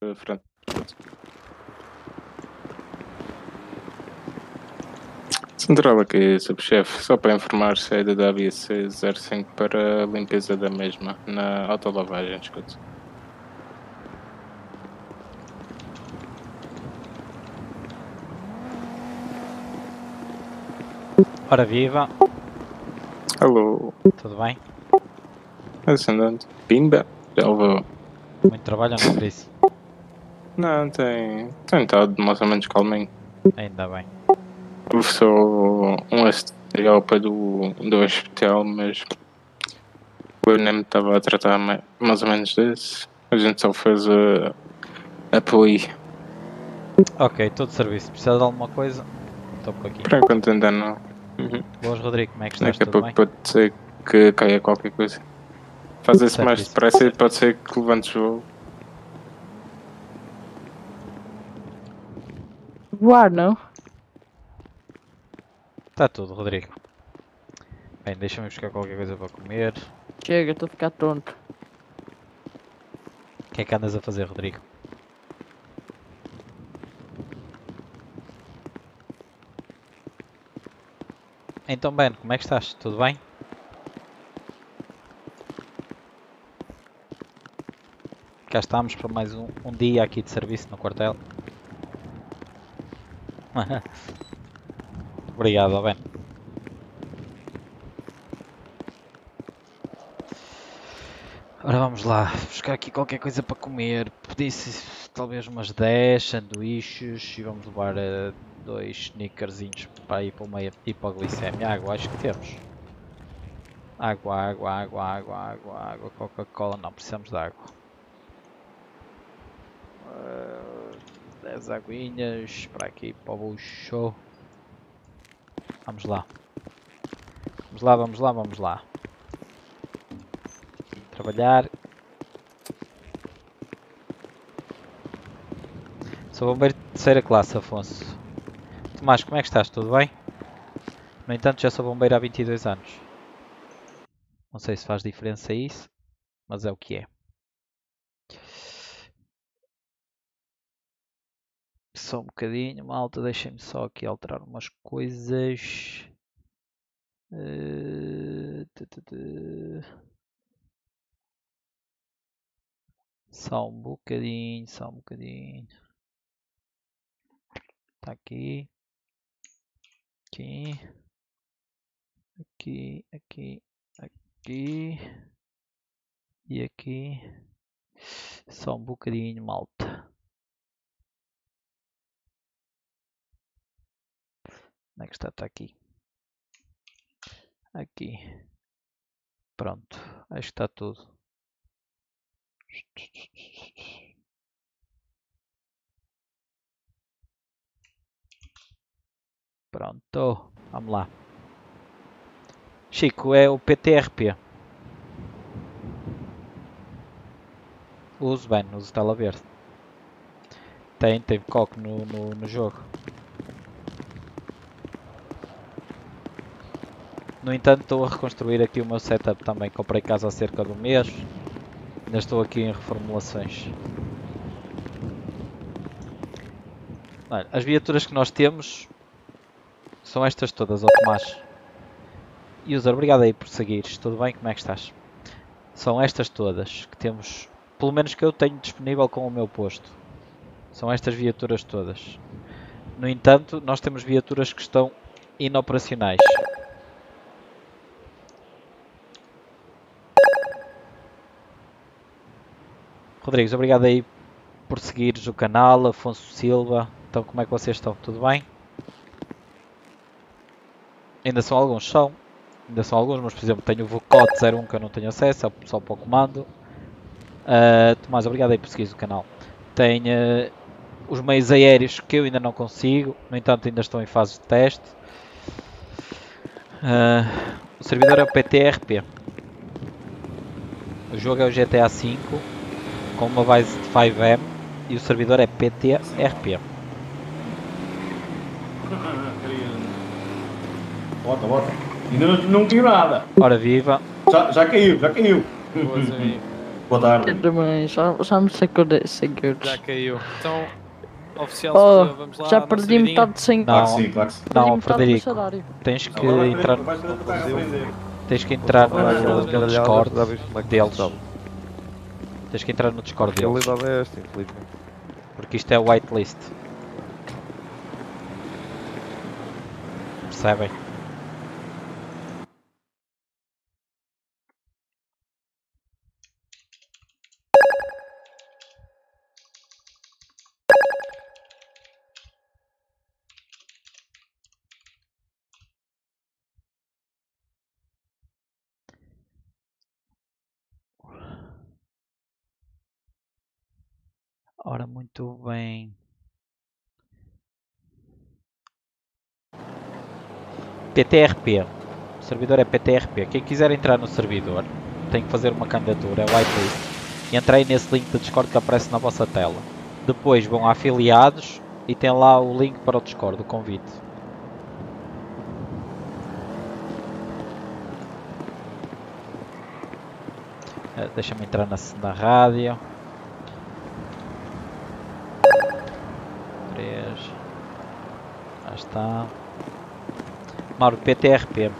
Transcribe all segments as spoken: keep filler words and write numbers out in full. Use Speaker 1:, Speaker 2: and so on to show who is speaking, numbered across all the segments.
Speaker 1: frente. Central aqui, subchefe, só para informar, saída da A B C zero cinco para a limpeza da mesma, na autolavagem, escuto.
Speaker 2: Ora viva!
Speaker 1: Alô?
Speaker 2: Tudo bem?
Speaker 1: Ascendente? Pimba? Já vou.
Speaker 2: Muito trabalho ou não, Cris?
Speaker 1: Não, tem. Tem estado mais ou menos calminho.
Speaker 2: Ainda bem.
Speaker 1: Sou um acidente ao pé do, do hospital, mas o Enem estava a tratar mais ou menos desse. A gente só fez uh, apoio.
Speaker 2: Ok, todo serviço. Precisa de alguma coisa? Estou por aqui.
Speaker 1: Por enquanto ainda não. Uhum.
Speaker 2: Boas, Rodrigo. Como é que estás?
Speaker 1: Daqui a
Speaker 2: Tudo
Speaker 1: pouco
Speaker 2: bem?
Speaker 1: pode ser que caia qualquer coisa. Faz isso mais
Speaker 2: Certíssimo.
Speaker 1: depressa e pode ser que levantes voo.
Speaker 3: Voar, não?
Speaker 2: Está tudo, Rodrigo. Bem, deixa-me buscar qualquer coisa para comer.
Speaker 3: Chega, estou a ficar tonto.
Speaker 2: O que é que andas a fazer, Rodrigo? Então, Ben, como é que estás? Tudo bem? Cá estamos para mais um, um dia aqui de serviço no quartel. Obrigado, Ben. Ora vamos lá, buscar aqui qualquer coisa para comer. Pedisse talvez umas dez sanduíches e vamos levar uh, dois sneakerzinhos para ir para o meio e para a glicémia. Água, acho que temos. Água, água, água, água, água, água, Coca-Cola, não precisamos de água. Uh, dez aguinhas para aqui para o bucho. Vamos lá. Vamos lá, vamos lá, vamos lá. Trabalhar. Sou bombeiro de terceira classe, Afonso. Tomás, como é que estás? Tudo bem? No entanto, já sou bombeiro há vinte e dois anos. Não sei se faz diferença isso, mas é o que é. Só um bocadinho, malta, deixem-me só aqui alterar umas coisas. Uh, tu, tu, tu. Só um bocadinho, só um bocadinho. Está aqui. Aqui. Aqui, aqui, aqui. E aqui. Só um bocadinho, malta. Onde é que está? Está aqui. Aqui. Pronto. Acho que está tudo. Pronto. Vamos lá. Chico, é o P T R P. Uso bem, uso tela verde. Tem, tem coque no, no, no jogo. No entanto, estou a reconstruir aqui o meu setup também. Comprei casa há cerca de um mês. Ainda estou aqui em reformulações. Olha, as viaturas que nós temos são estas todas, ó Tomás. User, obrigado aí por seguires. Tudo bem? Como é que estás? São estas todas que temos, pelo menos que eu tenho disponível com o meu posto. São estas viaturas todas. No entanto, nós temos viaturas que estão inoperacionais. Rodrigues, obrigado aí por seguires o canal. Afonso Silva. Então, como é que vocês estão? Tudo bem? Ainda são alguns, são. Ainda são alguns, mas por exemplo tenho o V C O T zero um que eu não tenho acesso, é só para o comando. Uh, Tomás, obrigado aí por seguires o canal. Tenho uh, os meios aéreos que eu ainda não consigo, no entanto ainda estou em fase de teste. Uh, o servidor é o P T R P. O jogo é o G T A cinco com uma base de cinco M e o servidor é P T R P.
Speaker 4: Bota, bota. Ainda não, não caiu nada.
Speaker 2: Ora viva.
Speaker 4: Já, já caiu, já caiu. Boa tarde.
Speaker 3: Eu também, já, já me sacou dez segundos.
Speaker 5: Já caiu. Então, oficial,
Speaker 3: Oh,
Speaker 5: vamos lá.
Speaker 3: já
Speaker 5: à nossa
Speaker 3: perdi
Speaker 5: vidinha.
Speaker 3: metade de cem.
Speaker 4: Claro que
Speaker 2: Não,
Speaker 4: sim, claro que sim.
Speaker 3: Perdi
Speaker 2: não,
Speaker 3: metade do
Speaker 2: Frederico.
Speaker 3: salário.
Speaker 2: Tens que
Speaker 4: Agora
Speaker 2: entrar,
Speaker 4: vai para o carro aprender.
Speaker 2: tens que entrar no,
Speaker 6: Vai aquela
Speaker 2: no
Speaker 6: escaralhada,
Speaker 2: Discord
Speaker 6: já viste como é que
Speaker 2: deles.
Speaker 6: está.
Speaker 2: Tens que entrar no Discord
Speaker 6: A
Speaker 2: deles.
Speaker 6: realidade é esta, infelizmente.
Speaker 2: Porque isto é whitelist. Percebem? Ora, muito bem. P T R P. O servidor é P T R P. Quem quiser entrar no servidor tem que fazer uma candidatura, é whitelist. Entrei nesse link do Discord que aparece na vossa tela. Depois vão a afiliados e tem lá o link para o Discord, o convite. Uh, Deixa-me entrar na, na rádio. três. Já está. Mauro, P T R P.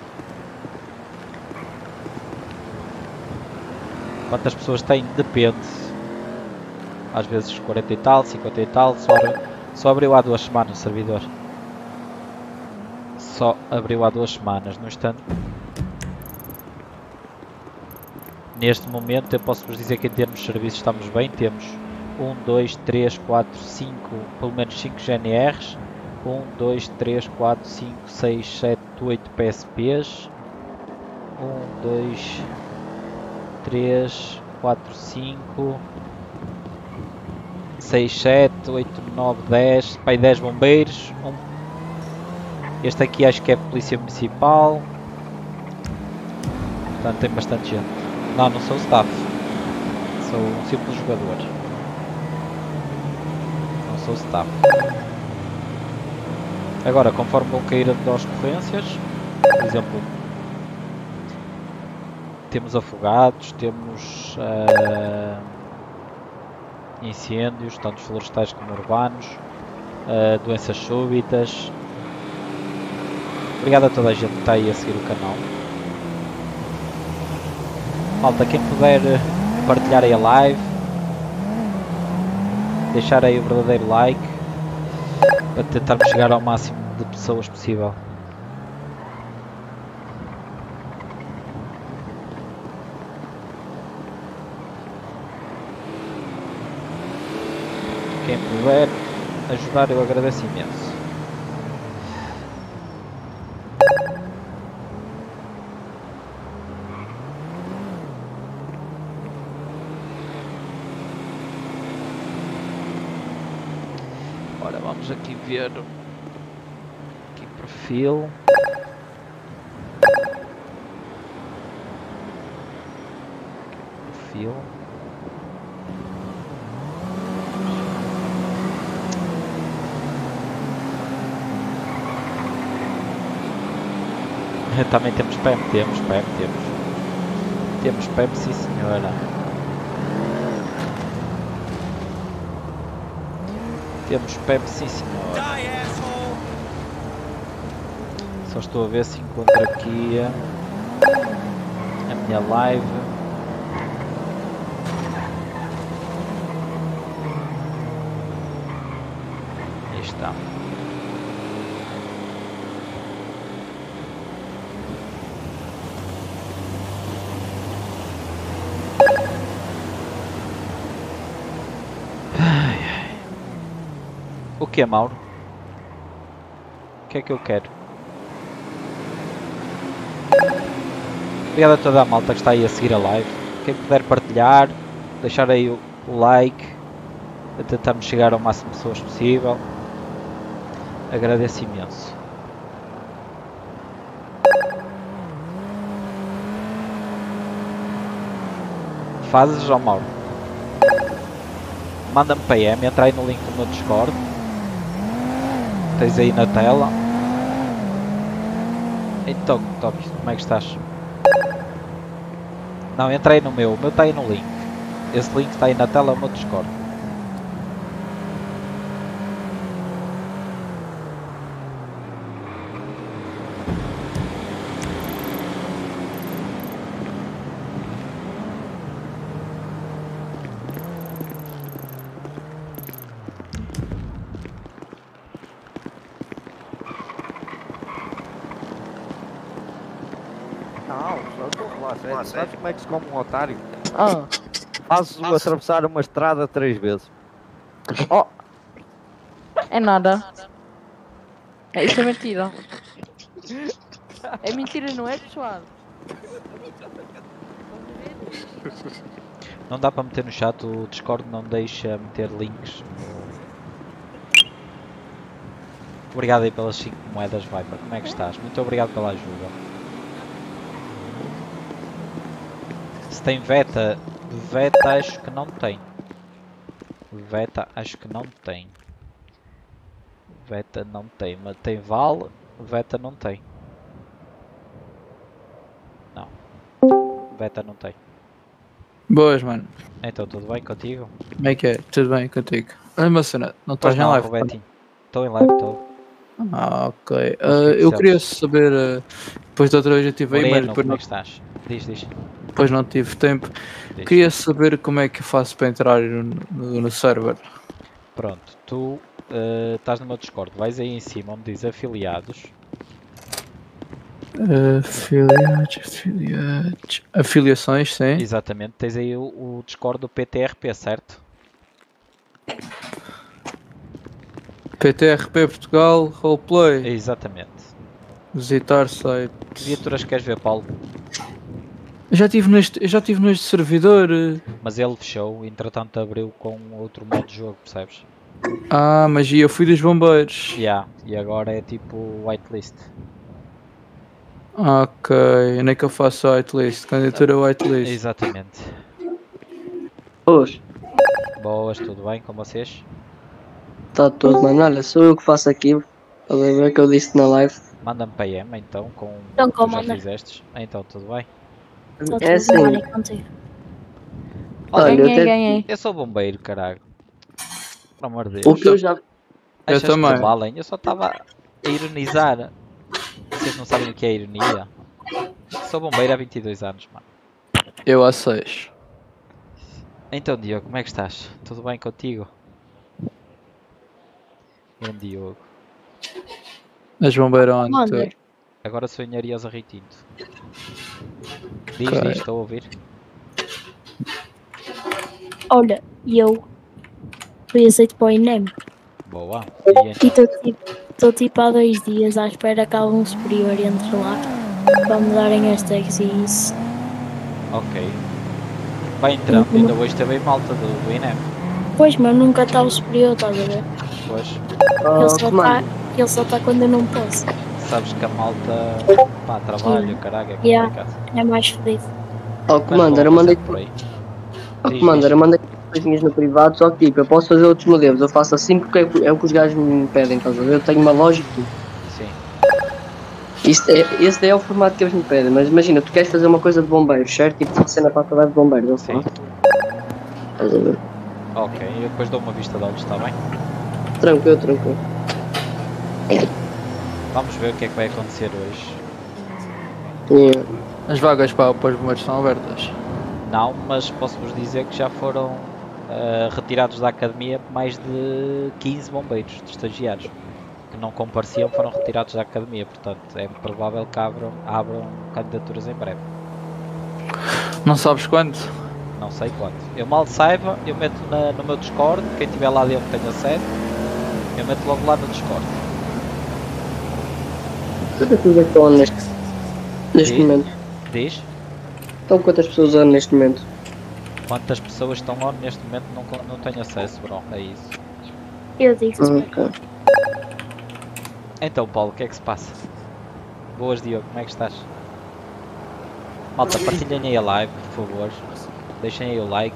Speaker 2: Quantas pessoas tem? Depende. Às vezes quarenta e tal, cinquenta e tal. Só, só abriu há duas semanas o servidor. Só abriu há duas semanas. No instante. Neste momento eu posso vos dizer que em termos de serviços estamos bem. Temos um, dois, três, quatro, cinco, pelo menos cinco G N Rs. um, dois, três, quatro, cinco, seis, sete, oito P S Ps. um, dois, três, quatro, cinco, seis, sete, oito, nove, dez. Pai, dez bombeiros. Um. Este aqui acho que é Polícia Municipal. Portanto, tem bastante gente. Não, não sou staff. Sou um simples jogador. Não sou staff. Agora, conforme vão cair as ocorrências, por exemplo, temos afogados, temos uh, incêndios, tanto florestais como urbanos, uh, doenças súbitas. Obrigado a toda a gente que está aí a seguir o canal. Malta, quem puder partilhar aí a live, deixar aí o verdadeiro like, para tentarmos chegar ao máximo de pessoas possível. Quem puder ajudar, eu agradeço imenso. Ora, vamos aqui ver aqui perfil. Perfil. Também temos P E M, temos P E M, temos. Temos P E M, sim senhora. Temos P E M, sim senhora. Só estou a ver se encontro aqui a minha live. Aí está. O que é, Mauro? O que é que eu quero? Obrigado a toda a malta que está aí a seguir a live. Quem puder partilhar, deixar aí o, o like, a tentarmos chegar ao máximo de pessoas possível. Agradeço imenso. Fazes, João Mauro? Manda-me P M, entra aí no link do meu Discord. Tens aí na tela. Então, Toque, como é que estás? Não, entra aí no meu, o meu está aí no link. Esse link está aí na tela, é o meu Discord.
Speaker 4: Não, só estou a falar sério. Sabes como é que se come um otário?
Speaker 3: Ah,
Speaker 4: Fazes-o atravessar uma estrada três vezes.
Speaker 3: oh. É nada. É, isso é mentira. É mentira, não é, pessoal?
Speaker 2: Não dá para meter no chat, o Discord não deixa meter links. Obrigado aí pelas cinco moedas, Viper. Como é que estás? Muito obrigado pela ajuda. Se tem Veta, Veta acho que não tem. Veta acho que não tem. Veta não tem, mas tem Val, Veta não tem. Não. Veta não tem.
Speaker 6: Boas, mano.
Speaker 2: Então, tudo bem contigo?
Speaker 6: Como é que é? Tudo bem contigo? Olha uma cena, não estás
Speaker 2: Pois
Speaker 6: em
Speaker 2: não,
Speaker 6: live?
Speaker 2: Robertinho. Estou em live, estou.
Speaker 6: Ah, ok.
Speaker 2: Mas o que é
Speaker 6: Ah,
Speaker 2: que
Speaker 6: eu
Speaker 2: disseste?
Speaker 6: queria saber, ah, depois da outra vez eu tive aí, mas
Speaker 2: Moreno,
Speaker 6: depois
Speaker 2: como
Speaker 6: não,
Speaker 2: é que estás? Diz, diz.
Speaker 6: depois não tive tempo.
Speaker 2: diz.
Speaker 6: Queria saber como é que eu faço para entrar no, no, no server.
Speaker 2: Pronto, tu eh, estás no meu Discord, vais aí em cima onde diz afiliados.
Speaker 6: Ah, afiliados, afiliados. Afiliações, sim.
Speaker 2: Exatamente, tens aí o, o Discord do P T R P, certo?
Speaker 6: P T R P Portugal, roleplay,
Speaker 2: Exatamente.
Speaker 6: visitar site.
Speaker 2: Que viaturas queres ver, Paulo?
Speaker 6: Eu já estive neste, eu já estive neste servidor. eh.
Speaker 2: Mas ele fechou, entretanto abriu com outro modo de jogo, percebes?
Speaker 6: Ah, mas eu fui dos bombeiros.
Speaker 2: Yeah, e agora é tipo whitelist.
Speaker 6: Ok, onde é que eu faço a whitelist? Candidatura whitelist.
Speaker 2: Exatamente.
Speaker 7: Boas,
Speaker 2: Boas, tudo bem com vocês?
Speaker 7: está tudo, mano. Olha, sou eu que faço aqui. Estás a ver que eu disse na live.
Speaker 2: Manda-me P M então, com
Speaker 8: Então,
Speaker 2: o que tu já
Speaker 8: comanda.
Speaker 2: fizestes. Então, tudo bem?
Speaker 8: Só
Speaker 7: É
Speaker 8: tudo
Speaker 7: assim.
Speaker 8: bem contigo.
Speaker 7: Olha, eu
Speaker 3: Ganhei,
Speaker 7: até-
Speaker 3: ganhei.
Speaker 2: Eu sou bombeiro, caralho. Pelo amor de
Speaker 7: O
Speaker 2: Deus.
Speaker 7: que eu já.
Speaker 6: Eu
Speaker 2: Achas
Speaker 6: também.
Speaker 2: que valem? Eu só estava a ironizar. Vocês não sabem o que é ironia? Sou bombeiro há vinte e dois anos, mano.
Speaker 6: Eu há seis.
Speaker 2: Então, Diogo, como é que estás? Tudo bem contigo? Grande Diogo.
Speaker 6: As bombeiras onde?
Speaker 8: Manda.
Speaker 6: tu?
Speaker 2: Agora sou engenharia ao Rio Tinto. Diz,
Speaker 6: Ok.
Speaker 2: diz, estou a ouvir.
Speaker 8: Olha, e eu fui aceito para o INEM
Speaker 2: Boa. E
Speaker 8: e
Speaker 2: então?
Speaker 8: estou tipo, tô, tipo há dois dias à espera que algum superior entre lá para me darem as tags e isso.
Speaker 2: Ok. Vai entrando, ainda hoje teve aí malta do, do INEM.
Speaker 8: Pois, mas nunca está o superior, estás a ver?
Speaker 2: Pois,
Speaker 8: Ele
Speaker 7: Oh,
Speaker 8: só está
Speaker 7: comando,
Speaker 8: ele só tá quando eu não posso.
Speaker 2: sabes que a malta, pá, trabalho, caralho, é
Speaker 8: Yeah.
Speaker 2: complicado.
Speaker 8: É mais fodido.
Speaker 7: oh,
Speaker 2: Mas
Speaker 7: Commander,
Speaker 2: vou
Speaker 7: eu mandei.
Speaker 2: passar por aí.
Speaker 7: Oh,
Speaker 2: Diz,
Speaker 7: Commander,
Speaker 2: diz.
Speaker 7: eu mandei coisinhas no privado, só que tipo, eu posso fazer outros modelos. Eu faço assim porque é, o- é o que os gajos me pedem, estás a ver? Eu tenho uma loja e tudo.
Speaker 2: Sim.
Speaker 7: Isto é, esse daí é o formato que eles me pedem, mas imagina, tu queres fazer uma coisa de bombeiros, certo? Tipo, uma cena para trabalhar de bombeiros, eu
Speaker 2: Sim.
Speaker 7: faço. Estás a ver?
Speaker 2: Ok, eu depois dou uma vista de olhos, está bem?
Speaker 7: Tranquilo, tranquilo.
Speaker 2: Vamos ver o que é que vai acontecer hoje.
Speaker 7: Yeah.
Speaker 6: As vagas para, para os bombeiros estão abertas.
Speaker 2: Não, mas posso-vos dizer que já foram ah, retirados da academia mais de quinze bombeiros, de estagiários, que não compareciam, foram retirados da academia, portanto é provável que abram, abram candidaturas em breve.
Speaker 6: Não sabes quando?
Speaker 2: Não sei quando. Eu mal saiba, eu meto na- no meu Discord, quem estiver lá dentro tem acesso, eu meto logo lá no Discord.
Speaker 7: Quantas pessoas estão neste, neste
Speaker 2: Sim.
Speaker 7: momento?
Speaker 2: Diz
Speaker 7: Então quantas pessoas estão neste momento?
Speaker 2: quantas pessoas estão on neste momento, não, con- não tenho acesso, bro, é isso.
Speaker 8: Eu digo
Speaker 7: Ah, ok.
Speaker 2: Então Paulo, o que é que se passa? Boas Diogo, como é que estás? Malta, partilhem aí a live, por favor. Deixem aí o like.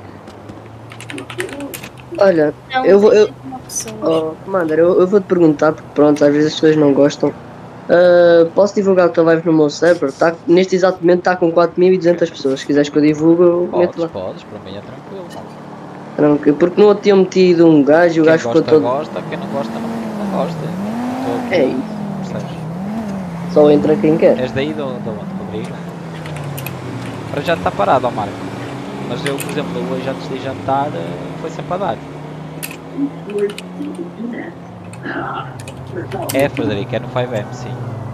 Speaker 7: Olha,
Speaker 8: Não,
Speaker 7: eu vou. Eu,
Speaker 8: uma pessoa.
Speaker 7: oh, Commander, eu, eu vou te perguntar, porque pronto, às vezes as pessoas não gostam. Uh, posso divulgar o teu live no meu server? Tá, neste exato momento está com quatro mil e duzentas pessoas. Se quiseres que eu divulgue, eu meto
Speaker 2: Podes,
Speaker 7: lá.
Speaker 2: podes, para mim é tranquilo.
Speaker 7: Tranquilo. Porque no outro tinha metido um gajo e o
Speaker 2: Quem
Speaker 7: gajo ficou
Speaker 2: gosta,
Speaker 7: todo.
Speaker 2: gosta, quem não gosta, não, não gosta. Estou aqui,
Speaker 7: É isso.
Speaker 2: percebes?
Speaker 7: Só entra quem quer.
Speaker 2: És daí do, do onde, Rodrigo? Para já está parado, ó Marco. Mas eu, por exemplo, hoje antes de jantar, eh, foi sempre a dar. É, Frederico, é no cinco M, sim.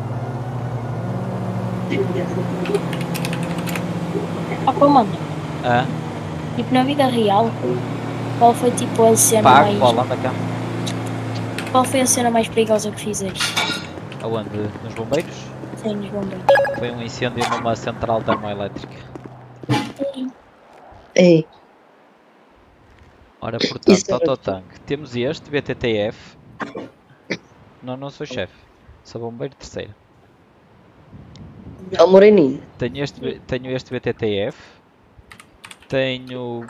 Speaker 8: Ah, pô, mano,
Speaker 2: Ah,
Speaker 8: tipo na vida real, qual foi tipo a cena
Speaker 2: pago,
Speaker 8: mais.
Speaker 2: bola, anda cá.
Speaker 8: Qual foi a cena mais perigosa que fizeste?
Speaker 2: Aonde? Nos bombeiros?
Speaker 8: Sim, nos bombeiros.
Speaker 2: Foi um incêndio numa central termoelétrica.
Speaker 7: Ei,
Speaker 2: Ora,
Speaker 7: Isso
Speaker 2: portanto,
Speaker 7: era-
Speaker 2: Autotank. Temos este, B T T F. Não, não sou chefe. Sou bombeiro terceiro.
Speaker 7: é o Moreninho.
Speaker 2: Tenho este, B- tenho este B T T F. Tenho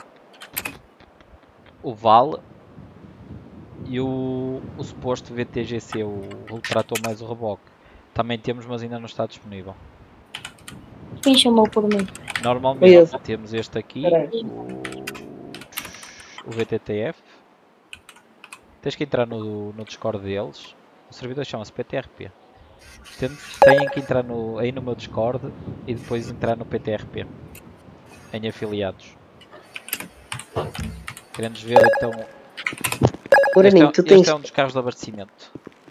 Speaker 2: o Val. E o, o suposto V T G C, o, o trator mais o reboque. Também temos, mas ainda não está disponível.
Speaker 8: Quem chamou por mim?
Speaker 2: Normalmente
Speaker 7: Eu.
Speaker 2: temos este aqui,
Speaker 7: Peraí.
Speaker 2: o, o V T T F. Tens que entrar no, no Discord deles. O servidor chama-se P T R P. Temos, têm que entrar no, aí no meu Discord e depois entrar no P T R P. Em afiliados. Queremos ver então. Este
Speaker 7: Moreninho,
Speaker 2: é,
Speaker 7: tu
Speaker 2: este
Speaker 7: tens.
Speaker 2: é um dos carros de abastecimento.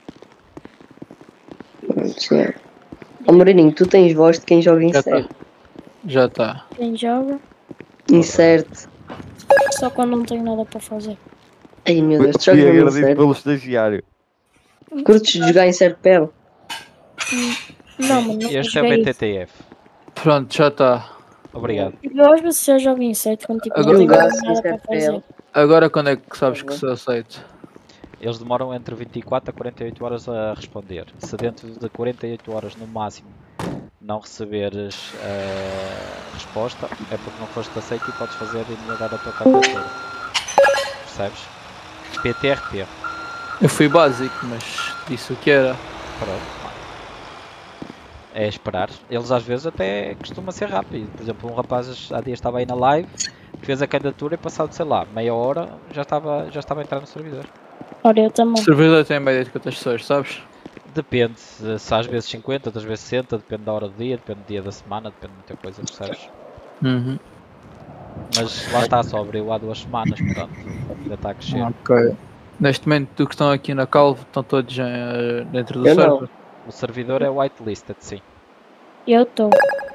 Speaker 7: Senhor. Ó Moreninho, tu tens voz de quem joga
Speaker 6: Já
Speaker 7: incerto.
Speaker 6: tá. Já tá.
Speaker 8: Quem joga?
Speaker 7: Incerto.
Speaker 8: Só quando não tenho nada para fazer.
Speaker 7: Ai meu Deus, tu
Speaker 4: Fui
Speaker 7: jogas mesmo
Speaker 4: agredido
Speaker 7: incerto.
Speaker 4: pelo estagiário.
Speaker 7: Curtes de jogar incerto pele?
Speaker 8: Não, mano, não
Speaker 2: Este é o
Speaker 8: joguei
Speaker 2: B T T F.
Speaker 6: Pronto, já tá.
Speaker 2: Obrigado.
Speaker 8: isso. Eu às vezes já jogo inseto quando tipo, não
Speaker 6: Agora-
Speaker 8: tenho
Speaker 7: Jogasse
Speaker 8: nada para
Speaker 7: incerto
Speaker 8: fazer.
Speaker 7: pele.
Speaker 6: Agora quando é que sabes que se aceito?
Speaker 2: Eles demoram entre vinte e quatro a quarenta e oito horas a responder. Se dentro de quarenta e oito horas no máximo não receberes a resposta, é porque não foste aceito e podes fazer e melhorar a tua candidatura. Percebes? P T R P.
Speaker 6: Eu fui básico, mas disse o que era.
Speaker 2: Pronto. É esperar. Eles às vezes até costuma ser rápido. Por exemplo, um rapaz há dias estava aí na live, fez a candidatura e passado, sei lá, meia hora já estava, já estava a entrar no servidor.
Speaker 8: Ora, eu
Speaker 6: O
Speaker 8: também.
Speaker 6: servidor tem média de quantas pessoas, sabes?
Speaker 2: Depende, se se às vezes cinquenta, outras vezes sessenta, depende da hora do dia, depende do dia da semana, depende de muita coisa, percebes?
Speaker 6: Uhum.
Speaker 2: Mas lá está, só abriu há duas semanas, portanto, ainda está a crescer.
Speaker 6: Ok. Neste momento, tu que estão aqui na Calvo, estão todos eh, dentro do
Speaker 7: Eu não.
Speaker 6: server.
Speaker 2: O servidor é whitelisted, sim.
Speaker 8: Eu estou.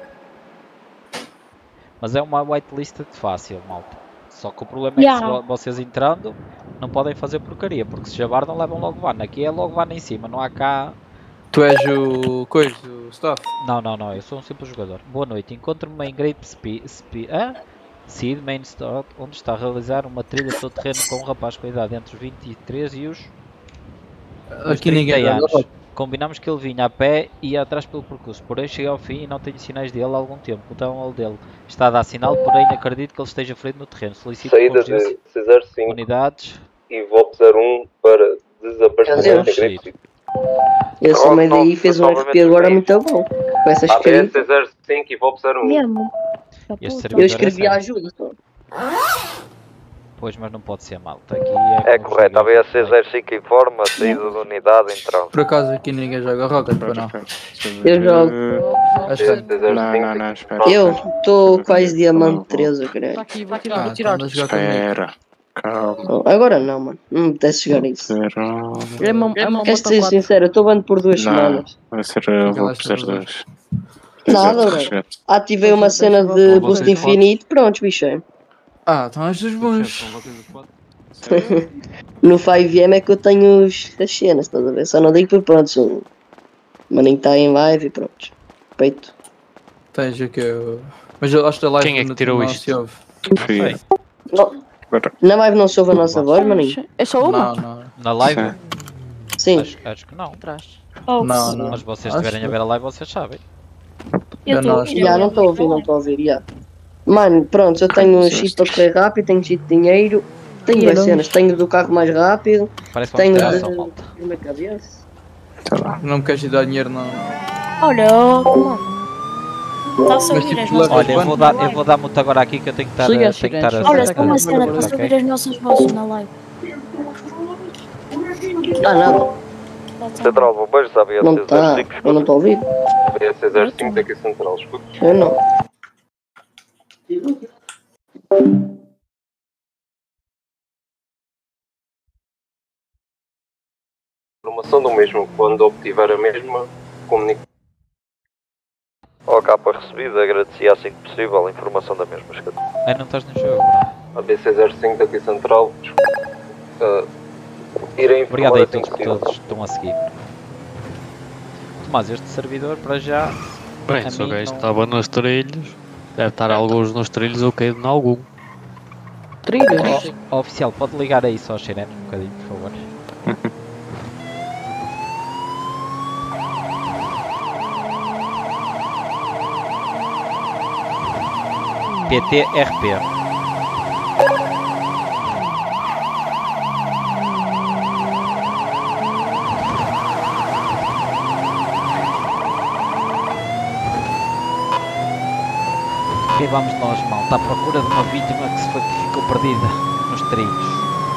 Speaker 2: Mas é uma whitelisted fácil, malta. Só que o problema é que
Speaker 8: Yeah.
Speaker 2: se vo- vocês entrando, não podem fazer porcaria, porque se jabardam levam logo van. Aqui é logo van em cima, não há cá...
Speaker 6: Tu és o coisa, o staff.
Speaker 2: Não, não, não, eu sou um simples jogador. Boa noite, encontro-me em Great Spe Spe ah? Seed Main Store, onde está a realizar uma trilha todo terreno com um rapaz com a idade entre os vinte e três e os, os
Speaker 6: Aqui ninguém
Speaker 2: trinta
Speaker 6: joga
Speaker 2: anos.
Speaker 6: rock.
Speaker 2: Combinámos que ele vinha a pé e ia atrás pelo percurso, porém cheguei ao fim e não tenho sinais dele há algum tempo. O telemóvel dele está a dar sinal, porém acredito que ele esteja ferido no terreno. Solicito
Speaker 9: Saída
Speaker 2: conduzir
Speaker 9: de C zero cinco
Speaker 2: unidades.
Speaker 9: e V O P zero um para desaparecimento em
Speaker 2: Sim.
Speaker 9: Great City.
Speaker 7: Esse
Speaker 9: Oh,
Speaker 7: homem
Speaker 9: não,
Speaker 7: daí fez um
Speaker 9: provavelmente
Speaker 7: R P agora
Speaker 9: bem.
Speaker 7: muito bom. Com essas
Speaker 9: A B S
Speaker 7: escritas.
Speaker 9: C zero cinco e V O P zero um.
Speaker 8: Mesmo. Da
Speaker 2: Este
Speaker 8: puta.
Speaker 2: servidor
Speaker 7: Eu
Speaker 2: é
Speaker 7: escrevi a
Speaker 2: sério.
Speaker 7: ajuda. só.
Speaker 2: Pois, mas não pode ser malta. Aqui é,
Speaker 10: É
Speaker 2: como
Speaker 10: correto, a B
Speaker 2: joguei.
Speaker 10: S C zero cinco informa, saída de unidade, entrada.
Speaker 6: Por acaso aqui ninguém joga rocket, para não.
Speaker 7: Eu jogo.
Speaker 6: Acho que
Speaker 9: C zero
Speaker 1: Não,
Speaker 9: cinco.
Speaker 1: não, não, espera.
Speaker 7: Eu estou quase diamante treze, eu
Speaker 3: Está
Speaker 7: creio.
Speaker 3: aqui, vou tirar,
Speaker 6: Ah,
Speaker 3: vou tirar.
Speaker 6: então andas a jogar comigo.
Speaker 1: Espera. Calma.
Speaker 7: Oh, agora não, mano. Não me apetece jogar isso.
Speaker 1: Zero.
Speaker 3: É uma, é uma
Speaker 7: Queres
Speaker 3: moto
Speaker 7: ser
Speaker 3: quatro.
Speaker 7: sincero, eu estou bando por duas
Speaker 1: Não,
Speaker 7: semanas.
Speaker 1: vai ser uh, vou
Speaker 6: Aquelas
Speaker 1: precisar
Speaker 6: todas.
Speaker 1: dois.
Speaker 7: Nada,
Speaker 1: Exato,
Speaker 7: bro.
Speaker 1: resgate.
Speaker 7: Ativei uma
Speaker 3: Deixa-
Speaker 7: cena
Speaker 3: deixa
Speaker 7: de
Speaker 3: eu
Speaker 7: boost
Speaker 6: Vocês
Speaker 7: infinito, pronto, bicho.
Speaker 6: Ah, então és dos bons.
Speaker 7: No cinco M é que eu tenho os, as cenas, estás a ver? Só não digo por pronto, sou um maninho está em live e pronto. Peito.
Speaker 6: Tens aqui o... Mas eu acho que a live
Speaker 5: Quem é que
Speaker 6: não-
Speaker 5: tirou
Speaker 6: não
Speaker 5: isto?
Speaker 6: se ouve.
Speaker 1: Fui eu.
Speaker 7: Não,
Speaker 1: Agora,
Speaker 7: na live não soube a nossa voz, maninho?
Speaker 3: É só uma?
Speaker 6: Não, não.
Speaker 2: Na live?
Speaker 7: Sim.
Speaker 2: Acho, acho que não.
Speaker 3: Atrás.
Speaker 8: Oh,
Speaker 6: Não, não.
Speaker 2: Mas vocês
Speaker 6: Acho
Speaker 2: estiverem a
Speaker 6: que-
Speaker 2: ver a live, vocês sabem.
Speaker 8: Eu
Speaker 6: Eu
Speaker 8: estou
Speaker 6: não
Speaker 8: a
Speaker 6: acho.
Speaker 8: ouvir.
Speaker 7: Já, não estou a ouvir, não estou a ouvir, já. Mano, pronto, eu tenho um chip para correr rápido, tenho chip de dinheiro, tenho duas cenas, tenho do carro mais rápido,
Speaker 2: Parece uma
Speaker 7: tenho
Speaker 2: alteração,
Speaker 7: de...
Speaker 2: malta.
Speaker 7: na cabeça.
Speaker 6: Não me queres ir dar dinheiro, não.
Speaker 8: Olha, oh, comando. Está-se a
Speaker 6: Mas,
Speaker 8: ouvir
Speaker 6: tipo,
Speaker 8: as nossas
Speaker 2: Olha, eu vou
Speaker 8: vozes
Speaker 2: dar,
Speaker 8: na
Speaker 2: eu
Speaker 8: live?
Speaker 2: vou dar muito agora aqui que eu tenho que estar,
Speaker 3: Desliga
Speaker 2: a-
Speaker 3: as
Speaker 2: tenho que estar a
Speaker 3: sirenes.
Speaker 8: Olha,
Speaker 2: sacar
Speaker 8: só uma
Speaker 2: as
Speaker 8: cena,
Speaker 2: coisas,
Speaker 8: está-se a
Speaker 2: ok?
Speaker 8: ouvir as nossas vozes na live.
Speaker 7: Ah, nada.
Speaker 10: Central Bombeiros, sabe?
Speaker 7: Não está. Eu não estou a ouvir.
Speaker 9: B S zero cinco aqui central, escuta.
Speaker 7: Eu não.
Speaker 9: Informação do mesmo, quando obtiver a mesma, comunique.
Speaker 10: Ó, capa recebida, agradecia assim que possível a informação da mesma. escuta.
Speaker 2: Ai, não estás no jogo, Bruno.
Speaker 9: A B C zero cinco daqui central. Uh, irei informar
Speaker 2: Obrigado aí a
Speaker 9: assim
Speaker 2: todos
Speaker 9: que
Speaker 2: que
Speaker 9: possível.
Speaker 2: todos estão a seguir. Tomás, este servidor para já.
Speaker 11: Bem,
Speaker 2: a
Speaker 11: se o
Speaker 2: mim
Speaker 11: gajo
Speaker 2: não-
Speaker 11: estava nos trilhos, deve estar alguns nos trilhos, eu caído em algum.
Speaker 3: Trilhos?
Speaker 2: Ó, oficial, pode ligar aí só as sirenes um bocadinho, por favor. P T R P. E vamos nós, malta, à procura de uma vítima que, se foi, que ficou perdida nos trilhos.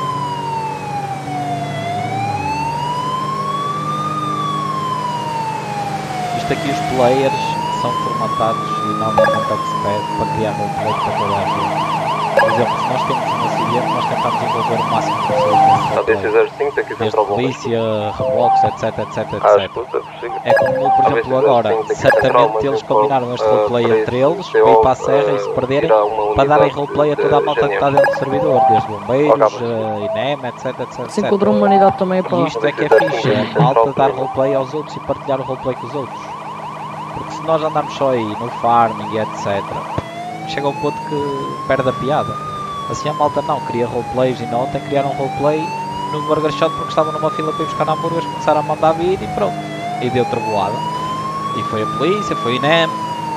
Speaker 2: Isto aqui, os players são formatados e normalmente é o que se pede para criar roleplay para toda a gente. Por exemplo, se nós temos um acidente, nós tentamos envolver o máximo de pessoas nesse
Speaker 9: A B C
Speaker 2: roleplay.
Speaker 9: zero cinco aqui
Speaker 2: Desde
Speaker 9: central.
Speaker 2: polícia, Roblox, etc, etc,
Speaker 10: Ah,
Speaker 2: etc.
Speaker 10: escuta, prossiga.
Speaker 2: É como, por exemplo, agora, certamente eles combinaram este roleplay entre eles, para ir para a serra e se perderem, para darem roleplay a toda a malta que está dentro do servidor, desde bombeiros, uh, I N E M, etc, etc,
Speaker 3: Assim
Speaker 2: etcétera.
Speaker 3: contra a humanidade também é para
Speaker 2: E
Speaker 3: lá.
Speaker 2: isto é que é fixe, é a malta dar roleplay aos outros e partilhar o roleplay com os outros. Porque se nós andarmos só aí, no farming e etcétera, chega um ponto que perde a piada. Assim a malta não queria roleplays e não, ontem criaram um roleplay no Burger Shot porque estavam numa fila para ir buscar hambúrgueres, começaram a mandar vir e pronto. E deu trovoada. E foi a polícia, foi o I N E M.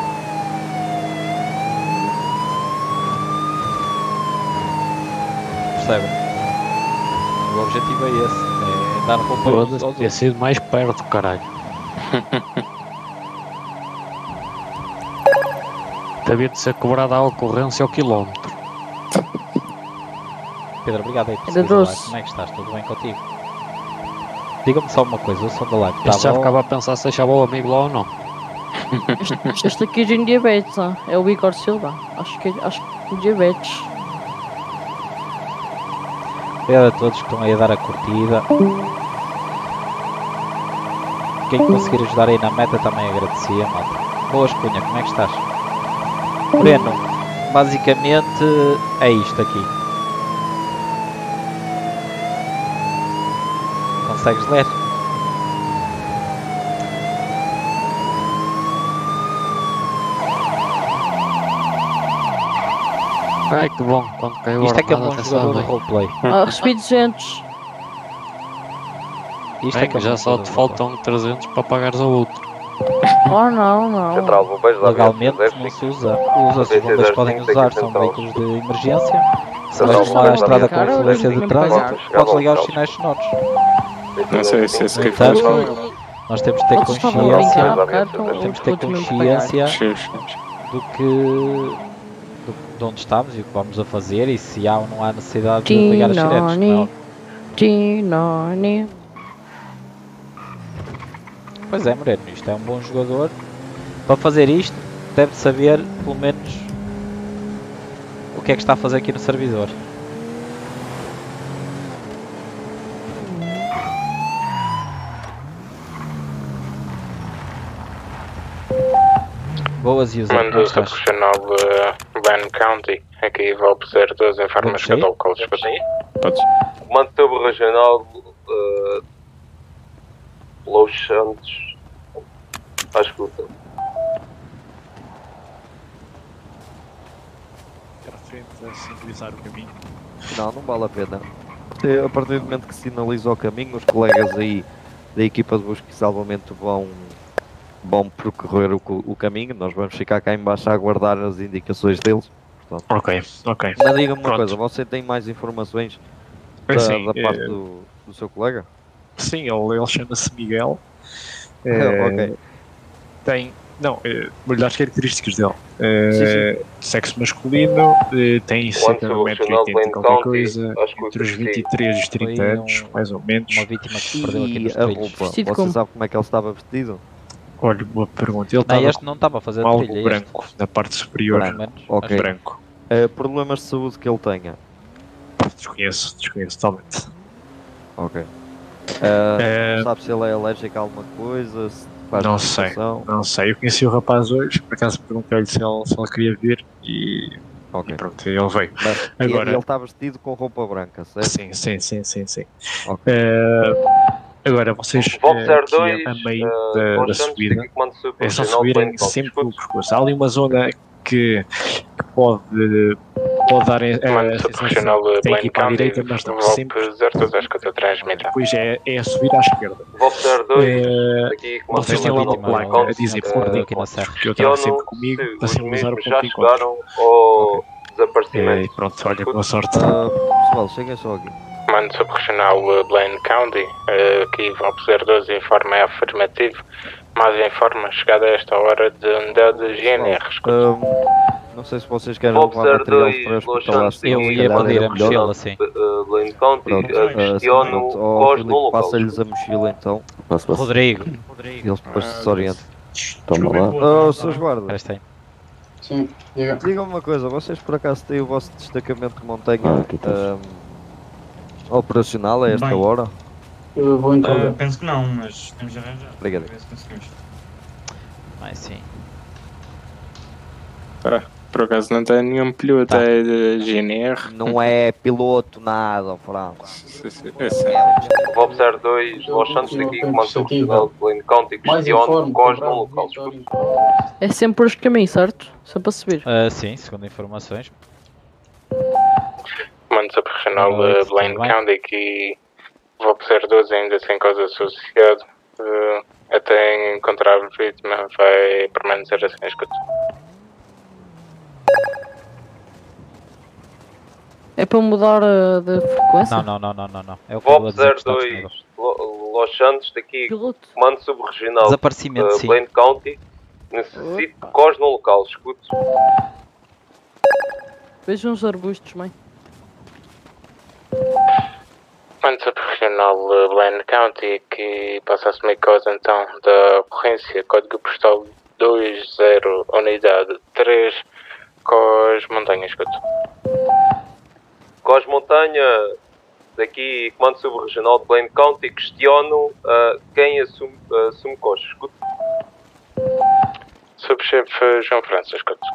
Speaker 2: Percebem? O objetivo é esse, é dar roleplay aos
Speaker 11: Foda-se,
Speaker 2: outros.
Speaker 11: ter sido mais perto, caralho. Devia de ser cobrada a ocorrência ao quilómetro.
Speaker 2: Pedro, obrigado aí por
Speaker 3: Ainda
Speaker 2: seguir a live.
Speaker 3: trouxe.
Speaker 2: Como é que estás? Tudo bem contigo? Diga-me só uma coisa, o som da live
Speaker 11: Este
Speaker 2: está
Speaker 11: já
Speaker 2: bom?
Speaker 11: ficava a pensar se deixava o amigo lá ou não.
Speaker 3: Este, este aqui é em diabetes, ah. É o Igor Silva. Acho que acho que é diabetes.
Speaker 2: Obrigado a todos que estão aí a dar a curtida. Quem conseguir ajudar aí na meta também agradecia, malta. Boas, Cunha, como é que estás? Breno, basicamente é isto aqui. Consegues ler?
Speaker 11: Ai que bom, quando caiu
Speaker 2: Isto
Speaker 11: a
Speaker 2: é que é um bom
Speaker 11: ordenada,
Speaker 2: jogador de
Speaker 11: até
Speaker 2: roleplay.
Speaker 3: Ah, recebi duzentos.
Speaker 2: Isto é
Speaker 11: Bem,
Speaker 2: que é um
Speaker 11: já
Speaker 2: bom
Speaker 11: só
Speaker 2: jogador
Speaker 11: te
Speaker 2: de roleplay.
Speaker 11: faltam trezentos para pagares ao outro.
Speaker 3: Oh não, não.
Speaker 10: Central Bombeiros, lá
Speaker 2: Legalmente não se usa. Usa-se, os bombeiros podem usar, são veículos de emergência. Se vais tomar a estrada com influência de trânsito, podes ligar os sinais sonoros.
Speaker 1: Não sei se esse
Speaker 2: No
Speaker 1: que faz
Speaker 2: entanto,
Speaker 1: falta.
Speaker 2: nós temos de ter
Speaker 3: Vocês estavam a
Speaker 2: consciência,
Speaker 3: brincar há bocado com
Speaker 2: temos de
Speaker 3: o
Speaker 2: ter
Speaker 3: outro mesmo pagar.
Speaker 2: consciência
Speaker 1: X.
Speaker 2: do que do, de onde estamos e o que vamos a fazer e se há ou não há necessidade de ligar as sirenes. Não é?
Speaker 3: Tinoni.
Speaker 2: Pois é, Moreno, isto é um bom jogador. Para fazer isto, deve saber pelo menos o que é que está a fazer aqui no servidor. Boas, user. Como é que
Speaker 1: Mando-se a
Speaker 2: estás?
Speaker 1: profissional de Ben County. Aqui vou zero doze em formas
Speaker 2: Pode sair?
Speaker 1: de álcool. Podes.
Speaker 9: Comando de Tabo Regional, uh, Los Santos, à escuta.
Speaker 12: A sinalizar o caminho.
Speaker 4: Não, não vale a pena. A partir do momento que sinaliza o caminho, os colegas aí da equipa de busca e salvamento vão, vão percorrer o, o caminho. Nós vamos ficar cá em baixo a aguardar as indicações deles. Portanto,
Speaker 12: Ok, ok.
Speaker 4: mas diga-me uma
Speaker 12: Pronto.
Speaker 4: coisa, você tem mais informações
Speaker 12: É
Speaker 4: da,
Speaker 12: assim,
Speaker 4: da parte
Speaker 12: eh,
Speaker 4: do, do seu colega?
Speaker 12: Sim, ele, ele chama-se Miguel. Eh,
Speaker 4: Ok.
Speaker 12: Tem, não, eh, vou-lhe dar as características dele. Eh,
Speaker 4: Sim,
Speaker 12: Sexo masculino, eh, tem cerca de um metro e oitenta qualquer coisa, entre os vinte e três e os trinta
Speaker 2: Foi
Speaker 12: anos,
Speaker 2: um-
Speaker 12: mais ou menos.
Speaker 2: Uma vítima que se perdeu aqui
Speaker 4: E
Speaker 2: nos
Speaker 4: a
Speaker 2: trilhos.
Speaker 4: roupa?
Speaker 3: Vestido
Speaker 4: Você
Speaker 3: como?
Speaker 4: sabe como é que ele estava vestido?
Speaker 12: Olha, boa pergunta. Ele
Speaker 2: Não,
Speaker 12: estava
Speaker 2: este não estava a fazer
Speaker 12: com algo
Speaker 2: trilha, este.
Speaker 12: branco na parte superior.
Speaker 2: Mais ou menos.
Speaker 4: Ok.
Speaker 12: Branco.
Speaker 4: Eh, problemas de saúde que ele tenha?
Speaker 12: Desconheço, desconheço totalmente.
Speaker 4: Ok. Eh,
Speaker 12: Eh,
Speaker 4: Sabe se ele é alérgico a alguma coisa? Se faz
Speaker 12: Não sei,
Speaker 4: medicação?
Speaker 12: não sei. Eu conheci o rapaz hoje, por acaso perguntei-lhe se ele, se ele queria vir e,
Speaker 4: Ok.
Speaker 12: e pronto, ele veio.
Speaker 4: Mas, e-
Speaker 12: Agora-
Speaker 4: e ele está vestido com roupa branca, certo?
Speaker 12: Sim, sim, sim, sim, sim.
Speaker 4: Ok.
Speaker 12: Eh, agora, vocês
Speaker 9: Vou
Speaker 12: eh,
Speaker 9: zero
Speaker 12: aqui
Speaker 9: dois,
Speaker 12: a meio
Speaker 9: uh,
Speaker 12: da, da
Speaker 9: Constantes,
Speaker 12: subida,
Speaker 9: aqui comando super,
Speaker 12: é só
Speaker 9: regional
Speaker 12: subirem
Speaker 9: Plain County.
Speaker 12: sempre pelo
Speaker 9: Escuto.
Speaker 12: percurso. Há ali uma zona que, que pode, pode dar a, a
Speaker 1: Mano,
Speaker 12: sensação
Speaker 1: profissional
Speaker 12: que tem que
Speaker 1: Blaine
Speaker 12: ir para a
Speaker 1: County,
Speaker 12: direita, mas não
Speaker 1: V O P
Speaker 12: sempre.
Speaker 1: zero dois, acho que eu estou transmitindo.
Speaker 12: Depois é, é a subir à esquerda.
Speaker 9: V O P zero dois,
Speaker 12: Eh,
Speaker 9: aqui comando
Speaker 12: Vocês têm lá uma
Speaker 2: vítima,
Speaker 12: placa
Speaker 2: uma
Speaker 12: a dizer
Speaker 2: vítima
Speaker 12: ponto de
Speaker 2: aqui na
Speaker 12: encontro,
Speaker 2: serra.
Speaker 12: que eu trago sempre
Speaker 9: questiono
Speaker 12: comigo
Speaker 9: se
Speaker 12: para
Speaker 9: os
Speaker 12: simbolizar o
Speaker 9: mesmos
Speaker 12: ponto
Speaker 9: já
Speaker 12: de encontro.
Speaker 9: chegaram ao desaparecimento.
Speaker 12: E pronto, olha, boa sorte.
Speaker 4: Ah, pessoal, cheguem só aqui.
Speaker 1: Mano, subregional Blaine County, eh, aqui V O P zero dois informa é afirmativo, mas informa chegada a esta hora de unidade G N R.
Speaker 4: Ah, não sei se vocês querem
Speaker 9: V O P
Speaker 4: levar
Speaker 9: zero
Speaker 4: material
Speaker 9: dois,
Speaker 4: para
Speaker 9: Los
Speaker 4: hospitalar.
Speaker 9: Santos,
Speaker 4: se
Speaker 2: Eu
Speaker 4: se
Speaker 2: ia
Speaker 4: calhar
Speaker 2: pedir
Speaker 4: era
Speaker 2: a
Speaker 4: melhor.
Speaker 2: mochila, sim.
Speaker 9: Uh, Blaine County,
Speaker 4: Pronto,
Speaker 9: uh,
Speaker 4: ah,
Speaker 9: questiono
Speaker 4: pronto. Ó,
Speaker 9: cós
Speaker 4: Filipe,
Speaker 9: no local.
Speaker 4: passa-lhes a mochila então.
Speaker 2: Rodrigo.
Speaker 4: Eles depois se orientam.
Speaker 13: Toma lá.
Speaker 4: Oh, seus guardas,
Speaker 2: Presta aí.
Speaker 13: Sim, diga.
Speaker 4: digam-me uma coisa, vocês por acaso têm o vosso destacamento de montanha
Speaker 13: Ah, aqui está.
Speaker 4: ah, operacional a esta
Speaker 14: Bem.
Speaker 4: hora?
Speaker 13: Eu vou
Speaker 14: Ah,
Speaker 13: então.
Speaker 14: penso que não, mas temos de arranjar.
Speaker 4: Obrigado.
Speaker 14: Ver se conseguimos.
Speaker 2: Ai, sim.
Speaker 1: Ah, por acaso não tem nenhum piloto
Speaker 2: Tá.
Speaker 1: é de G N R.
Speaker 4: Não é piloto nada, Franco.
Speaker 1: Sim, sim, eu sei.
Speaker 9: V O P zero dois, Los Santos, aqui comando subregional Blaine County,
Speaker 13: Mais
Speaker 9: questiono
Speaker 13: informe,
Speaker 9: cós no
Speaker 13: bravo,
Speaker 9: local.
Speaker 13: Vitória.
Speaker 3: É sempre por este caminho, certo? Sempre a subir.
Speaker 2: Ah, sim, segundo informações.
Speaker 1: Mano, subregional
Speaker 2: Boa noite,
Speaker 1: Blaine
Speaker 2: tudo bem?
Speaker 1: County, aqui V O P zero dois ainda sem causa associada. Eh, até encontrar a vítima vai permanecer assim, escuta.
Speaker 3: É para mudar uh, de frequência?
Speaker 2: Não, não, não, não, não, não. É o que
Speaker 9: V
Speaker 2: eu
Speaker 9: O
Speaker 2: vou
Speaker 9: P
Speaker 2: dizer que
Speaker 9: zero
Speaker 2: está disponível.
Speaker 9: dois, Lo- Los Santos, daqui
Speaker 3: Piloto.
Speaker 9: comando subregional
Speaker 2: Desaparecimento,
Speaker 9: uh,
Speaker 2: sim.
Speaker 9: Blaine County, necessito cós no local, escuto.
Speaker 3: Vejam os arbustos, mãe.
Speaker 1: Mano, subregional Blaine County, que passa a assumir causa então da ocorrência, código postal dois zero, unidade três, Cós Montanha, escuta.
Speaker 9: Cós Montanha, daqui comando subregional de Blaine County, questiono uh, quem assume, uh, assume cós, escuto.
Speaker 1: Subchefe João França, escuta.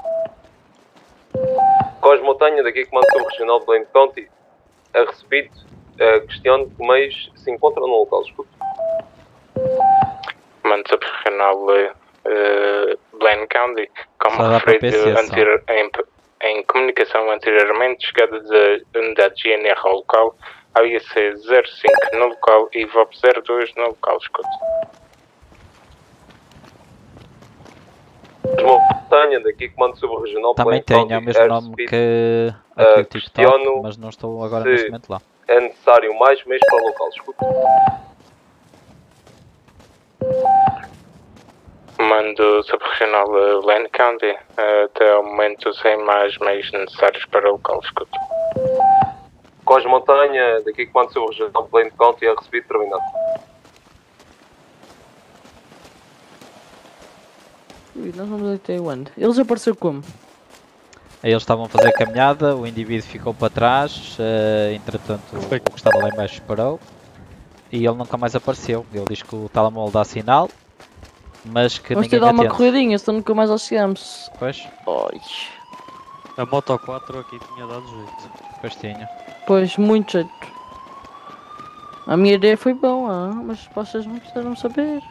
Speaker 9: Cós Montanha, daqui comando subregional de Blaine County, a recebido, uh, questiono que meios se encontram no local, escuto.
Speaker 1: Mano, subregional uh, Blaine County, como
Speaker 2: Só dá para
Speaker 1: referido
Speaker 2: P C, só.
Speaker 1: anterior, em, em comunicação anteriormente, chegada da unidade G N R ao local, A I C zero cinco no local e V O P zero dois no local, escuta.
Speaker 9: Cós Montanha, daqui comando subregional de
Speaker 2: Também
Speaker 9: Blaine
Speaker 2: tenho
Speaker 9: County,
Speaker 2: o mesmo
Speaker 9: a
Speaker 2: nome
Speaker 9: recebido,
Speaker 2: que
Speaker 9: uh,
Speaker 2: aqui o TikTok,
Speaker 9: questiono
Speaker 2: mas não estou agora
Speaker 9: se-
Speaker 2: neste momento lá.
Speaker 9: é necessário mais meios para o local, escuto.
Speaker 1: Mando subregional Blaine County, uh, até ao momento sem mais meios necessários para o local, escuta.
Speaker 9: Cós Montanha, daqui comando subregional de Blaine County, a recebido, terminado.
Speaker 3: Ui, nós vamos até onde? Eles apareceram como?
Speaker 2: Aí eles estavam a fazer a caminhada, o indivíduo ficou para trás, eh, entretanto o que estava lá em baixo parou e ele nunca mais apareceu. Ele diz que o telemóvel dá sinal, mas que
Speaker 3: Vamos ter de
Speaker 2: ninguém
Speaker 3: dar uma
Speaker 2: atende.
Speaker 3: corridinha, senão nunca mais lá chegamos.
Speaker 2: Pois,
Speaker 3: Ai,
Speaker 11: A Moto quatro aqui tinha dado jeito.
Speaker 2: pois tinha.
Speaker 3: pois, muito jeito. A minha ideia foi boa, mas vocês não quiseram saber.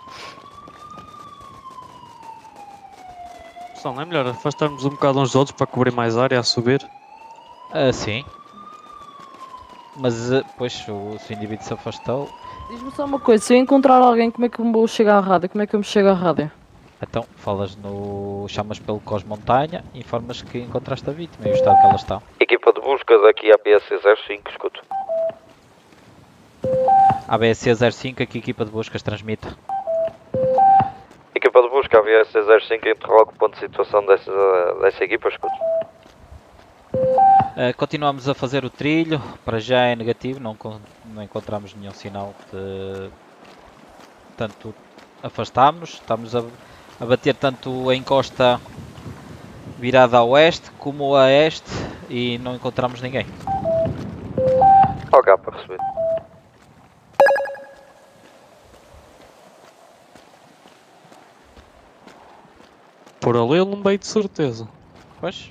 Speaker 11: Pessoal, não é melhor afastarmos um bocado uns dos outros para cobrir mais área a subir?
Speaker 2: Ah, sim. Mas, eh, pois, o, se o indivíduo se afastou,
Speaker 3: Diz-me só uma coisa, se eu encontrar alguém, como é que eu me vou chegar à rádio? Como é que eu me chego à rádio?
Speaker 2: então falas no. chamas pelo Cós Montanha e informas que encontraste a vítima e o estado que ela está.
Speaker 10: Equipa de buscas aqui A B S zero cinco, escuto.
Speaker 2: A B S C zero cinco, aqui equipa de buscas transmite.
Speaker 10: busca a V S zero cinco, interroga o ponto de situação dessa, dessa equipa, escuto.
Speaker 2: Uh, continuamos a fazer o trilho, para já é negativo, não, não encontramos nenhum sinal de... Tanto afastámos-nos, estamos a, a bater tanto em costa virada a oeste como a este e não encontramos ninguém.
Speaker 10: Ok, para receber.
Speaker 11: Por ali ele não veio de certeza.
Speaker 2: Pois.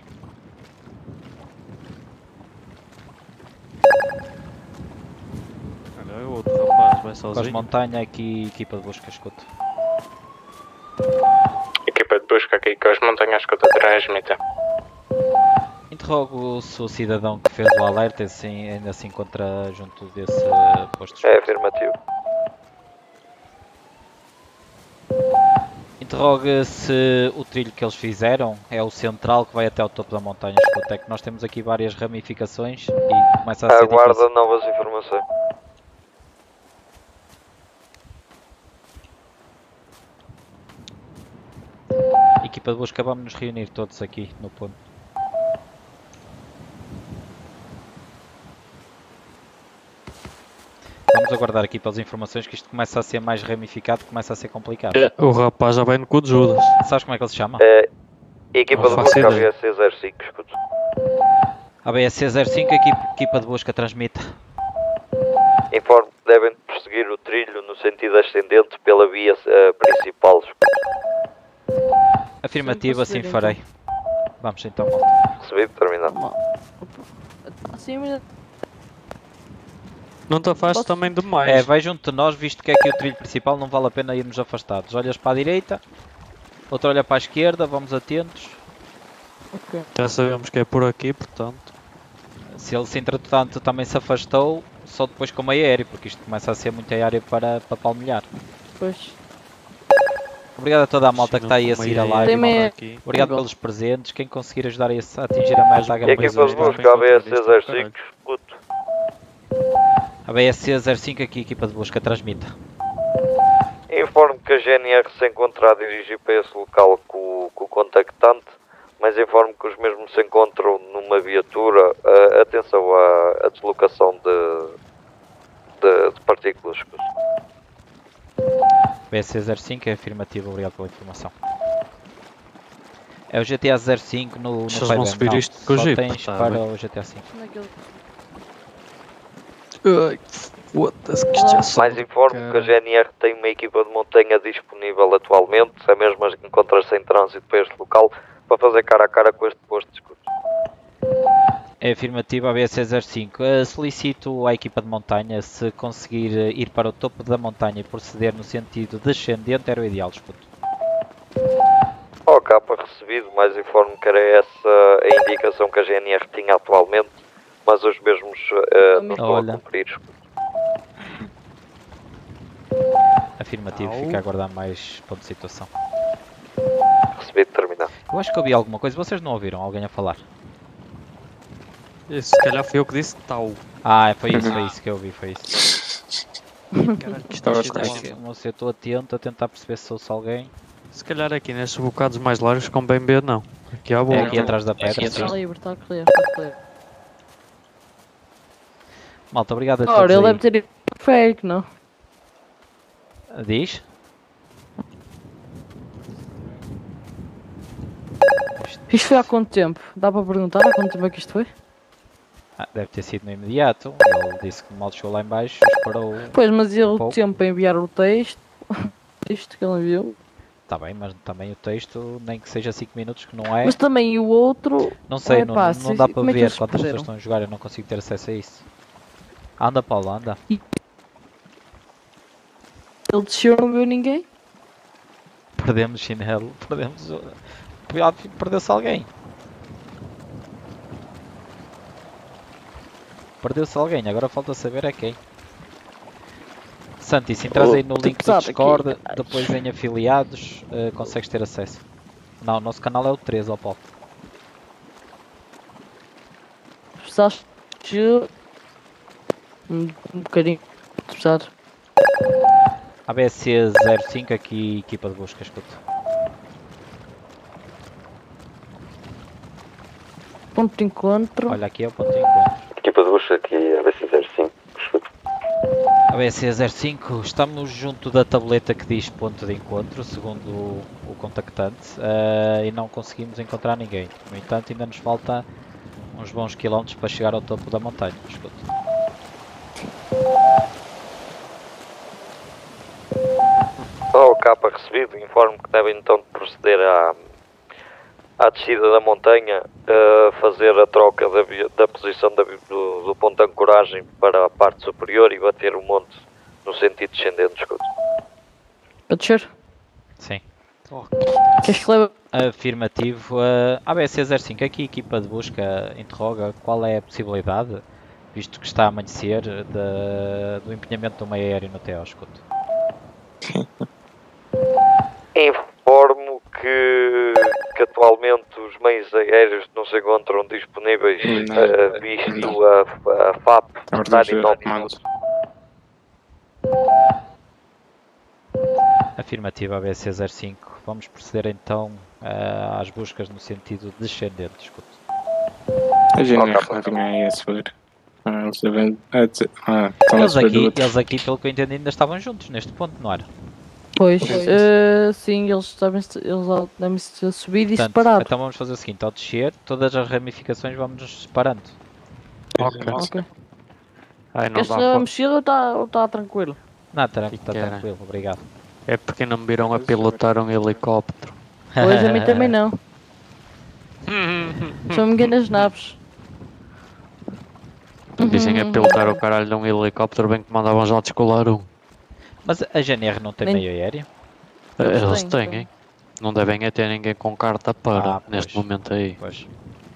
Speaker 11: Olha, o outro rapaz vai sozinho.
Speaker 2: Pós montanha aqui, equipa de busca, escuta.
Speaker 1: Equipa de busca aqui com as montanhas, escuta, transmita.
Speaker 2: Interrogo se o cidadão que fez o alerta assim, ainda se encontra junto desse posto.
Speaker 10: É afirmativo.
Speaker 2: Interroga se o trilho que eles fizeram é o central que vai até ao topo da montanha. Escuta, é que nós temos aqui várias ramificações e começa a ser
Speaker 10: Aguarda
Speaker 2: difícil.
Speaker 10: novas informações.
Speaker 2: Equipa de busca, vamos nos reunir todos aqui no ponto. Vamos aguardar aqui pelas informações que isto começa a ser mais ramificado, começa a ser complicado.
Speaker 11: É, o rapaz já vem no cu de Judas.
Speaker 2: Sabes como é que ele se chama?
Speaker 10: É, equipa
Speaker 11: Não
Speaker 10: de
Speaker 11: faço
Speaker 10: busca A
Speaker 11: ideia.
Speaker 10: B S zero cinco, escuto.
Speaker 2: A B S C zero cinco, equipa, equipa de busca, transmite.
Speaker 10: Informe que devem prosseguir o trilho no sentido ascendente pela via uh, principal, escuto.
Speaker 2: Afirmativo, assim
Speaker 3: Sim,
Speaker 2: farei. Vamos então, malta.
Speaker 10: Recebido, terminado.
Speaker 3: Assim, mas...
Speaker 11: Não te afastes
Speaker 3: Posso-
Speaker 11: também demais.
Speaker 2: É, vai junto de nós, visto que é aqui o trilho principal, não vale a pena irmos afastados. Olhas para a direita, outro olha para a esquerda, vamos atentos.
Speaker 3: Ok.
Speaker 11: Já sabemos que é por aqui, portanto.
Speaker 2: Se ele se entretanto também se afastou, só depois com meio aéreo, porque isto começa a ser muita área para, para palmilhar.
Speaker 3: Pois.
Speaker 2: Obrigado a toda a malta que está aí a
Speaker 11: Com
Speaker 2: seguir a
Speaker 11: meia
Speaker 2: live.
Speaker 3: Tem meia-
Speaker 11: aqui.
Speaker 2: Obrigado
Speaker 3: Igual.
Speaker 2: pelos presentes. Quem conseguir ajudar a, esse- a atingir a meta da
Speaker 10: E equipa de
Speaker 11: Mas
Speaker 10: busca A B S zero cinco, escuto.
Speaker 2: A B S C zero cinco aqui, equipa de busca, transmita.
Speaker 10: Informe que a G N R se encontra a dirigir para esse local com, com o contactante, mas informe que os mesmos se encontram numa viatura. Uh, atenção à, à deslocação de, de, de partículas.
Speaker 2: B S C zero cinco é afirmativo, obrigado pela informação. É o G T A zero cinco no, no
Speaker 11: Eles
Speaker 2: Pai
Speaker 11: vão
Speaker 2: Ben.
Speaker 11: subir
Speaker 2: Não,
Speaker 11: isto com o
Speaker 2: só
Speaker 11: Jeep,
Speaker 2: tens
Speaker 11: tá
Speaker 2: para
Speaker 11: bem.
Speaker 2: o G T A cinco.
Speaker 3: Onde é que ele-
Speaker 11: Ai, foda-se que isto já sobe.
Speaker 10: Mais informe que a G N R tem uma equipa de montanha disponível atualmente, a mesma que encontra-se em trânsito para este local, para fazer cara a cara com este posto de escudo.
Speaker 2: É afirmativo, a B S C zero cinco. Uh, solicito à equipa de montanha se conseguir uh, ir para o topo da montanha e proceder no sentido descendente era o ideal, escuto.
Speaker 10: Ó, capa recebido, mais informe que era essa a indicação que a G N R tinha atualmente, mas os mesmos uh, não estão
Speaker 2: Olha.
Speaker 10: a cumprir. escudo.
Speaker 2: Afirmativo,
Speaker 11: Au.
Speaker 2: fica a aguardar mais ponto de situação.
Speaker 10: Recebido, terminado.
Speaker 2: Eu acho que ouvi alguma coisa, vocês não ouviram alguém a falar?
Speaker 11: Se calhar foi eu que disse tal.
Speaker 2: Ah, foi isso, foi isso que eu ouvi, foi isso.
Speaker 11: Caralho, que isto
Speaker 1: Estava
Speaker 11: está cheio de
Speaker 1: escuro.
Speaker 11: lama.
Speaker 2: Moço, eu estou atento a tentar perceber se ouço alguém.
Speaker 11: Se calhar aqui nestes bocados mais largos com bem B não. Aqui há
Speaker 2: É
Speaker 11: boa.
Speaker 2: aqui atrás da pedra,
Speaker 3: Está
Speaker 2: sim.
Speaker 3: livre, está clear, está clear.
Speaker 2: Malta, obrigado a todos
Speaker 3: Ora, ele
Speaker 2: aí.
Speaker 3: deve ter ido fake, não?
Speaker 2: Diz?
Speaker 3: Isto foi há quanto tempo? Dá para perguntar há quanto tempo é que isto foi?
Speaker 2: Ah, deve ter sido no imediato. Ele disse que mal chegou lá em baixo, esperou.
Speaker 3: Pois, mas ele o
Speaker 2: pouco.
Speaker 3: tempo para enviar o texto, isto que ele enviou.
Speaker 2: Está bem, mas também o texto, nem que seja cinco minutos, que não é.
Speaker 3: Mas também o outro...
Speaker 2: Não sei,
Speaker 3: é,
Speaker 2: não,
Speaker 3: pá,
Speaker 2: não
Speaker 3: se-
Speaker 2: dá para
Speaker 3: como é que
Speaker 2: ver
Speaker 3: eles
Speaker 2: quantas pessoas
Speaker 3: puseram?
Speaker 2: estão a jogar, eu não consigo ter acesso a isso. Anda, Paulo, anda.
Speaker 3: Ele desceu, não viu ninguém.
Speaker 2: Perdemos chinelo, perdemos. o- Perdeu-se alguém. Perdeu-se alguém, agora falta saber é quem. Santi, se entras
Speaker 3: Oh,
Speaker 2: aí no
Speaker 3: tu
Speaker 2: link do
Speaker 3: sabe aqui,
Speaker 2: Discord,
Speaker 3: gajo.
Speaker 2: depois em afiliados, eh, consegues ter acesso. Não, o nosso canal é o três, ó Paulo.
Speaker 3: Precisaste de... Um, um bocadinho. Precisar.
Speaker 2: A B S C zero cinco aqui, equipa de busca, escuta.
Speaker 3: Ponto de encontro.
Speaker 2: Olha, aqui é o ponto de encontro.
Speaker 10: Equipa de busca aqui, A B C zero cinco.
Speaker 2: A B C zero cinco, estamos junto da tableta que diz ponto de encontro, segundo o, o contactante, uh, e não conseguimos encontrar ninguém. No entanto, ainda nos falta uns bons quilómetros para chegar ao topo da montanha. Escuta.
Speaker 10: Só o capa recebido, informo que devem então proceder à, à descida da montanha, uh, fazer a troca da, da posição da, do, do ponto de ancoragem para a parte superior e bater o monte no sentido descendente, escuto.
Speaker 3: A descer?
Speaker 2: Sim.
Speaker 3: Queres que leve?
Speaker 2: Afirmativo. Uh, A B C zero cinco, aqui a equipa de busca interroga qual é a possibilidade, visto que está a amanhecer, de, do empenhamento do meio aéreo no T O, escuto.
Speaker 10: Informo que, que atualmente os meios aéreos não se encontram disponíveis, uh, visto a, a F A P estar inóptima.
Speaker 2: Afirmativa, A B C zero cinco. Vamos proceder então uh, às buscas no sentido descendente, escuto.
Speaker 1: A G N R vinha aí a subir. Ah, eles devem... Ah,
Speaker 2: eles, aqui, eles aqui, pelo que eu entendi, ainda estavam juntos neste ponto, não era?
Speaker 3: Pois, uh, sim, eles devem-se subir e separar.
Speaker 2: Então vamos fazer o seguinte, ao descer, todas as ramificações vamos nos separando.
Speaker 3: Ok. okay.
Speaker 11: Ai, não
Speaker 3: este
Speaker 11: dá
Speaker 3: na mochila está tá tranquilo?
Speaker 2: Não, está tá tranquilo, obrigado.
Speaker 11: É porque não me viram a pilotar um helicóptero.
Speaker 3: Pois, a mim também não. São pequenas naves.
Speaker 11: Dizem a pilotar o caralho de um helicóptero, bem que mandavam já descolar um.
Speaker 2: Mas a G N R não tem Nem... meio aéreo?
Speaker 11: Eles, Eles têm, têm. Não devem é ter ninguém com carta para, ah, neste pois. momento aí.
Speaker 2: Pois.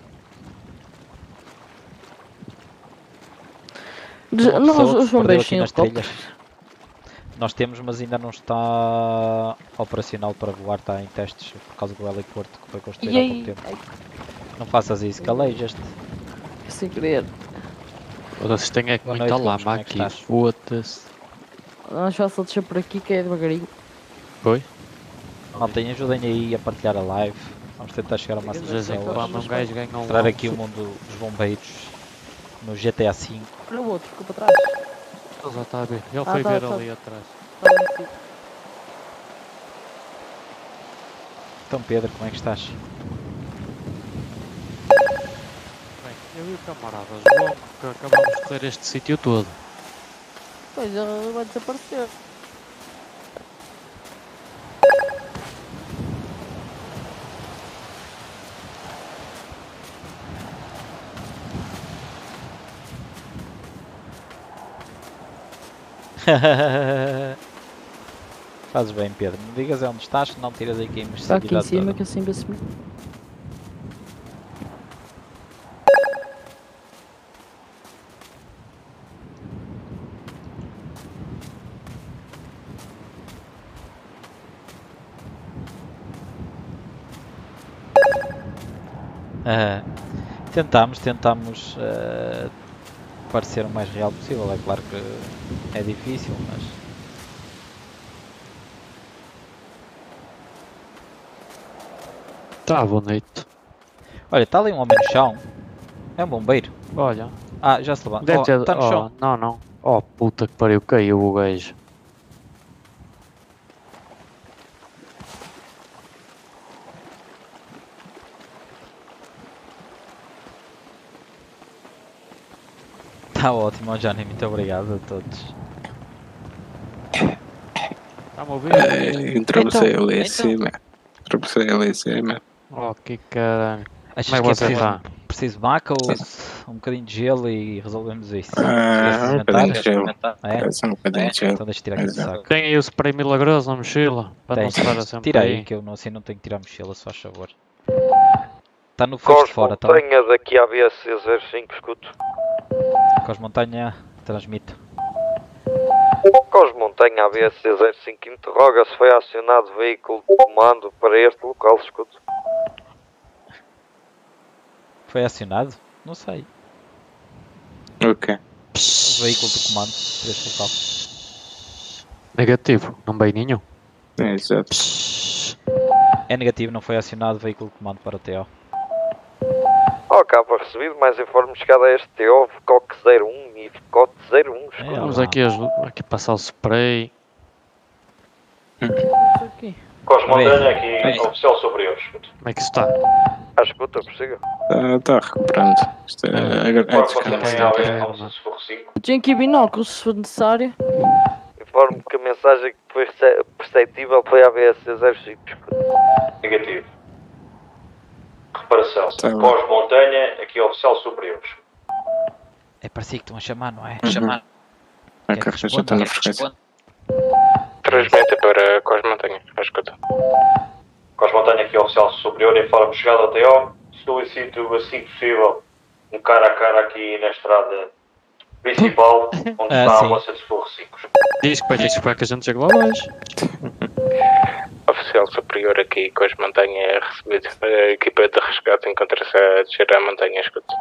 Speaker 3: De... Nós, os bombeiros têm helicópteros.
Speaker 2: Nós temos, mas ainda não está operacional para voar, está em testes por causa do heliporto que foi construído há pouco tempo. Ai. Não faças isso, calejas-te.
Speaker 3: Sem querer.
Speaker 11: Vocês têm é que muita lama aqui, foda-se.
Speaker 3: Nós só só deixar por aqui que é devagarinho.
Speaker 11: Foi?
Speaker 2: Maltem, ajudem aí a partilhar a live. Vamos tentar chegar a uma situação.
Speaker 11: Um gajo ganha um
Speaker 2: mostrar aqui o mundo dos bombeiros no G T A cinco.
Speaker 3: Olha o outro, ficou para trás.
Speaker 11: Ele já está a ver, ele ah, foi tá, ver tá. ali atrás.
Speaker 3: Tá,
Speaker 2: então Pedro, como é que estás?
Speaker 11: Bem, eu e o camarada João que acabamos de ter este sítio todo.
Speaker 3: Pois, ele vai desaparecer.
Speaker 2: Fazes bem, Pedro. Me digas onde estás, não tiras aqui a imersividade.
Speaker 3: Está aqui em cima
Speaker 2: toda.
Speaker 3: Que assim vê-se.
Speaker 2: Uh, tentamos, tentamos uh, parecer o mais real possível. É claro que é difícil, mas
Speaker 11: tá bonito.
Speaker 2: Olha, está ali um homem no chão. É um bombeiro.
Speaker 11: Olha.
Speaker 2: Ah, já se levanta.
Speaker 11: Deve
Speaker 2: oh,
Speaker 11: ter...
Speaker 2: Está no
Speaker 11: oh,
Speaker 2: chão.
Speaker 11: Não, não. Oh, puta que pariu, caiu o gajo.
Speaker 2: Está ótimo, Johnny. Muito obrigado a todos.
Speaker 11: Está-me a ouvir?
Speaker 1: É, Introduzei então, ali em cima. Introduzei ali em cima.
Speaker 11: Oh, que caralho.
Speaker 2: Achas Como é que, que é preciso, preciso maca ou um bocadinho de gelo e resolvemos isso?
Speaker 1: Ah, um bocadinho de gelo.
Speaker 2: É?
Speaker 1: Um bocadinho de gelo.
Speaker 2: Então deixa eu tirar aqui do saco.
Speaker 11: Tem aí o spray milagroso na mochila? Para não separar sempre
Speaker 2: Tira
Speaker 11: aí,
Speaker 2: aí, que eu não, assim não tenho que tirar a mochila, se faz favor. Está no fecho de fora, tá?
Speaker 10: Montanha daqui à B S C zero cinco, escuto.
Speaker 2: Cos Montanha, transmito.
Speaker 10: Cos Montanha, A B S C zero cinco, interroga se foi acionado veículo de comando para este local, escuto.
Speaker 2: Foi acionado? Não sei.
Speaker 1: O quê?
Speaker 2: Veículo de comando para este local.
Speaker 11: Negativo, não veio nenhum.
Speaker 1: É, exato.
Speaker 2: É negativo, não foi acionado veículo de comando para o T O.
Speaker 10: Oh, capa recebido, mais informe chegada a este T O, V C O C zero um e V C O C zero um.
Speaker 11: É, vamos aqui, aqui passar o spray.
Speaker 3: Aqui.
Speaker 15: Cos Montanha aqui, oficial superior.
Speaker 11: Como é que isso está?
Speaker 10: Ah, escuta, prossiga.
Speaker 1: Está recuperando. Isto é, é, é descansar.
Speaker 3: Tinha que ir binóculos se for necessário.
Speaker 10: Informe que a mensagem que foi perceptível foi a B S C zero cinco.
Speaker 15: Negativo. Reparação.
Speaker 1: Tá
Speaker 15: Cos Montanha, aqui oficial superior.
Speaker 2: É parecia que estão a chamar, não é?
Speaker 1: Uhum.
Speaker 2: Chamar.
Speaker 1: A carreira já está na frequência. Transmite para Cos Montanha, à escuta.
Speaker 15: Cos Montanha, aqui oficial superior, informe chegada ao T O. Solicito, assim que possível, um cara a cara aqui na estrada principal, onde
Speaker 2: Ah,
Speaker 15: está
Speaker 2: sim.
Speaker 15: a moça de Forrecicos.
Speaker 11: Diz que vai ter que esperar que a gente chegue lá longe.
Speaker 1: Oficial superior aqui, Cos Montanha, é recebido. A equipa de resgate encontra-se a descer a montanha, à escuta.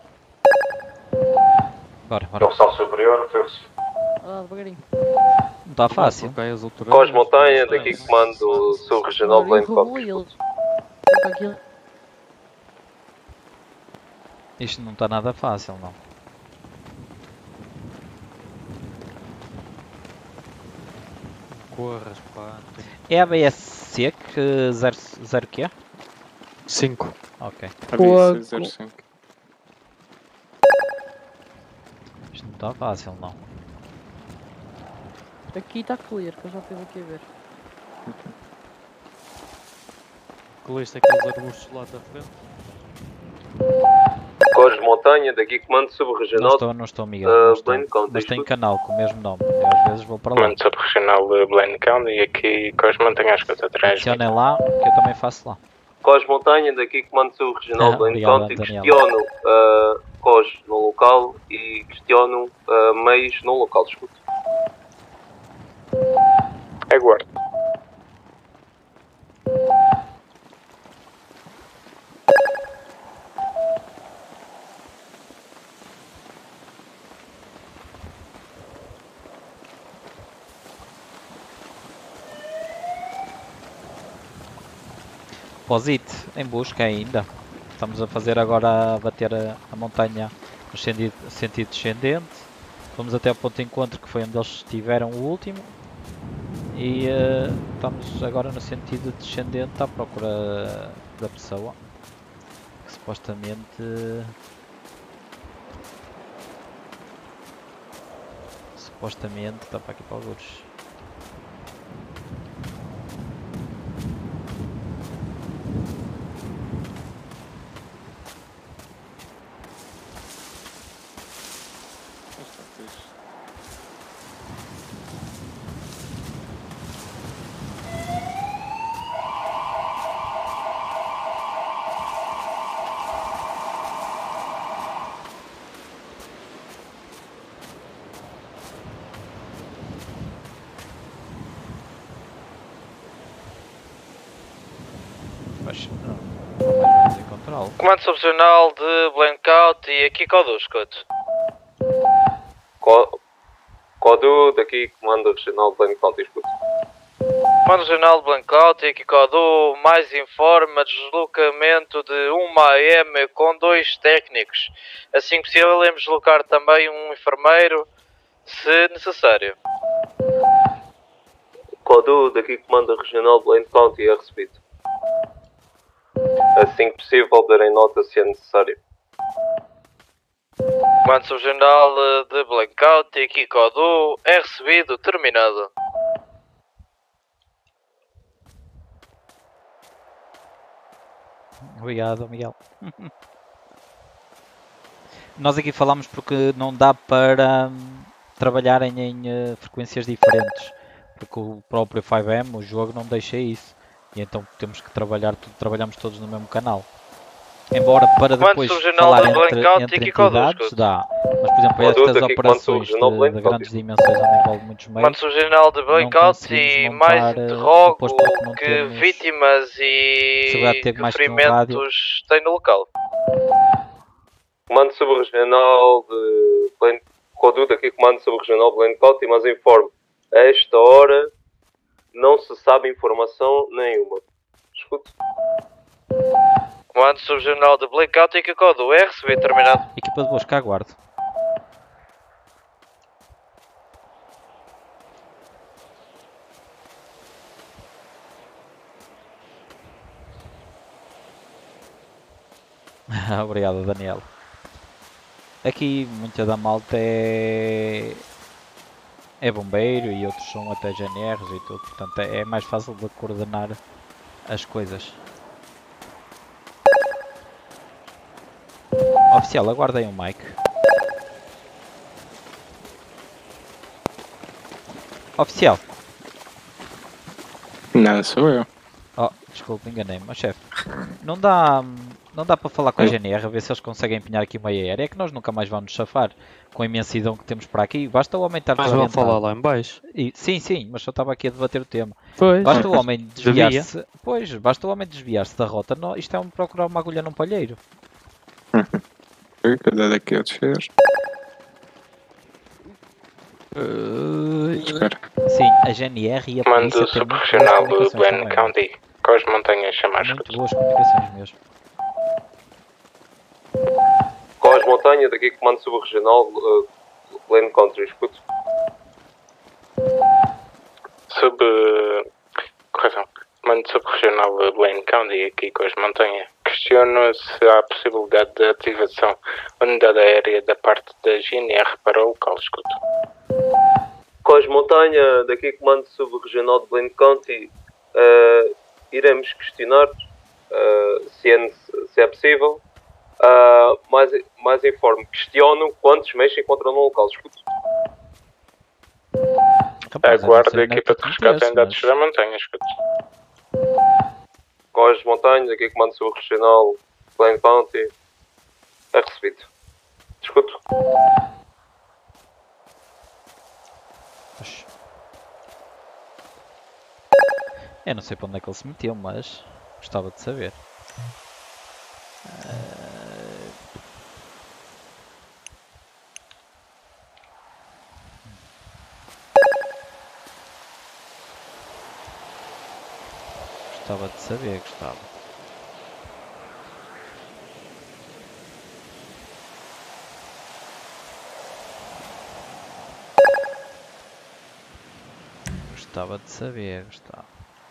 Speaker 2: Bora, bora.
Speaker 15: Oficial superior, foi recebido.
Speaker 3: Ah, devagarinho.
Speaker 2: Não está fácil.
Speaker 9: Cos Montanha, daqui comando Sul Regional Blend Copy.
Speaker 2: Isto não está nada fácil, não.
Speaker 11: Corras, pá.
Speaker 2: É a B S C que zero, zero quê?
Speaker 11: cinco.
Speaker 2: Ok.
Speaker 1: A B S zero cinco.
Speaker 2: Isto não está fácil, não.
Speaker 3: Aqui está clear, que eu já estive aqui a ver.
Speaker 11: Coliste aqueles arbustos lá da frente.
Speaker 9: Cos Montanha, daqui comando
Speaker 2: Não
Speaker 9: subregional.
Speaker 2: estou, não estou, Miguel.
Speaker 9: Uh,
Speaker 2: Não estou.
Speaker 9: Blaine County,
Speaker 2: Mas tem
Speaker 9: escuta.
Speaker 2: canal com o mesmo nome. Eu às vezes vou para lá.
Speaker 1: Comando subregional de Blaine County e aqui Cos Montanha, à escuta atrás.
Speaker 2: Adicionem lá, que eu também faço lá.
Speaker 9: Cos Montanha, daqui comando subregional
Speaker 2: Ah,
Speaker 9: Blend
Speaker 2: obrigado,
Speaker 9: County.
Speaker 2: Daniel.
Speaker 9: Questiono uh, Cos no local e questiono uh, meios no local. Escuta.
Speaker 1: Aguardo.
Speaker 2: Posite, em busca ainda. Estamos a fazer agora a bater a, a montanha no sentido, sentido descendente. Vamos até ao ponto de encontro que foi onde eles estiveram o último. E uh, estamos agora no sentido descendente à procura da pessoa. Que supostamente... Supostamente está para aqui para alguns.
Speaker 5: Comando subregional de Blankout e aqui Codu, escuto.
Speaker 9: Co Codu, daqui comando regional Blend County. Escuta.
Speaker 5: Comando regional de Blankout e aqui Codu, mais informa deslocamento de uma A M com dois técnicos. Assim que possível, iremos deslocar também um enfermeiro, se necessário.
Speaker 9: Codu, daqui comando regional Blend County, é recebido. Assim que possível, darem nota se é necessário.
Speaker 5: Comando subregional de Blankout e aqui Codu, é recebido, terminado.
Speaker 2: Obrigado, Miguel. Nós aqui falamos porque não dá para hum, trabalharem em uh, frequências diferentes. Porque o próprio cinco M, o jogo, não deixa isso. E então temos que trabalhar, trabalhamos todos no mesmo canal. Embora para depois falar entre, entre entidades dá. Mas por exemplo, estas operações de, de grandes dimensões onde envolve muitos meios.
Speaker 5: Comando subregional de Blackout e mais te rogo que vítimas e ferimentos têm no local.
Speaker 9: Comando subregional de Blend Codu, aqui comando subregional de Blackout, mas informo, a esta hora não se sabe informação nenhuma. Escute.
Speaker 5: Comando Subregional de Blackout e que código é recebido terminado.
Speaker 2: Equipa de busca, aguardo. Obrigado, Daniel. Aqui muita da malta é é bombeiro e outros são até G N Rs e tudo, portanto é, é mais fácil de coordenar as coisas. Oficial, aguardem o mic. Oficial.
Speaker 1: Não, sou eu.
Speaker 2: Oh, desculpe, enganei-me, mas chefe, não dá, não dá para falar com a G N R a ver se eles conseguem empenhar aqui uma aérea, é que nós nunca mais vamos safar com a imensidão que temos para aqui, basta o homem estar
Speaker 11: Mas vão falar lá em baixo.
Speaker 2: E, sim, sim, mas só estava aqui a debater o tema.
Speaker 6: Pois.
Speaker 2: Basta o homem desviar-se, pois, basta o homem desviar-se da rota, não, isto é um procurar uma agulha num palheiro.
Speaker 1: Cuidado aqui a descer.
Speaker 2: Uh, sim, a G N R e a
Speaker 1: Mando
Speaker 2: polícia têm muito boas
Speaker 1: subregional do
Speaker 2: comunicações
Speaker 1: Glen
Speaker 2: também.
Speaker 1: County, com as montanhas chamadas.
Speaker 2: Muito boas comunicações mesmo.
Speaker 9: Com as montanhas, daqui comando subregional uh, Glen Country, escuto.
Speaker 1: Sub... Correção. Mando subregional do Glen County, aqui com as montanhas. Questiono se há possibilidade de ativação unidade aérea da parte da G N R para o local, escuto.
Speaker 9: Com as montanhas, daqui comando subregional de Glen County, uh, iremos questionar uh, se, é, se é possível. Uh, mais, mais informe, questiono quantos mexem encontram no local, escuto.
Speaker 1: Aguardo a equipa de resgate em dados da montanha, escuto.
Speaker 9: Com as montanhas, aqui comando subregional Glen County, é recebido. Escuto.
Speaker 2: Eu não sei para onde é que ele se meteu, mas gostava de saber. Gostava de saber, gostava. Gostava de saber, gostava.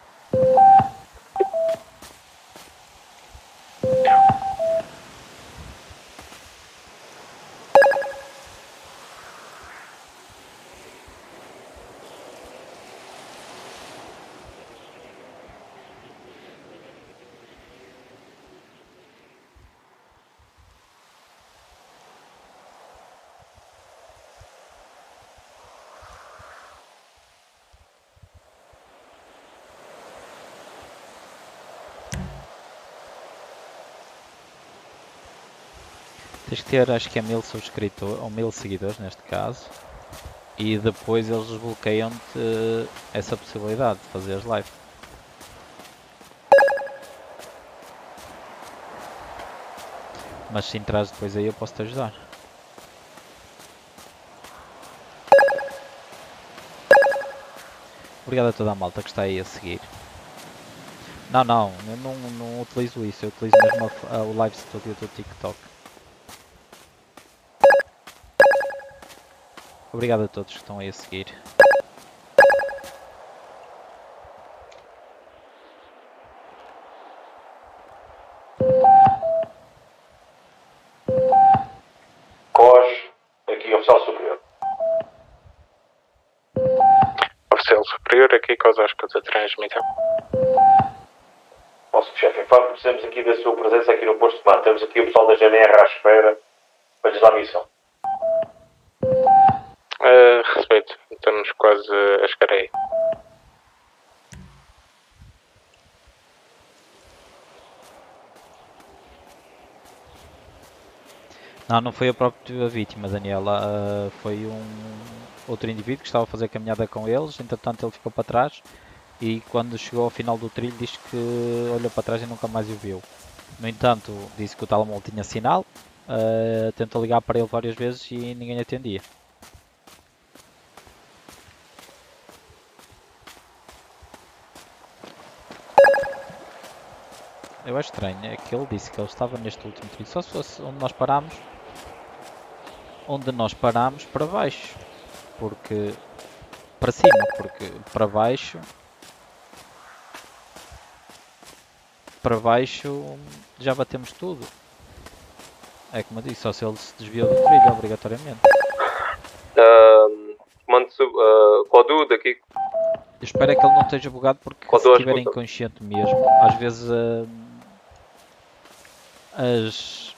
Speaker 2: Tens que ter, acho que é mil subscritores, ou mil seguidores neste caso, e depois eles desbloqueiam-te essa possibilidade de fazer as lives. Mas se entrares depois aí eu posso te ajudar. Obrigado a toda a malta que está aí a seguir. Não, não, eu não, não utilizo isso, eu utilizo mesmo a, a, o Live Studio do TikTok. Obrigado a todos que estão aí a seguir.
Speaker 15: Cos, aqui oficial superior.
Speaker 1: Oficial superior, aqui com os Oscars a transmissão.
Speaker 15: Nosso chefe, informe, precisamos aqui da sua presença aqui no posto de comando. Temos aqui o pessoal da G N R à espera para lhes dar a missão.
Speaker 1: Uh, respeito, estamos quase a chegar aí.
Speaker 2: Não, não foi a própria vítima, Daniela, uh, foi um outro indivíduo que estava a fazer a caminhada com eles, entretanto ele ficou para trás e quando chegou ao final do trilho disse que olhou para trás e nunca mais o viu. No entanto, disse que o telemóvel tinha sinal, uh, tentou ligar para ele várias vezes e ninguém atendia. eu acho estranho é que ele disse que ele estava neste último trilho. Só se fosse onde nós parámos, onde nós parámos para baixo, porque para cima, porque para baixo, para baixo já batemos tudo. É como eu disse, só se ele se desviou do trilho obrigatoriamente.
Speaker 9: Uh, mando uh, Kodu daqui.
Speaker 2: Eu espero é que ele não esteja bugado, porque
Speaker 9: Kodu
Speaker 2: se estiver
Speaker 9: escuta.
Speaker 2: inconsciente mesmo, às vezes uh, as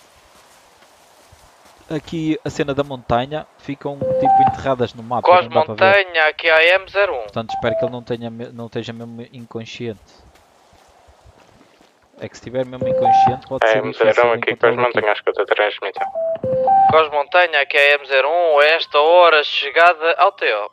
Speaker 2: aqui a cena da montanha ficam tipo enterradas no mapa.
Speaker 5: Cos
Speaker 2: não dá para ver.
Speaker 5: Montanha, aqui a M zero um.
Speaker 2: Portanto, espero que ele não, tenha, me- não esteja mesmo inconsciente. É que se estiver mesmo inconsciente pode
Speaker 1: É,
Speaker 2: ser difícil
Speaker 1: zero
Speaker 2: de
Speaker 1: aqui com as
Speaker 2: encontrá-lo aqui.
Speaker 1: montanhas que eu estou a transmitir.
Speaker 5: Cos Montanha, aqui a M zero um, a esta hora chegada ao T O.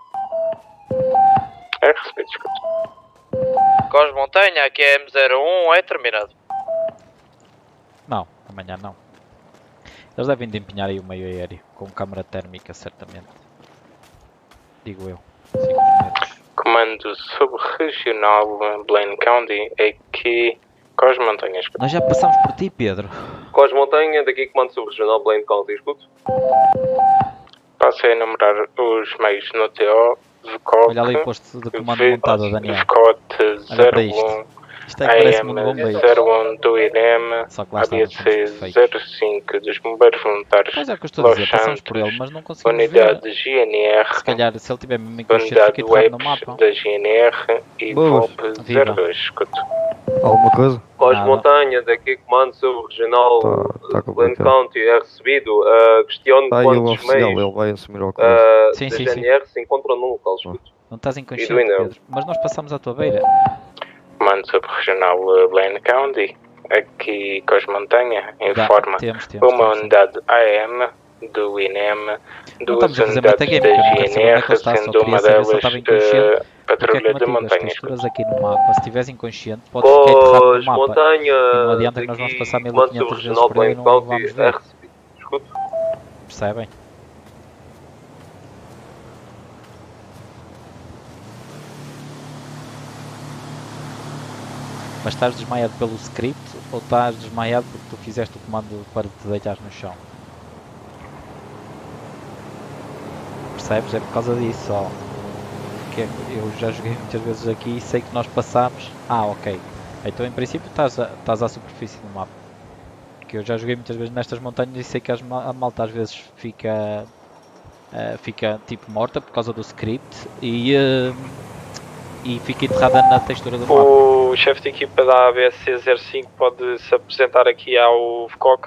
Speaker 1: É recebido, desculpa.
Speaker 5: Cos Montanha, aqui a M zero um, é terminado.
Speaker 2: Não, amanhã não. Eles devem de empenhar aí o meio aéreo, com câmara térmica certamente. Digo eu. cinco minutos.
Speaker 1: Comando subregional Blaine County, aqui com as montanhas.
Speaker 2: Nós já passamos por ti, Pedro.
Speaker 9: Cos Montanha, daqui comando subregional Blaine County, escuto.
Speaker 1: Passei a enumerar os meios no T O, V C O C,
Speaker 2: Olha ali o posto de comando montado, Daniel.
Speaker 1: V C O T
Speaker 2: Olha para
Speaker 1: zero
Speaker 2: isto.
Speaker 1: um,
Speaker 2: Isto é que parece mundo
Speaker 1: A M
Speaker 2: bombeiro.
Speaker 1: zero um do I N E M,
Speaker 2: Só que lá está,
Speaker 1: A B C
Speaker 2: não somos
Speaker 1: zero cinco dos Bombeiros Voluntários,
Speaker 2: Pois é o que eu estou a
Speaker 1: Los
Speaker 2: dizer, passamos por
Speaker 1: Santos,
Speaker 2: ele, mas não conseguimos
Speaker 1: Unidade
Speaker 2: ver.
Speaker 1: G N R,
Speaker 2: Se calhar, se ele tiver mesmo inconsciente,
Speaker 1: Unidade
Speaker 2: fica enterrado no
Speaker 1: Webs
Speaker 2: mapa.
Speaker 1: da G N R e
Speaker 4: Boas.
Speaker 1: VOP
Speaker 2: Viva.
Speaker 1: zero dois, escuto.
Speaker 4: Alguma coisa?
Speaker 9: Cos
Speaker 2: Nada.
Speaker 9: Montanha, daqui comando subregional
Speaker 4: Tá- tá
Speaker 9: Blaine
Speaker 4: complicado.
Speaker 9: County, é recebido. Uh, questiono
Speaker 4: Está aí o
Speaker 9: quantos
Speaker 4: oficial,
Speaker 9: meios
Speaker 4: ele vai assumir o
Speaker 9: uh,
Speaker 4: coisa.
Speaker 2: Sim,
Speaker 9: da
Speaker 2: sim,
Speaker 9: G N R se encontram no local, escuto.
Speaker 2: Não estás
Speaker 9: E do
Speaker 2: inconsciente,
Speaker 9: I N E M.
Speaker 2: Pedro. Mas nós passamos à tua beira.
Speaker 1: Comando subregional Blaine County, aqui com as montanhas,
Speaker 2: Dá,
Speaker 1: informa
Speaker 2: temos, temos,
Speaker 1: uma
Speaker 2: temos.
Speaker 1: unidade A M do I N E M,
Speaker 2: Não
Speaker 1: duas
Speaker 2: estamos a fazer
Speaker 1: unidades da
Speaker 2: metagame, porque eu não quero saber onde é
Speaker 1: G N
Speaker 2: que ele
Speaker 1: R,
Speaker 2: está, só
Speaker 1: sendo
Speaker 2: queria
Speaker 1: uma
Speaker 2: saber se ele
Speaker 1: delas
Speaker 2: estava inconsciente.
Speaker 1: uh,
Speaker 2: Porque é
Speaker 1: patrulha
Speaker 2: como
Speaker 1: de
Speaker 2: eu digo, as
Speaker 1: montanhas.
Speaker 2: texturas aqui no mapa, se estiveres inconsciente, podes ficar enterrado
Speaker 9: Cos
Speaker 2: no mapa.
Speaker 9: Montanha,
Speaker 2: E não adianta que nós vamos
Speaker 9: daqui
Speaker 2: passar mil e
Speaker 9: comando
Speaker 2: quinhentas vezes
Speaker 9: subregional
Speaker 2: por aí e
Speaker 9: Blaine
Speaker 2: não
Speaker 9: County,
Speaker 2: vamos
Speaker 9: é
Speaker 2: ver.
Speaker 9: recebido. Escuto.
Speaker 2: Percebem? Mas estás desmaiado pelo script ou estás desmaiado porque tu fizeste o comando para te deitares no chão? Percebes? É por causa disso só. Que é que eu já joguei muitas vezes aqui e sei que nós passamos. Ah, ok. Então em princípio estás, a, estás à superfície do mapa. Que eu já joguei muitas vezes nestas montanhas e sei que as, ma- a malta às vezes fica. Uh, fica tipo morta por causa do script e, uh, e fica enterrada na textura do mapa.
Speaker 16: O chefe de equipa da A B C zero cinco pode se apresentar aqui ao V C O C.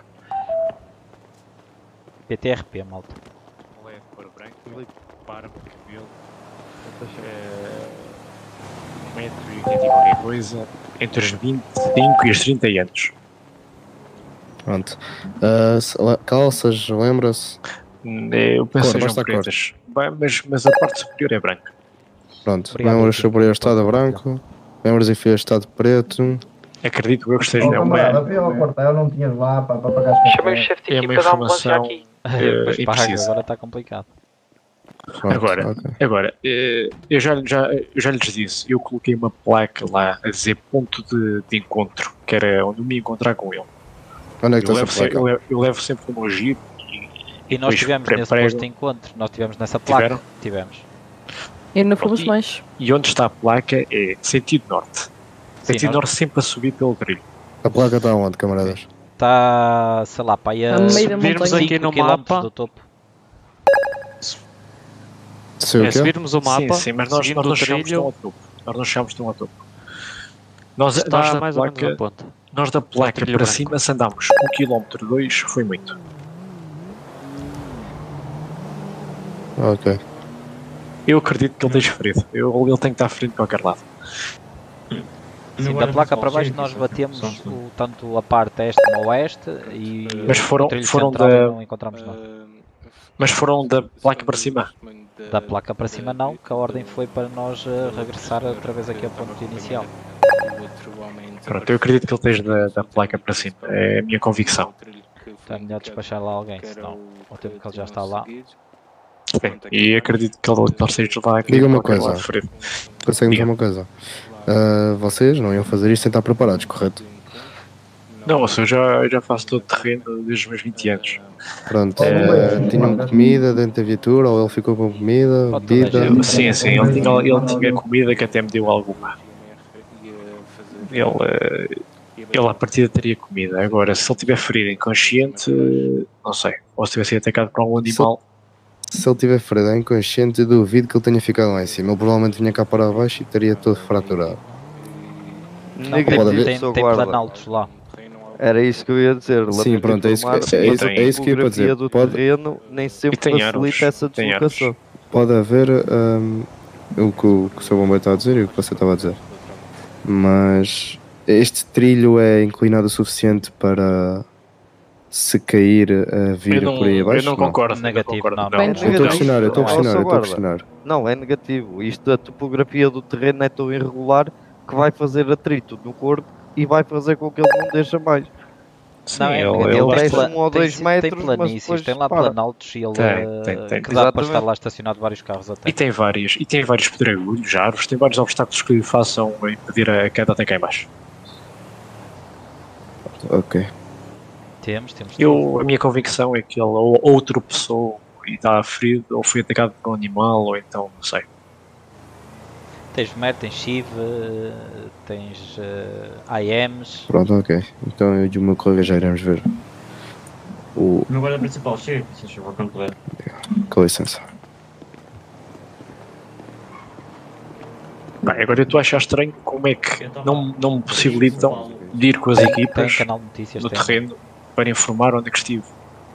Speaker 2: P T R P, malta.
Speaker 12: Qual é a cor branca? Barba, cabelo. É, um metro e oitenta e qualquer coisa. Entre os vinte e cinco e os trinta anos.
Speaker 17: Pronto. Uh, se- le- calças, lembra-se?
Speaker 12: Eu penso
Speaker 17: Cor,
Speaker 12: que
Speaker 17: basta
Speaker 12: sejam
Speaker 17: a cor.
Speaker 12: pretas. Bem, Mas, mas a parte superior é branca.
Speaker 17: Pronto.
Speaker 2: Obrigado,
Speaker 17: Membros
Speaker 2: Ricardo.
Speaker 17: superiores estado branco. Membros inferiores estado preto.
Speaker 12: Acredito eu que esteja
Speaker 18: Oh,
Speaker 12: uma,
Speaker 18: camarada, fui ao quartel, não tinhas lá para, para pagar as
Speaker 16: Chamei o chefe de
Speaker 12: é uma
Speaker 16: equipa da ambulância
Speaker 12: informação
Speaker 16: aqui.
Speaker 12: eh,
Speaker 2: Pois paga,
Speaker 12: imprecisa.
Speaker 2: agora está complicado.
Speaker 17: Pronto,
Speaker 12: Agora,
Speaker 17: ok.
Speaker 12: agora eh, eu, já, já, eu já lhes disse, eu coloquei uma placa lá a dizer ponto de, de encontro, que era onde eu me encontrar com ele.
Speaker 17: Onde é que
Speaker 12: eu,
Speaker 17: está
Speaker 12: levo
Speaker 17: essa
Speaker 12: sempre,
Speaker 17: placa?
Speaker 12: eu, levo, eu levo sempre no meu jeep
Speaker 2: E nós
Speaker 12: Depois
Speaker 2: tivemos
Speaker 12: pre-
Speaker 2: nesse
Speaker 12: prego.
Speaker 2: posto de encontro, nós tivemos nessa placa.
Speaker 12: Tiveram?
Speaker 2: Tivemos.
Speaker 3: E ainda fomos mais.
Speaker 12: E onde está a placa é sentido norte. Sentido
Speaker 2: nós-
Speaker 12: norte sempre a subir pelo trilho.
Speaker 17: A placa está onde, camaradas?
Speaker 2: Está, sei lá, para aí a
Speaker 3: A meio da
Speaker 11: Subirmos
Speaker 3: montanha.
Speaker 11: aqui no
Speaker 2: quilómetros
Speaker 11: mapa.
Speaker 2: do topo.
Speaker 17: Se o
Speaker 11: É
Speaker 17: quê?
Speaker 11: subirmos o mapa,
Speaker 12: sim, sim, mas nós,
Speaker 11: seguindo
Speaker 12: nós não
Speaker 11: o
Speaker 12: chegamos tão
Speaker 11: trilho,
Speaker 12: ao topo. Nós não chegamos tão ao topo. Nós,
Speaker 11: está
Speaker 12: nós, da
Speaker 11: mais ou menos
Speaker 12: placa,
Speaker 11: na ponta.
Speaker 12: nós da placa
Speaker 11: trilho
Speaker 12: para
Speaker 11: branco.
Speaker 12: cima, se andamos um quilómetro, dois, foi muito.
Speaker 17: Ok.
Speaker 12: Eu acredito que ele esteja ferido. Eu, ele tem que estar ferido de qualquer lado.
Speaker 2: Sim, da placa para baixo nós batemos o, tanto a parte este como a oeste e
Speaker 12: Mas foram-
Speaker 2: o trilho
Speaker 12: foram
Speaker 2: central
Speaker 12: da-
Speaker 2: não encontramos nada.
Speaker 12: Mas foram da placa para cima.
Speaker 2: Da placa para cima não, que a ordem foi para nós eh, regressar outra vez aqui ao ponto inicial.
Speaker 12: Pronto, eu acredito que ele esteja da, da placa para cima. É a minha convicção.
Speaker 2: Então é melhor despachar lá alguém, senão ao tempo que ele já está lá.
Speaker 12: Bem, e acredito que ele, que ele esteja lá. aqui
Speaker 17: Diga
Speaker 12: de
Speaker 17: uma
Speaker 12: qualquer
Speaker 17: coisa.
Speaker 12: lado ferido.
Speaker 17: Consegue-me dizer
Speaker 12: Diga.
Speaker 17: uma coisa? Ah, vocês não iam fazer isto sem estar preparados, correto?
Speaker 12: Não, ou seja, eu já, já faço todo o terreno desde os meus vinte anos.
Speaker 17: Pronto,
Speaker 12: É,
Speaker 17: eh, tinham comida dentro da viatura ou ele ficou com comida, bebida?
Speaker 12: eu- sim, sim, ele tinha, ele tinha comida que até me deu alguma. Ele, eh, ele à partida teria comida. Agora, se ele tiver ferido inconsciente, não sei. Ou se tiver sido atacado por algum animal.
Speaker 17: Se ele tiver ferido inconsciente, eu duvido que ele tenha ficado lá em cima. Ele provavelmente vinha cá para baixo e estaria todo fraturado.
Speaker 2: Não,
Speaker 4: Negativo,
Speaker 17: Pode haver-
Speaker 2: tem,
Speaker 4: sou
Speaker 2: tem
Speaker 4: guarda.
Speaker 2: planaltos lá.
Speaker 4: Era isso que eu ia dizer.
Speaker 17: Sim,
Speaker 4: lamento
Speaker 17: pronto, é isso que-
Speaker 4: informar,
Speaker 17: é
Speaker 4: mas
Speaker 17: isso-
Speaker 4: a
Speaker 17: é isso que eu ia
Speaker 4: topografia
Speaker 17: dizer.
Speaker 4: do
Speaker 17: Pode-
Speaker 4: terreno nem sempre
Speaker 12: E tem
Speaker 4: facilita
Speaker 12: árvores,
Speaker 4: essa
Speaker 12: tem
Speaker 4: deslocação.
Speaker 17: Pode haver hum, o, que o que o seu bombeiro está a dizer e o que você estava a dizer. Mas este trilho é inclinado o suficiente para se cair a vir
Speaker 12: Eu não-
Speaker 17: por aí
Speaker 12: eu
Speaker 17: abaixo?
Speaker 12: não concordo,
Speaker 2: Negativo,
Speaker 12: concordo,
Speaker 2: não.
Speaker 12: não.
Speaker 17: Eu estou a questionar, eu estou a
Speaker 4: Não,
Speaker 17: questionar, eu estou a
Speaker 4: guarda.
Speaker 17: questionar.
Speaker 4: Não, é negativo. Isto, a topografia do terreno é tão irregular que vai fazer atrito no corpo e vai fazer com que ele não deixa mais.
Speaker 2: Não, é
Speaker 12: ele-
Speaker 2: negativo.
Speaker 12: ele
Speaker 2: Tem
Speaker 4: desce
Speaker 2: pla-
Speaker 4: um ou
Speaker 2: tem-
Speaker 4: dois
Speaker 2: tem
Speaker 4: metros, mas
Speaker 2: planícies,
Speaker 4: depois
Speaker 2: tem lá
Speaker 4: para.
Speaker 2: planaltos e ele
Speaker 12: Tem,
Speaker 2: eh,
Speaker 12: tem, tem.
Speaker 2: que dá para
Speaker 4: Exatamente.
Speaker 2: estar lá estacionado vários carros até.
Speaker 12: E tem vários, e tem vários pedregulhos, árvores, tem vários obstáculos que lhe façam impedir a queda até cá em baixo.
Speaker 17: Ok.
Speaker 2: Temos, temos.
Speaker 12: Eu, a minha convicção é que ele ou, ou tropeçou e está ferido, ou foi atacado por um animal, ou então, não sei.
Speaker 2: Tens Mer, tens Shiv, eh, tens uh, I Ms.
Speaker 17: Pronto, ok. Então eu e o meu colega já iremos ver. O...
Speaker 14: No guarda principal, chega, se achou completo.
Speaker 17: Com licença.
Speaker 12: Bem, agora eu estou a achar estranho como é que não, não me possibilitam de ir com as
Speaker 2: Tem-
Speaker 12: equipas
Speaker 2: tem canal de notícias,
Speaker 12: no
Speaker 2: tem.
Speaker 12: terreno para informar onde é que estive.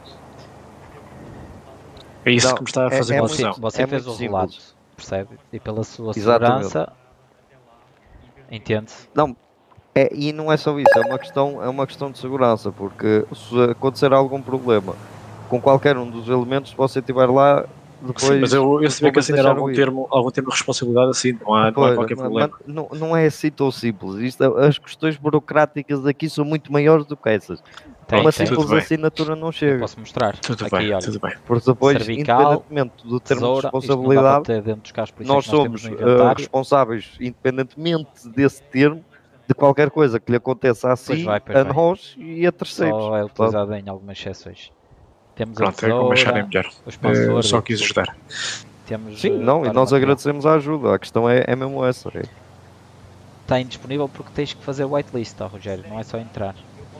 Speaker 12: É isso
Speaker 4: Não,
Speaker 12: que me está a
Speaker 4: é-
Speaker 12: fazer
Speaker 4: é
Speaker 2: Você,
Speaker 12: confusão.
Speaker 2: você
Speaker 4: É
Speaker 2: fez o
Speaker 4: muito
Speaker 2: relato,
Speaker 4: simples.
Speaker 2: percebe? E pela sua
Speaker 4: Exatamente.
Speaker 2: segurança, entende?
Speaker 4: Não, é, e não é só isso, é uma questão, é uma questão de segurança, porque se acontecer algum problema com qualquer um dos elementos, se você estiver lá, depois.
Speaker 12: Sim, mas eu, eu sabia que
Speaker 4: depois
Speaker 12: assim era algum
Speaker 4: deixaram ir.
Speaker 12: termo, algum termo de responsabilidade assim, não há, não há
Speaker 4: Pois,
Speaker 12: qualquer
Speaker 4: mas-
Speaker 12: problema.
Speaker 4: mas não, não é assim tão simples. Isto, é- as questões burocráticas aqui são muito maiores do que essas.
Speaker 2: Tem,
Speaker 4: uma
Speaker 2: tem.
Speaker 4: simples
Speaker 12: Tudo bem.
Speaker 4: assinatura não chega.
Speaker 2: Posso mostrar?
Speaker 12: Tudo
Speaker 2: Aqui,
Speaker 12: bem,
Speaker 2: olha.
Speaker 12: tudo bem.
Speaker 4: Porque depois,
Speaker 2: Cervical,
Speaker 4: independentemente do termo
Speaker 2: tesoura,
Speaker 4: de
Speaker 2: isto não dá para
Speaker 4: responsabilidade,
Speaker 2: ter dentro dos carros, por isso é
Speaker 4: nós
Speaker 2: que nós
Speaker 4: somos
Speaker 2: temos no
Speaker 4: eh,
Speaker 2: inventário.
Speaker 4: responsáveis, independentemente desse termo, de qualquer coisa que lhe aconteça a
Speaker 2: Pois
Speaker 4: si,
Speaker 2: vai, pois
Speaker 4: a
Speaker 2: vai.
Speaker 4: nós e a terceiros.
Speaker 2: Só é
Speaker 4: Sabe?
Speaker 2: utilizado em algumas exceções. Temos
Speaker 12: Pronto,
Speaker 2: a
Speaker 12: é como acharem
Speaker 2: tesoura,
Speaker 12: melhor.
Speaker 2: o
Speaker 12: Eu
Speaker 2: expansor,
Speaker 12: só quis ajudar.
Speaker 2: temos,
Speaker 4: Sim,
Speaker 2: eh,
Speaker 4: não, e
Speaker 2: vários
Speaker 4: nós
Speaker 2: materiais.
Speaker 4: agradecemos a ajuda. A questão é, é mesmo essa. é.
Speaker 2: Está indisponível porque tens que fazer whitelist, tá, Rogério? Não é só entrar.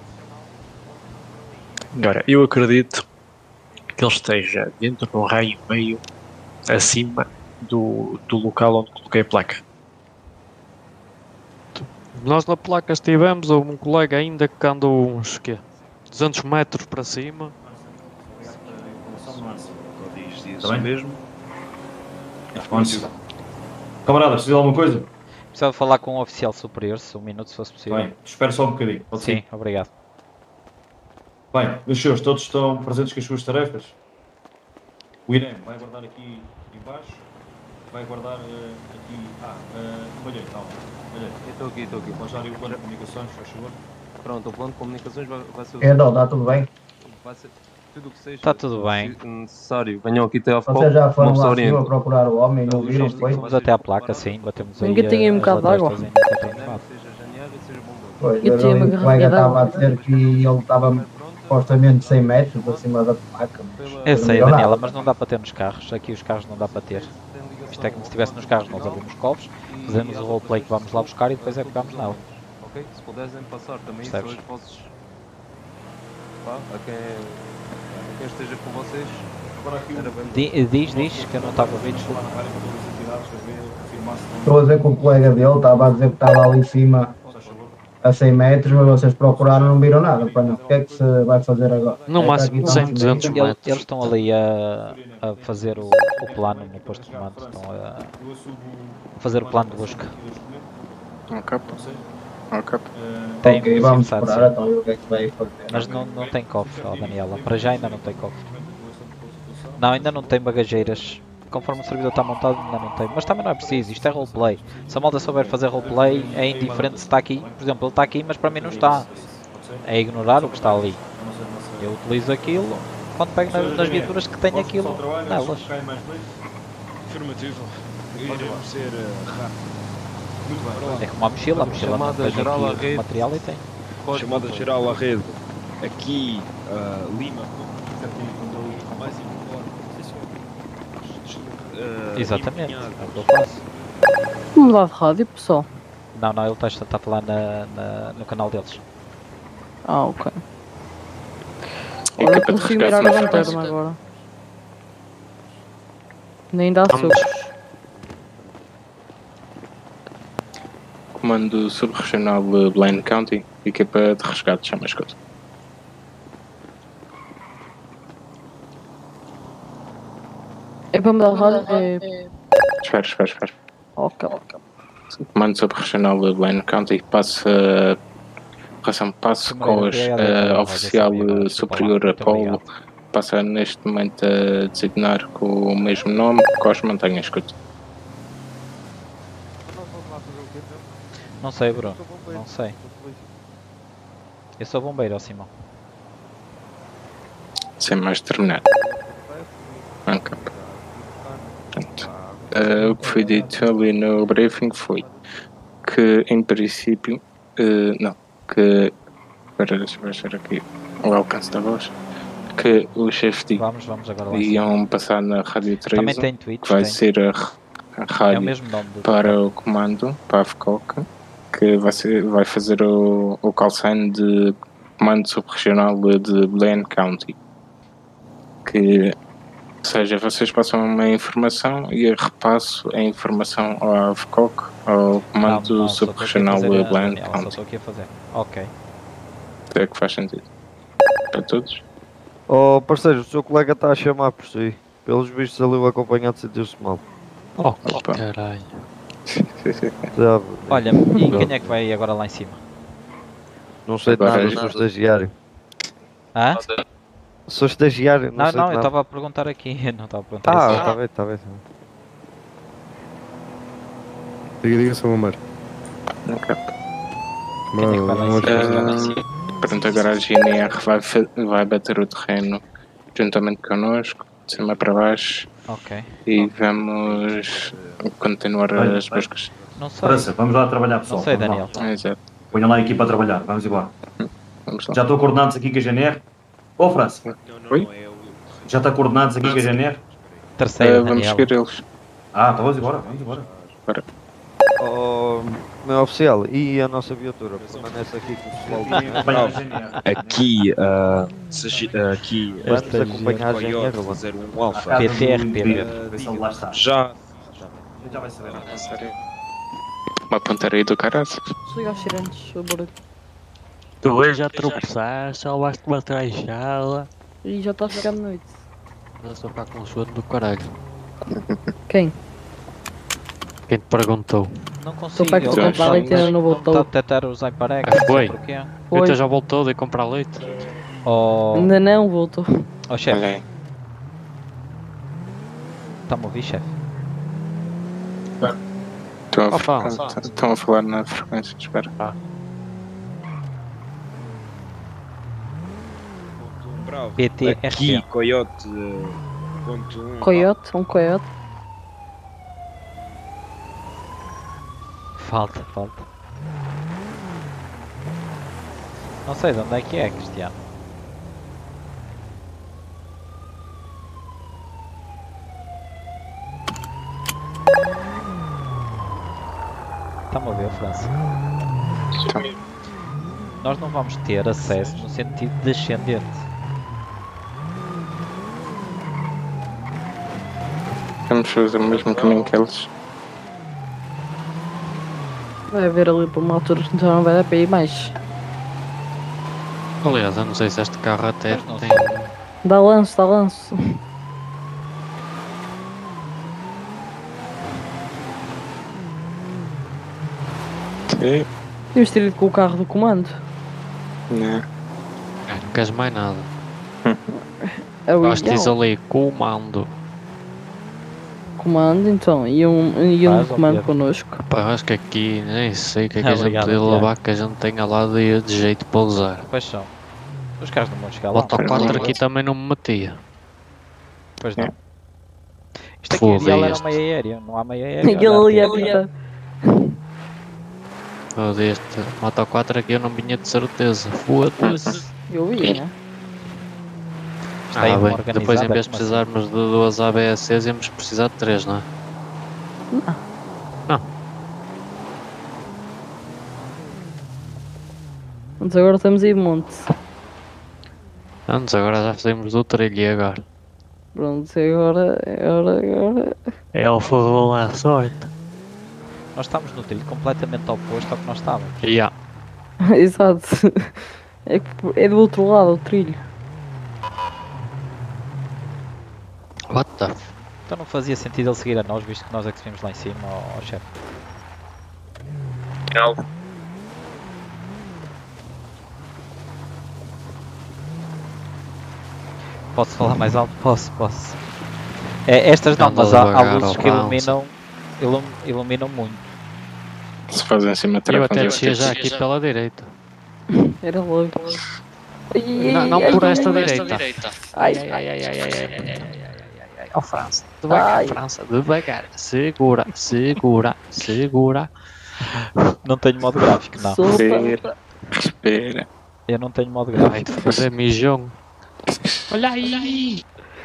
Speaker 12: Agora, eu acredito que ele esteja dentro de um raio e meio acima do, do local onde coloquei a placa.
Speaker 11: Nós na placa estivemos, houve um colega ainda que andou uns quê? duzentos metros para cima.
Speaker 14: Diz, diz
Speaker 13: Tá bem?
Speaker 14: mesmo.
Speaker 13: Responde. Camarada, precisa de alguma coisa?
Speaker 2: Precisava falar com um oficial superior, se um minuto se fosse possível.
Speaker 13: Bem, espera só um bocadinho. Pode ser?
Speaker 2: Sim, obrigado.
Speaker 13: Bem, meus senhores, todos estão presentes com as suas tarefas? O Irene vai guardar aqui embaixo. Vai guardar eh, aqui... Ah, uh, olha, calma. Olha,
Speaker 19: Estou aqui, estou aqui.
Speaker 13: pode dar aí o plano de comunicações, faz favor.
Speaker 19: Pronto, o plano de comunicações vai, vai ser.
Speaker 18: É, não, dá tudo bem?
Speaker 19: Vai ser tudo o que seja.
Speaker 2: Está tudo bem.
Speaker 19: Necessário. Venham aqui até ao foco.
Speaker 18: Vocês já foram
Speaker 19: não se
Speaker 18: lá acima
Speaker 19: orientem.
Speaker 18: a procurar o homem e não viram depois?
Speaker 2: Fomos até à placa, sim, batemos aí.
Speaker 3: Ninguém tinha
Speaker 2: eh,
Speaker 3: um
Speaker 2: as
Speaker 3: bocado de água.
Speaker 2: latestas e nunca tem levado.
Speaker 19: Seja janeiro, seja bombeiro.
Speaker 18: Pois,
Speaker 3: Eu
Speaker 18: eu
Speaker 3: tinha uma
Speaker 18: o
Speaker 3: garrafa
Speaker 18: colega
Speaker 3: de
Speaker 18: estava a
Speaker 3: água.
Speaker 18: dizer que ele estava supostamente cem metros acima da placa. mas
Speaker 2: Eu
Speaker 18: não
Speaker 2: sei,
Speaker 18: viram
Speaker 2: Daniela,
Speaker 18: nada.
Speaker 2: mas não dá para ter nos carros. Aqui os carros não dá para ter. Isto é como se estivesse nos carros, nós abrimos cofres, fazemos o roleplay que vamos lá buscar e depois é que pegamos nela.
Speaker 19: Ok? Se puderem passar também isso
Speaker 2: Percebes?
Speaker 19: aos vossos. Pá, a quem, a quem esteja com vocês.
Speaker 13: Agora aqui
Speaker 19: Era bem.
Speaker 2: Di- Diz, diz, que eu não estava a ouvir, desculpa.
Speaker 18: Estou a dizer que o colega dele estava a dizer que estava ali em cima a cem metros, mas vocês procuraram e não viram nada. Pá, o que é que se vai fazer agora?
Speaker 11: No
Speaker 18: É que
Speaker 11: máximo
Speaker 18: aqui
Speaker 11: cem,
Speaker 18: estamos
Speaker 11: duzentos
Speaker 18: bem.
Speaker 2: Ele-
Speaker 11: metros.
Speaker 2: Eles estão ali a, a fazer o, o plano no posto de comando, estão a, a fazer o plano de busca.
Speaker 1: Ok. Ok.
Speaker 2: Tem
Speaker 18: Ok,
Speaker 2: um
Speaker 18: vamos
Speaker 2: fixado,
Speaker 18: esperar
Speaker 2: sim.
Speaker 18: então e o que é que vai fazer.
Speaker 2: Mas não, não tem cofre, ó Daniela. Para já ainda não tem cofre. Não, ainda não tem bagageiras. Conforme o servidor está montado, ainda não tem. Mas também não é preciso, isto é roleplay. Se a malta souber fazer roleplay, é indiferente se está aqui. Por exemplo, ele está aqui, mas para mim não está. É ignorar o que está ali. Eu utilizo aquilo quando pego nas, nas viaturas que tenho aquilo nelas.
Speaker 20: Afirmativo. Iremos ser rápido. Muito bem.
Speaker 2: É como a mochila, a mochila não
Speaker 19: Chamada
Speaker 2: tem
Speaker 19: geral à
Speaker 2: aqui
Speaker 19: rede.
Speaker 2: o material e tem.
Speaker 19: chamada geral à rede. Aqui, uh, Lima, mais informe. Uh,
Speaker 2: Exatamente, é
Speaker 19: encaminhado.
Speaker 2: o que eu faço.
Speaker 3: Mudar de rádio, pessoal.
Speaker 2: Não, não, ele está, está a falar na, na- no canal deles.
Speaker 3: Ah, ok.
Speaker 1: E
Speaker 3: Agora
Speaker 1: equipa de
Speaker 3: consigo
Speaker 1: resgate
Speaker 3: virar
Speaker 1: na
Speaker 3: a lanterna
Speaker 1: frequência.
Speaker 3: agora. Nem dá socos.
Speaker 1: Comando Subregional uh, Blaine County, equipa de resgate, chama as coisas.
Speaker 3: É para mudar de rádio? É...
Speaker 1: Espera, espera, espera.
Speaker 3: Ok, ok.
Speaker 1: Comando Subregional uh, Blaine County, passa. Relação passo com os uh, oficial uh, superior Apolo, passa neste momento a designar com o mesmo nome, Cos Montanha Escuta.
Speaker 2: Não sei, Bruno. Não sei. Eu sou bombeiro, ó Simão.
Speaker 1: Sem mais terminar. Ok. Portanto, uh, o que foi dito ali no briefing foi que, em princípio, uh, não, que, para deixar aqui o alcance da voz, que o chefe de
Speaker 2: Vamos, vamos agora lá.
Speaker 1: iam passar na Rádio treze,
Speaker 2: Também tem Twitch,
Speaker 1: que vai
Speaker 2: tem.
Speaker 1: ser a, a rádio
Speaker 2: É o mesmo nome do-
Speaker 1: para o comando, para a AFCOC, que vai, ser, vai fazer o, o call sign de comando subregional de Blaine County. Que, ou seja, vocês passam uma informação e eu repasso a informação ao AFCOC, ao comando
Speaker 2: Não, não, só estou aqui a
Speaker 1: subregional
Speaker 2: fazer
Speaker 1: de
Speaker 2: a
Speaker 1: Blaine
Speaker 2: Daniela, Só
Speaker 1: County.
Speaker 2: estou aqui a fazer. Ok.
Speaker 1: É que faz sentido. Para todos?
Speaker 4: Oh parceiro, o seu colega está a chamar por si. Pelos vistos ali o acompanhado sentiu-se mal.
Speaker 11: Oh, caralho.
Speaker 4: Sabe?
Speaker 2: Olha, e quem é que vai agora lá em cima?
Speaker 4: Não sei de
Speaker 1: Agora
Speaker 4: nada,
Speaker 1: é-
Speaker 4: sou estagiário.
Speaker 2: Hã?
Speaker 4: Sou estagiário, não,
Speaker 2: Não,
Speaker 4: sei
Speaker 2: não,
Speaker 4: de
Speaker 2: eu
Speaker 4: nada.
Speaker 2: estava a perguntar aqui. Eu não estava a perguntar
Speaker 4: Ah,
Speaker 2: isso.
Speaker 4: está bem, está bem. Tá bem.
Speaker 17: Diga, diga, seu Omar.
Speaker 1: Ok.
Speaker 2: Quem é que vai lá em cima?
Speaker 1: Ah, pronto, agora a G N R vai, fa- vai bater o terreno juntamente connosco, de cima para baixo.
Speaker 2: Ok.
Speaker 1: E vamos continuar
Speaker 13: Bem,
Speaker 1: as
Speaker 13: bem.
Speaker 1: buscas.
Speaker 2: Não sei.
Speaker 13: França, vamos lá trabalhar, pessoal.
Speaker 2: Não sei,
Speaker 13: Vamos lá.
Speaker 2: Daniel.
Speaker 1: Exato.
Speaker 13: Ponham lá a equipa a trabalhar, vamos embora.
Speaker 1: Vamos lá.
Speaker 13: Já estão coordenados aqui com a G N R? Ô, França,
Speaker 1: Oi?
Speaker 13: já está coordenados aqui com a G N R?
Speaker 2: Terceiro,
Speaker 1: Ah, vamos
Speaker 2: Daniel.
Speaker 1: seguir eles.
Speaker 13: Ah, então vamos embora, vamos embora.
Speaker 1: Para.
Speaker 4: Oh, meu oficial, e a nossa viatura? Permanece aqui com o pessoal do
Speaker 13: Aqui, acompanha a G N R.
Speaker 19: Aqui, uh, se- uh, aqui,
Speaker 4: Vamos
Speaker 19: esta
Speaker 4: acompanhar a G N R,
Speaker 19: Coyote
Speaker 4: lá.
Speaker 19: fazer um alfa.
Speaker 2: P T R, P T R.
Speaker 13: Vê se ele lá está.
Speaker 19: Já,
Speaker 13: Já vai saber.
Speaker 1: Uma pontaria do caraças.
Speaker 3: Desliga os tirantes, o barulho.
Speaker 11: Tu hoje já tropeçaste, salvaste uma trajada.
Speaker 3: E já está a ficar de noite.
Speaker 11: Já estou a ficar com sono do caralho.
Speaker 3: Quem?
Speaker 11: Quem te perguntou?
Speaker 2: Não
Speaker 3: Estou
Speaker 2: consigo.
Speaker 3: perto de
Speaker 2: eu
Speaker 3: comprar
Speaker 2: não-
Speaker 3: leite e ainda não
Speaker 2: Está a
Speaker 3: voltou.
Speaker 2: detectar o Zypareg.
Speaker 11: Ah, foi?
Speaker 2: Porquê?
Speaker 3: Foi.
Speaker 11: Então já voltou de comprar leite?
Speaker 2: Oh,
Speaker 3: Ainda não voltou.
Speaker 2: oh chefe.
Speaker 1: Olha aí.
Speaker 2: Está-me a ouvir, chefe?
Speaker 1: Estão a,
Speaker 11: Oh, fala.
Speaker 1: fa- estão a falar na frequência, espera.
Speaker 19: bravo.
Speaker 2: P T R P.
Speaker 19: Aqui, Coyote, uh, ponto um.
Speaker 3: Coyote, um coiote.
Speaker 2: Falta, falta. Não sei de onde é que é, Cristiano. Está-me a ver, França? Nós não vamos ter acesso no sentido descendente.
Speaker 1: Vamos fazer o mesmo caminho que eles.
Speaker 3: Vai haver ali para uma altura que já não vai dar para ir mais.
Speaker 11: Aliás, eu não sei se este carro até
Speaker 2: Mas não
Speaker 11: tem.
Speaker 3: Dá lanço, dá lanço.
Speaker 1: Sim.
Speaker 3: Devíamos ter ido com o carro do comando.
Speaker 1: Não.
Speaker 11: É, não queres mais nada.
Speaker 3: É o
Speaker 11: Acho que diz
Speaker 3: ideal.
Speaker 11: ali comando.
Speaker 3: Comando, então. E um, e um
Speaker 2: Faz,
Speaker 3: comando
Speaker 2: Pedro.
Speaker 3: connosco.
Speaker 11: Pá, eu acho que aqui nem sei o que é que a gente
Speaker 2: Obrigado,
Speaker 11: podia
Speaker 2: Tiago.
Speaker 11: levar que a gente tenha lá de, de jeito para usar.
Speaker 2: Quais são? Os carros não vão chegar
Speaker 11: O
Speaker 2: lá.
Speaker 11: Auto quatro aqui também não me metia.
Speaker 2: Pois não.
Speaker 1: É.
Speaker 2: Isto aqui
Speaker 11: Foda
Speaker 2: ideal era
Speaker 11: este.
Speaker 2: meia aérea, não há meia aérea.
Speaker 3: Aquele
Speaker 2: Dá
Speaker 3: ali é
Speaker 2: tempo.
Speaker 3: pintar.
Speaker 11: O deste Moto quatro aqui eu não vinha de certeza. Foda-se.
Speaker 3: Eu vi, né?
Speaker 2: Está aí
Speaker 11: Ah,
Speaker 2: uma
Speaker 11: bem,
Speaker 2: organizada,
Speaker 11: depois em vez de
Speaker 2: como assim?
Speaker 11: precisarmos de duas A B S Cs, íamos precisar de três, não é?
Speaker 3: Não.
Speaker 11: Não.
Speaker 3: Mas agora estamos aí monte.
Speaker 11: Antes, agora já fizemos do trilho e agora?
Speaker 3: Pronto, e agora, agora, agora.
Speaker 11: É o futebol à sorte.
Speaker 2: Nós estamos no trilho completamente oposto ao que nós estávamos.
Speaker 11: Yeah.
Speaker 3: Exato. É, que é do outro lado o trilho.
Speaker 11: What the f...
Speaker 2: Então não fazia sentido ele seguir a nós, visto que nós é que subimos lá em cima, ó ó, chefe.
Speaker 15: Não.
Speaker 2: Posso falar mais alto? Posso, posso. É, estas não,
Speaker 11: Anda
Speaker 2: mas há, há
Speaker 11: devagar,
Speaker 2: luzes
Speaker 11: ó,
Speaker 2: que
Speaker 11: França.
Speaker 2: iluminam, ilum, iluminam muito.
Speaker 1: Se fazem cima de
Speaker 11: Eu até
Speaker 1: telefone,
Speaker 11: descia já aqui pela direita.
Speaker 3: Era logo.
Speaker 11: Não, não por esta direita.
Speaker 3: Ai,
Speaker 11: ai, ai, ai, ai, ai, ai, ai, ó França,
Speaker 3: Ai.
Speaker 11: devagar, França, devagar. Segura, segura, segura.
Speaker 2: Não tenho modo gráfico, não.
Speaker 1: Respira, respira.
Speaker 2: Eu não tenho modo
Speaker 11: Vai
Speaker 2: gráfico.
Speaker 11: te fazer mijão. Olha aí!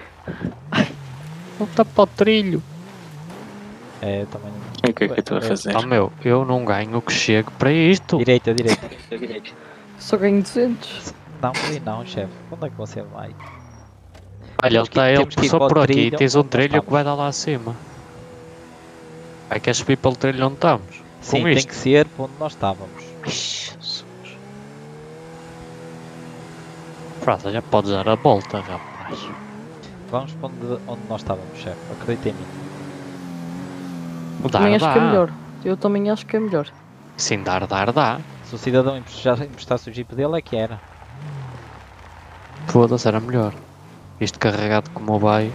Speaker 11: Volta para o trilho.
Speaker 2: É, também.
Speaker 1: O que é que eu estou a fazer?
Speaker 11: Oh meu, eu não ganho o que chego para isto.
Speaker 2: Direita, direita, direita.
Speaker 3: Só ganho duzentos.
Speaker 2: Não, por aí não, chefe. Onde é que você vai?
Speaker 11: Olha, ele
Speaker 2: Temos que-
Speaker 11: está ele
Speaker 2: temos que ir
Speaker 11: só
Speaker 2: para o
Speaker 11: por aqui.
Speaker 2: trilho
Speaker 11: Tens um
Speaker 2: onde nós
Speaker 11: trilho que
Speaker 2: estamos.
Speaker 11: vai dar lá acima. Vai queres subir pelo trilho onde estamos?
Speaker 2: Sim,
Speaker 11: Com
Speaker 2: tem
Speaker 11: isto?
Speaker 2: que ser para onde nós estávamos.
Speaker 11: Jesus. Frata, já podes dar a volta, rapaz.
Speaker 2: Vamos para onde, onde nós estávamos, chefe. Acredita em mim.
Speaker 11: Dar,
Speaker 3: Também acho que é
Speaker 11: dá.
Speaker 3: melhor. Eu também acho que é melhor.
Speaker 11: Sim, dar, dar, dá.
Speaker 2: Se o cidadão emprestasse, emprestasse o jeep dele, é que era.
Speaker 11: Foda-se, era melhor. Isto carregado como vai.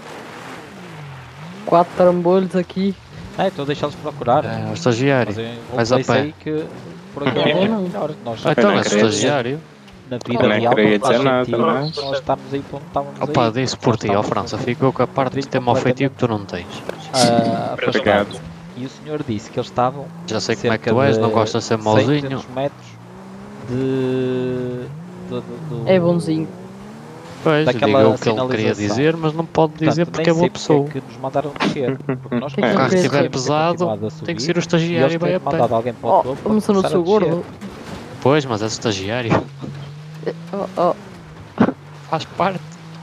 Speaker 3: Quatro trambolhos aqui.
Speaker 2: É, estou a deixá-los procurar.
Speaker 11: É, o estagiário.
Speaker 2: Mas eu
Speaker 11: Vais a pé.
Speaker 2: sei que por aqui é melhor. Nós,
Speaker 11: Ah, então
Speaker 1: não
Speaker 11: é
Speaker 1: queria
Speaker 11: estagiário.
Speaker 2: na vida
Speaker 1: Nem
Speaker 2: real,
Speaker 1: queria
Speaker 2: não faz
Speaker 1: dizer nada,
Speaker 2: sentido
Speaker 1: mas-
Speaker 2: nós estamos aí para onde estávamos
Speaker 11: Opa,
Speaker 2: aí.
Speaker 11: disse por ti, ó
Speaker 2: Nós
Speaker 11: França.
Speaker 2: estávamos
Speaker 11: Ficou com a parte de ter mau feitio que tu não tens.
Speaker 2: Ah,
Speaker 1: Obrigado.
Speaker 2: afastado. E o senhor disse que eles estavam
Speaker 11: Já sei como é que
Speaker 2: cerca
Speaker 11: tu és,
Speaker 2: de
Speaker 11: não gostas de ser
Speaker 2: cem,
Speaker 11: mauzinho.
Speaker 2: duzentos metros de... do- do- do-
Speaker 3: É bonzinho.
Speaker 11: Pois,
Speaker 2: daquela
Speaker 11: diga o que ele queria
Speaker 2: sinalização.
Speaker 11: dizer, mas não pode dizer
Speaker 2: Portanto,
Speaker 11: porque é
Speaker 2: nem
Speaker 11: boa
Speaker 2: sei porque
Speaker 11: pessoa.
Speaker 2: é que nos mandaram descer. Porque nós
Speaker 3: Que é que
Speaker 11: O carro
Speaker 3: ele
Speaker 11: estiver
Speaker 3: queria
Speaker 11: pesado, tem que ser o estagiário e vai a pé.
Speaker 2: mandado alguém para o
Speaker 3: Oh,
Speaker 2: topo para
Speaker 3: começou no
Speaker 2: começar
Speaker 3: seu
Speaker 2: a descer.
Speaker 3: gordo.
Speaker 11: Pois, mas é estagiário.
Speaker 3: Oh, oh.
Speaker 11: Faz parte.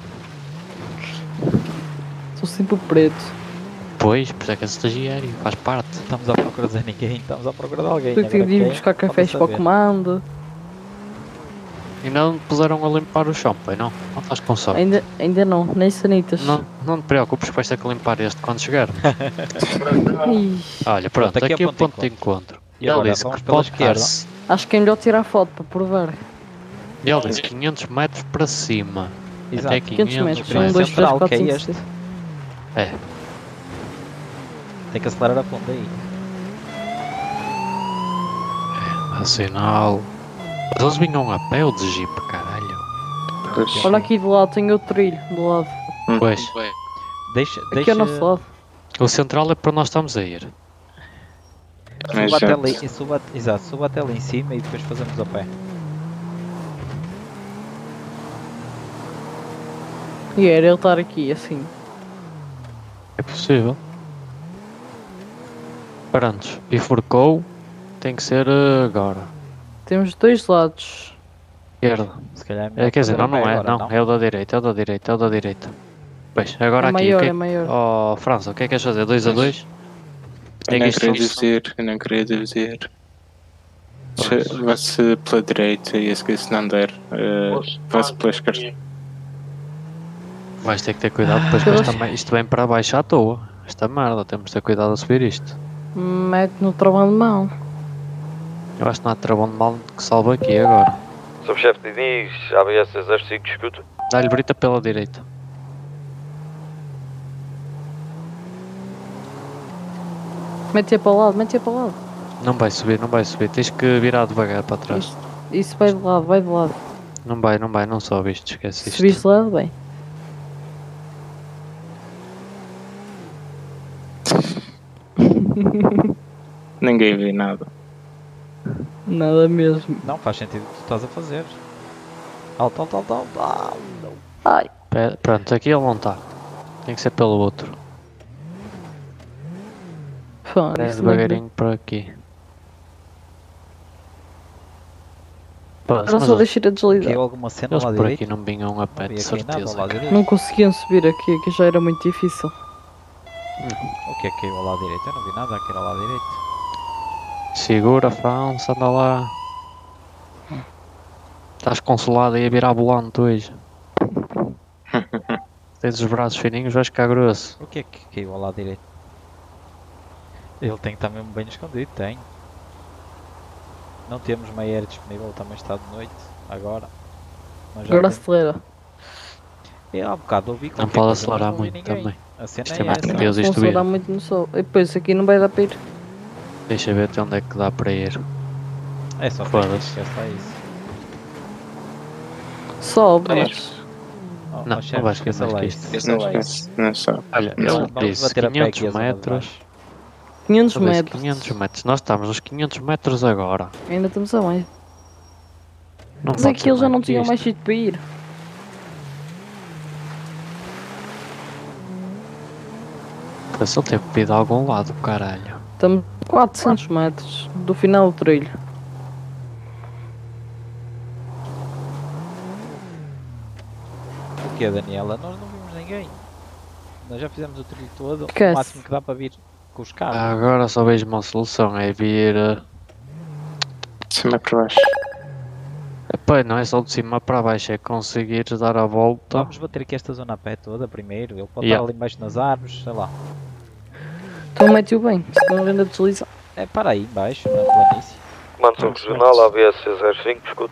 Speaker 3: Sou sempre o preto.
Speaker 11: Pois, por isso é que é estagiário. Faz parte.
Speaker 2: Estamos à procura de ninguém, estamos à procura de alguém.
Speaker 3: Tu que tive de ir buscar cafés para o comando.
Speaker 11: E não puseram a limpar o chão, pai, não? Não estás com sorte.
Speaker 3: Ainda, ainda não, nem sanitas.
Speaker 11: Não, não te preocupes, vais ter que limpar este quando chegar.
Speaker 3: Ih,
Speaker 11: Olha, pronto,
Speaker 2: Pronto, aqui
Speaker 11: aqui
Speaker 2: é
Speaker 11: é o ponto de encontro.
Speaker 2: E
Speaker 11: Ele
Speaker 2: agora,
Speaker 11: disse
Speaker 2: vamos
Speaker 11: que
Speaker 2: pela
Speaker 11: pode
Speaker 2: esquerda.
Speaker 11: dar-se.
Speaker 3: acho que é melhor tirar foto para provar.
Speaker 11: Ele disse quinhentos metros para cima.
Speaker 2: Exato,
Speaker 11: Até
Speaker 3: quinhentos
Speaker 11: quinhentos
Speaker 3: metros. Um,
Speaker 11: metros.
Speaker 3: dois, três,
Speaker 2: Central,
Speaker 3: quatro,
Speaker 2: que é
Speaker 3: cinco,
Speaker 2: este.
Speaker 3: seis.
Speaker 11: É.
Speaker 2: Tem que acelerar a ponta aí.
Speaker 11: Dá sinal. Mas eles vinham a pé ou de jeep, caralho?
Speaker 3: Olha aqui do lado, tem outro trilho do lado.
Speaker 11: Pois.
Speaker 2: Deixa,
Speaker 3: Aqui
Speaker 2: deixa...
Speaker 3: ao nosso lado.
Speaker 11: O central é para nós estamos a ir.
Speaker 2: Suba até, ali, suba, exato, suba até lá em cima e depois fazemos a pé.
Speaker 3: E era ele estar aqui, assim.
Speaker 11: É possível. Para antes. Bifurcou. Tem que ser uh, agora.
Speaker 3: Temos dois lados.
Speaker 11: Esquerda.
Speaker 2: Se calhar é melhor
Speaker 11: É, quer dizer,
Speaker 2: fazer
Speaker 11: não,
Speaker 2: a
Speaker 11: não
Speaker 2: pé
Speaker 11: é.
Speaker 2: agora,
Speaker 11: Não, é o da direita, é o da direita, é o da direita. Pois, agora
Speaker 3: É
Speaker 11: aqui.
Speaker 3: maior,
Speaker 11: o que
Speaker 3: é maior.
Speaker 11: Oh, França, o que é que queres fazer? dois a dois?
Speaker 1: Eu não queria dizer, eu não queria dizer. Se- Vai-se pela direita e a seguir se não der, uh, vai-se pela esquerda.
Speaker 11: Vais ter que ter cuidado depois que isto, também, isto vem para baixo à toa. Esta merda, temos de ter cuidado a subir isto.
Speaker 3: Mete no travão de mão.
Speaker 11: Eu acho que não há travão de mal que salve aqui agora.
Speaker 10: Subchefe Diniz, A B S zero cinco, escuta.
Speaker 11: Dá-lhe brita pela direita.
Speaker 3: Mete-a para o lado, mete-a para o lado.
Speaker 11: Não vai subir, não vai subir. Tens que virar devagar para trás.
Speaker 3: Isso, isso vai de lado, vai de lado.
Speaker 11: Não vai, não vai, não sobe isto, esquece
Speaker 3: Se
Speaker 11: isto.
Speaker 3: subiste de lado, bem.
Speaker 1: Ninguém vê nada.
Speaker 3: Nada mesmo.
Speaker 2: Não faz sentido o que tu estás a fazer. Alto, alto, alto, alto, alto.
Speaker 3: Ai.
Speaker 11: Pera, pronto, aqui ele não está. Tem que ser pelo outro.
Speaker 3: Fã,
Speaker 11: É
Speaker 3: isso não é
Speaker 11: devagarinho para aqui. Pô,
Speaker 3: Era
Speaker 11: mas
Speaker 3: só
Speaker 11: eles-
Speaker 3: deixar a deslizar.
Speaker 2: Aqui alguma cena
Speaker 11: Eles
Speaker 2: lá
Speaker 11: por
Speaker 2: direito?
Speaker 11: aqui não vinham a pé,
Speaker 2: Não
Speaker 11: de
Speaker 2: havia aqui nada
Speaker 11: certeza.
Speaker 2: ao lado direito.
Speaker 3: Não conseguiam subir aqui, que já era muito difícil.
Speaker 2: O que é que caiu ao lado direito? Eu não vi nada aqui ao lado direito.
Speaker 11: Segura, França, anda lá. Estás consolado aí a virar volante hoje. Tens os braços fininhos, vais ficar grosso.
Speaker 2: O que é que caiu ao lado direito? Ele tem que estar mesmo bem escondido, tem. Não temos meia aérea disponível, também está de noite, agora. Mas já
Speaker 3: Agora
Speaker 2: tem-
Speaker 3: acelera.
Speaker 2: É, há um bocado ouvi
Speaker 11: Não
Speaker 2: qualquer
Speaker 11: pode
Speaker 2: coisa, mas
Speaker 11: acelerar
Speaker 2: não ouvi
Speaker 11: muito
Speaker 2: ninguém.
Speaker 11: também.
Speaker 2: A cena
Speaker 11: Isto
Speaker 2: é
Speaker 11: é muito
Speaker 2: essa.
Speaker 11: perigoso isto
Speaker 3: Não
Speaker 11: vir.
Speaker 3: dá muito no sol. E depois aqui não vai dar para ir.
Speaker 11: Deixa ver até onde é que dá para ir.
Speaker 2: É só
Speaker 11: Foda-se.
Speaker 2: que é só isso.
Speaker 3: Sobe,
Speaker 1: É.
Speaker 3: mas...
Speaker 2: Oh,
Speaker 11: Não,
Speaker 2: oh, chefe,
Speaker 11: não vais querer
Speaker 2: esqueça
Speaker 11: mais
Speaker 2: lá
Speaker 11: que
Speaker 2: isso.
Speaker 11: isto.
Speaker 2: Esqueça lá
Speaker 1: Não
Speaker 2: isso.
Speaker 1: esquece, não sabe.
Speaker 11: Olha,
Speaker 2: Não,
Speaker 11: ele
Speaker 2: vamos
Speaker 11: disse
Speaker 2: bater a pé aqui
Speaker 11: quinhentos
Speaker 2: a zona de
Speaker 11: metros.
Speaker 2: baixo.
Speaker 3: quinhentos
Speaker 11: Ele disse
Speaker 3: metros.
Speaker 11: quinhentos metros. Nós estamos nos quinhentos metros agora.
Speaker 3: Ainda estamos a mais.
Speaker 11: Não
Speaker 3: Mas é
Speaker 11: pode
Speaker 3: que
Speaker 11: ser
Speaker 3: eles já
Speaker 11: mais
Speaker 3: não
Speaker 11: que
Speaker 3: tinham
Speaker 11: isto.
Speaker 3: mais sítio para ir.
Speaker 11: Se ele teve que ir de algum lado, caralho.
Speaker 3: Estamos a quatrocentos metros do final do trilho.
Speaker 2: O que é, Daniela? Nós não vimos ninguém. Nós já fizemos o trilho todo.
Speaker 3: Esquece.
Speaker 2: O máximo que dá para vir com os carros.
Speaker 11: Agora só vejo uma solução, é vir... eh,
Speaker 1: De cima para baixo.
Speaker 11: Epá, não é só de cima para baixo, é conseguir dar a volta.
Speaker 2: Vamos bater aqui esta zona a pé toda primeiro. Ele pode
Speaker 11: Yeah.
Speaker 2: estar ali embaixo nas árvores, sei lá.
Speaker 3: Então mete-o bem, senão ainda desliza.
Speaker 2: É para aí embaixo, na planície.
Speaker 10: Comando Sul Regional, A B S zero cinco, escuto.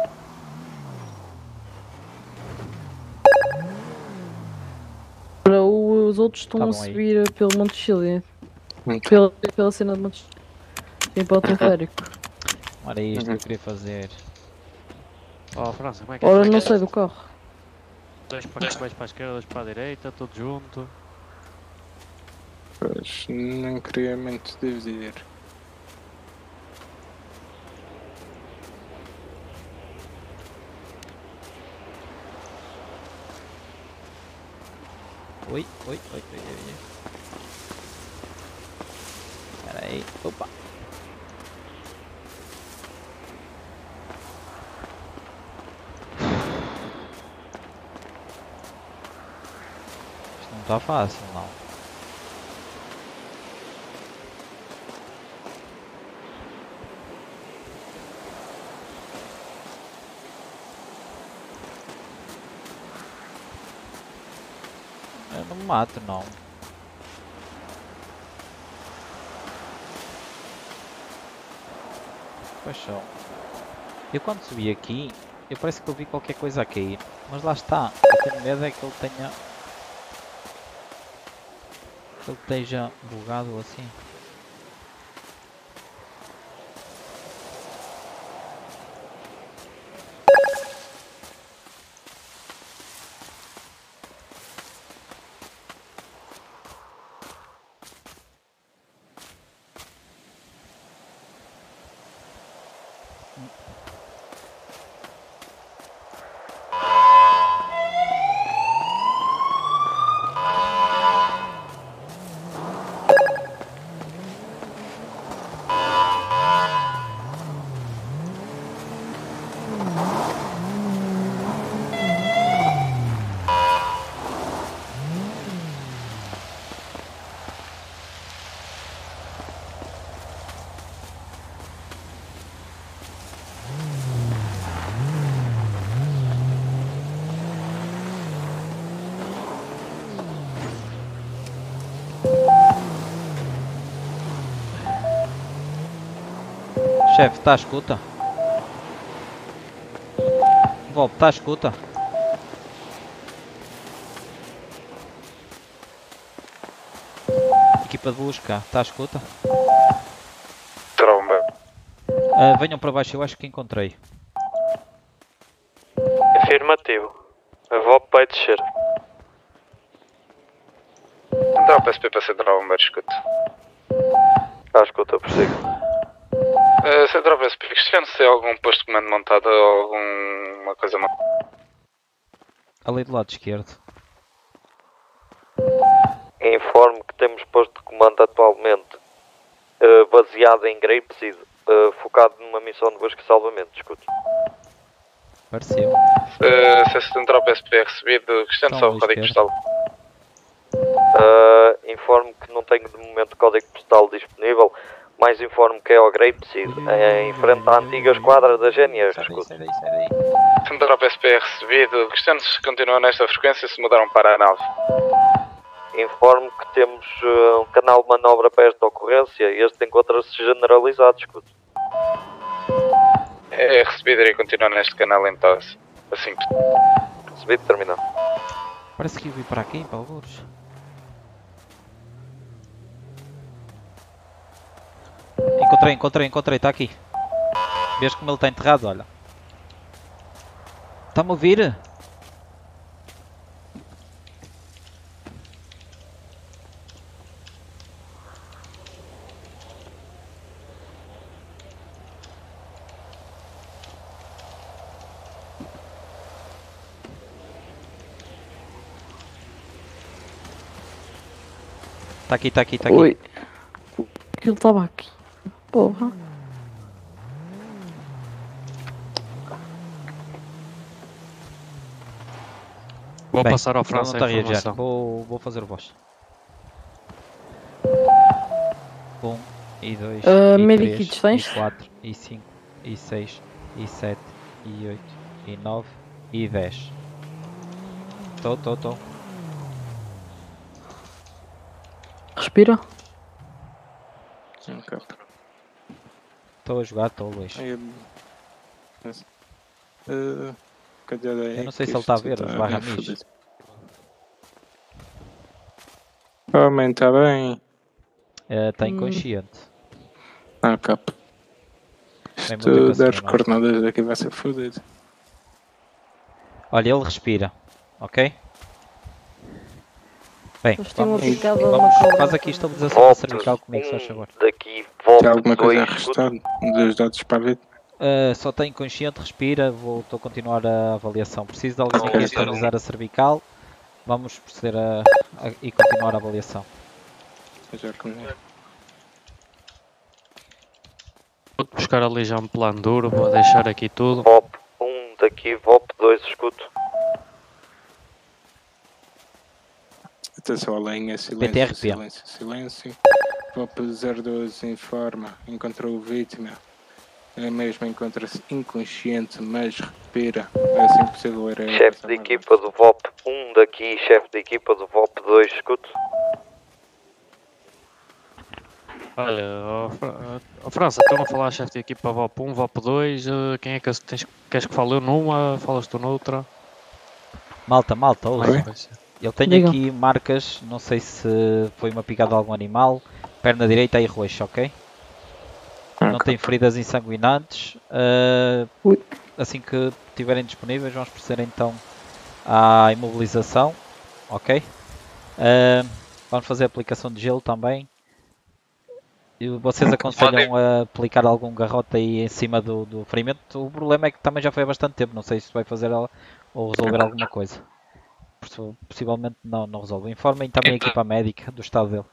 Speaker 3: Para os outros estão
Speaker 2: Tá
Speaker 3: a
Speaker 2: bom aí.
Speaker 3: subir pelo Monte Chile.
Speaker 1: Muito.
Speaker 3: Pela, pela cena de Monte Chile. Vem para o teleférico.
Speaker 2: Ora é isto que eu queria fazer.
Speaker 11: Oh, França, como é que é?
Speaker 3: Ora,
Speaker 11: Como é
Speaker 3: não
Speaker 11: que é?
Speaker 3: sai do carro.
Speaker 11: Dois para, dois para a esquerda, dois para a direita, tudo junto.
Speaker 1: Pois, não queria muito dividir.
Speaker 2: Oi, oi, oi, oi, oi, oi. Espera aí, opa. Isto não está fácil, não. Eu não me mato, não. Pois só. Eu quando subi aqui, eu parece que eu vi qualquer coisa a cair. Mas lá está. Eu tenho medo é que ele tenha... Que ele esteja bugado assim. Chefe, está à escuta? Volpe, está à escuta? Equipa de busca, está à escuta?
Speaker 5: Tromba.
Speaker 2: Ah, venham para baixo, eu acho que encontrei.
Speaker 5: Afirmativo. A V O P vai descer. Dá o P S P para central, mas escuta.
Speaker 10: Ah, escuta, persiga.
Speaker 20: Uh, Central P S P, questione se tem algum posto de comando montado ou alguma coisa montada.
Speaker 2: Ali do lado esquerdo.
Speaker 10: Informo que temos posto de comando atualmente uh, baseado em Grapeseed, uh, focado numa missão de busca e salvamento. Escuto.
Speaker 2: Pareceu.
Speaker 20: Uh, se a Central P S P é recebido, questione só o código postal.
Speaker 10: Uh, informo que não tenho de momento código postal disponível, mas informo que é o Grapeseed, em frente à antiga esquadra da G N R. Escuto.
Speaker 20: Central P S P é recebido, questione se continuam nesta frequência se mudaram para a nave.
Speaker 10: Informo que temos uh, um canal de manobra perto da ocorrência e este encontra-se generalizado. Escuto.
Speaker 20: É recebido e continua neste canal então, assim.
Speaker 10: Recebido, terminado.
Speaker 2: Parece que eu vi para aqui, para alguns. Encontrei, encontrei, encontrei, está aqui. Vês como ele está enterrado, olha. Está-me a ouvir? Está aqui, está aqui, está aqui.
Speaker 3: Oi. Aquilo estava aqui. Porra.
Speaker 11: Vou
Speaker 2: Bem,
Speaker 11: passar ao França
Speaker 2: não
Speaker 11: a
Speaker 2: está a
Speaker 11: informação.
Speaker 2: Vou, vou fazer o voz. Um, e dois,
Speaker 3: Uh,
Speaker 2: e
Speaker 3: medikits
Speaker 2: três,
Speaker 3: tens?
Speaker 2: e quatro, e cinco, e seis, e sete, e oito, e nove, e dez. Estou, estou, estou.
Speaker 3: Respira.
Speaker 2: Estou a jogar, estou, Luís.
Speaker 1: Uh,
Speaker 2: Eu não sei se ele está a ver os barramis.
Speaker 1: O homem está bem.
Speaker 2: Está
Speaker 3: Hum.
Speaker 2: inconsciente.
Speaker 1: Ah, capa.
Speaker 2: Tem
Speaker 1: Se
Speaker 2: muita
Speaker 1: tu
Speaker 2: coisa
Speaker 1: deres
Speaker 2: aqui, não.
Speaker 1: coordenadas daqui vai ser fodido.
Speaker 2: Olha, ele respira, ok? Bem,
Speaker 3: Eles tinham
Speaker 2: vamos,
Speaker 3: aplicado
Speaker 2: vamos
Speaker 3: uma cobra.
Speaker 2: faz aqui a estabilização da cervical comigo, só favor.
Speaker 10: Daqui,
Speaker 1: Tem alguma coisa arrestada dos dados para a vida?
Speaker 2: Uh, só está inconsciente, respira, vou estou a continuar a avaliação. Preciso de alguém aqui a estabilizar a cervical. Vamos proceder a, a, e continuar a avaliação.
Speaker 1: Já comigo.
Speaker 11: Vou buscar ali já um plano duro, vou deixar aqui tudo.
Speaker 10: V O P um daqui, V O P dois, escuto.
Speaker 1: Atenção à linha,
Speaker 2: P T R
Speaker 1: silêncio,
Speaker 2: P.
Speaker 1: silêncio, silêncio. V O P zero doze informa, encontrou vítima. Ele mesmo encontra-se inconsciente, mas respira. É assim possível ir a
Speaker 10: Chefe de equipa do V O P um daqui, chefe de equipa do V O P dois, escuto.
Speaker 11: Olha, ó, Fra- ó, França, estão a falar chefe de equipa V O P um, V O P dois, eh, quem é que tens, queres que fale eu numa, falas tu noutra?
Speaker 2: Malta, malta, ouça.
Speaker 11: Oi?
Speaker 2: Eu tenho
Speaker 11: Digam.
Speaker 2: aqui marcas, não sei se foi uma picada de algum animal. Perna direita e roxa, ok? Não tem feridas insanguinantes. Uh, assim que estiverem disponíveis, vamos proceder então à imobilização, ok? Uh, vamos fazer a aplicação de gelo também. E vocês aconselham a aplicar algum garrote aí em cima do, do ferimento? O problema é que também já foi há bastante tempo, não sei se vai fazer ela ou resolver alguma coisa. Possi- Possivelmente não, não resolve. Informem também a equipa médica do estado dele.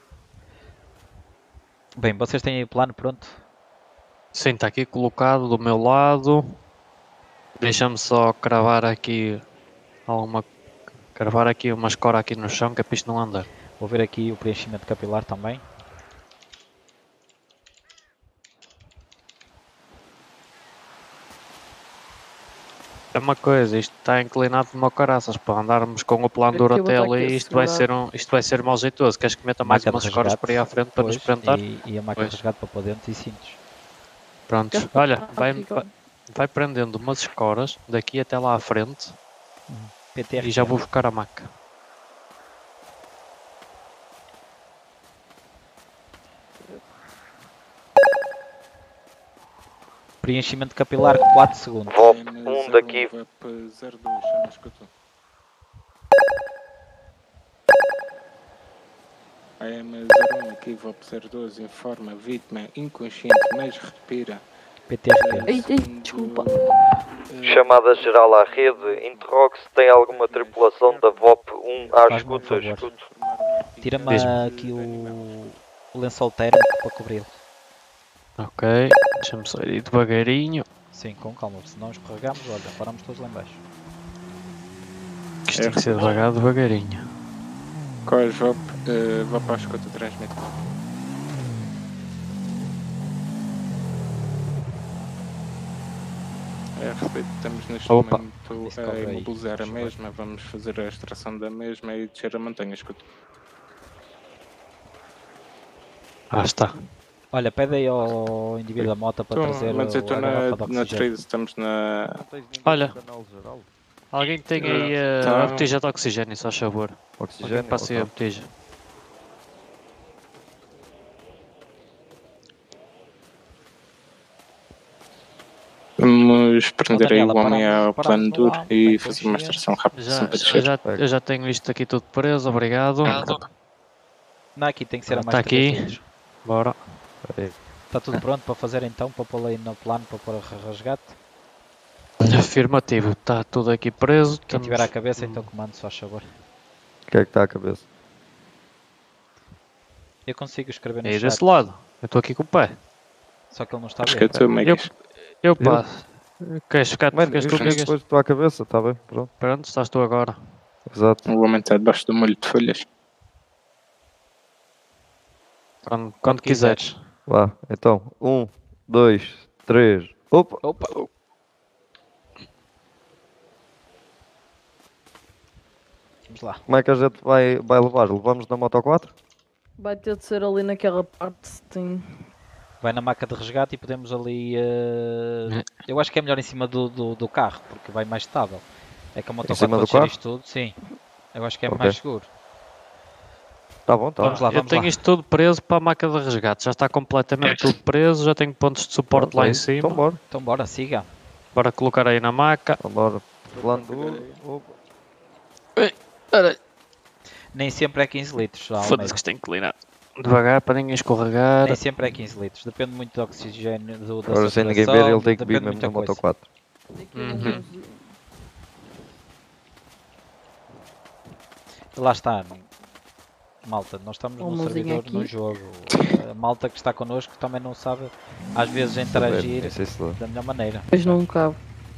Speaker 2: Bem, vocês têm aí o plano pronto?
Speaker 11: Sim, está aqui colocado do meu lado. Deixa-me só cravar aqui alguma. Cravar aqui uma escora aqui no chão que é para isto não andar.
Speaker 2: Vou ver aqui o preenchimento capilar também.
Speaker 11: É uma coisa, isto está inclinado como caraças, para andarmos com o plano
Speaker 2: Eu
Speaker 11: duro
Speaker 2: vou
Speaker 11: até
Speaker 2: estar aqui
Speaker 11: ali,
Speaker 2: a
Speaker 11: isto vai, ser
Speaker 2: segurar.
Speaker 11: um, isto vai ser mal jeitoso. Queres que meta mais
Speaker 2: Maca de
Speaker 11: umas escoras
Speaker 2: resgate,
Speaker 11: para aí à frente para nos
Speaker 2: pois,
Speaker 11: prentar?
Speaker 2: E, e a máquina de
Speaker 11: Pois.
Speaker 2: resgate para pôr dentro e cintos.
Speaker 11: Prontos, olha, vai, vai, vai prendendo umas escoras daqui até lá à frente
Speaker 2: P T R
Speaker 11: e já vou buscar a maca.
Speaker 2: Preenchimento capilar quatro segundos.
Speaker 10: V O P um daqui.
Speaker 1: V O P zero dois, chama escuta. A M zero um aqui, V O P zero doze, informa vítima inconsciente, mas respira.
Speaker 2: P T R P.
Speaker 3: Ei, ei, desculpa.
Speaker 10: Chamada geral à rede, interrogue se tem alguma tripulação da V O P um à
Speaker 2: Faz-me um
Speaker 10: escuta.
Speaker 2: favor.
Speaker 10: Escuto.
Speaker 2: Tira-me
Speaker 11: Diz-me.
Speaker 2: aqui o, o lençol térmico para cobrir.
Speaker 11: Ok, deixa-me só ir devagarinho.
Speaker 2: Sim, com calma, senão escorregamos, olha, paramos todos lá em baixo.
Speaker 11: Isto tem que ser devagar, devagarinho.
Speaker 1: Quais V O P? Uh, V O P à escuta, transmite. É, respeito, estamos neste
Speaker 11: Opa.
Speaker 1: momento
Speaker 2: Discovery
Speaker 1: a
Speaker 2: aí,
Speaker 1: imobilizar a
Speaker 2: desculpa.
Speaker 1: mesma, vamos fazer a extração da mesma e descer a montanha, escuta.
Speaker 11: Ah, está.
Speaker 2: Olha, pede aí ao indivíduo da moto para
Speaker 1: Então,
Speaker 2: trazer
Speaker 1: mas eu
Speaker 2: o-
Speaker 1: estou
Speaker 2: a
Speaker 1: na,
Speaker 2: garrafa de
Speaker 1: na
Speaker 2: oxigênio.
Speaker 1: treze, estamos na...
Speaker 11: Olha, alguém tem aí uh,
Speaker 1: Tá.
Speaker 11: a botija de oxigênio, só favor.
Speaker 4: Oxigênio?
Speaker 11: Alguém passe aí a
Speaker 4: Ok.
Speaker 11: botija.
Speaker 1: Vamos prender aí o
Speaker 2: Daniela,
Speaker 1: homem
Speaker 2: paramos-
Speaker 1: ao
Speaker 2: paramos
Speaker 1: plano
Speaker 2: no
Speaker 1: duro
Speaker 2: lado,
Speaker 1: e
Speaker 2: bem
Speaker 1: fazer uma
Speaker 2: consciente.
Speaker 1: extração rápida,
Speaker 11: Já,
Speaker 1: sempre a
Speaker 11: eu,
Speaker 1: descer.
Speaker 11: já, eu já tenho isto aqui tudo preso, obrigado.
Speaker 2: Não, aqui tem que ser a mais
Speaker 11: Está aqui.
Speaker 2: três litros.
Speaker 11: Bora.
Speaker 2: Está tudo pronto para fazer então, para pôr aí no plano, para pôr a resgate?
Speaker 11: Afirmativo, está tudo aqui preso.
Speaker 2: Quem tiver à
Speaker 11: estamos-
Speaker 2: cabeça então comando, só a favor.
Speaker 4: O que é que está à cabeça?
Speaker 2: Eu consigo escrever no
Speaker 11: É
Speaker 2: chat,
Speaker 11: desse lado. Eu estou aqui com o pé.
Speaker 2: só que ele não está a
Speaker 1: Acho que é
Speaker 2: ver.
Speaker 1: tu, Mike.
Speaker 11: Eu, eu passo. Queres ficar?
Speaker 4: Mano,
Speaker 11: Ficas
Speaker 4: eu
Speaker 11: tu,
Speaker 4: fico
Speaker 11: ficas?
Speaker 4: depois da tua cabeça, está bem? Pronto.
Speaker 11: Pronto, estás tu agora.
Speaker 4: Exato.
Speaker 1: O homem está debaixo do molho de folhas.
Speaker 11: Quando, quando quiseres.
Speaker 4: Vá, então, um, dois, três. Opa!
Speaker 2: Opa! Vamos lá.
Speaker 4: Como é que a gente vai, vai levar? Levamos na Moto quatro?
Speaker 3: Vai ter de ser ali naquela parte, tem...
Speaker 2: Vai na maca de resgate e podemos ali... eh, Eu acho que é melhor em cima do, do, do carro, porque vai mais estável. É que a moto
Speaker 4: Em cima
Speaker 2: pode
Speaker 4: do
Speaker 2: descer
Speaker 4: carro?
Speaker 2: isto tudo, sim. Eu acho que é
Speaker 4: Ok.
Speaker 2: mais seguro.
Speaker 4: Tá bom, tá.
Speaker 2: Vamos lá,
Speaker 11: Eu
Speaker 2: vamos
Speaker 11: tenho
Speaker 2: lá.
Speaker 11: isto tudo preso para a maca de resgate. Já está completamente tudo preso. Já tenho pontos de suporte lá em cima.
Speaker 4: Então bora.
Speaker 2: Então bora, siga.
Speaker 11: Bora colocar aí na maca.
Speaker 4: Então bora. Plano duro. Opa.
Speaker 2: Nem sempre é quinze litros. já,
Speaker 11: Foda-se
Speaker 2: Almeida.
Speaker 11: que isto tem inclinado. Devagar para ninguém escorregar.
Speaker 2: Nem sempre é quinze litros. Depende muito do oxigênio, do, da
Speaker 4: Agora sem ninguém ver,
Speaker 2: saturação,
Speaker 4: ele tem que vir
Speaker 2: depende
Speaker 4: mesmo na
Speaker 2: muita
Speaker 4: Moto
Speaker 2: coisa.
Speaker 4: quatro.
Speaker 11: Uhum.
Speaker 2: Lá está. Malta, nós estamos
Speaker 3: Uma
Speaker 2: no
Speaker 3: mãozinha
Speaker 2: servidor, no
Speaker 3: aqui.
Speaker 2: jogo. A malta que está connosco também não sabe, às vezes, interagir
Speaker 4: nem sei se dá.
Speaker 2: da melhor maneira.
Speaker 3: Pois não cabe.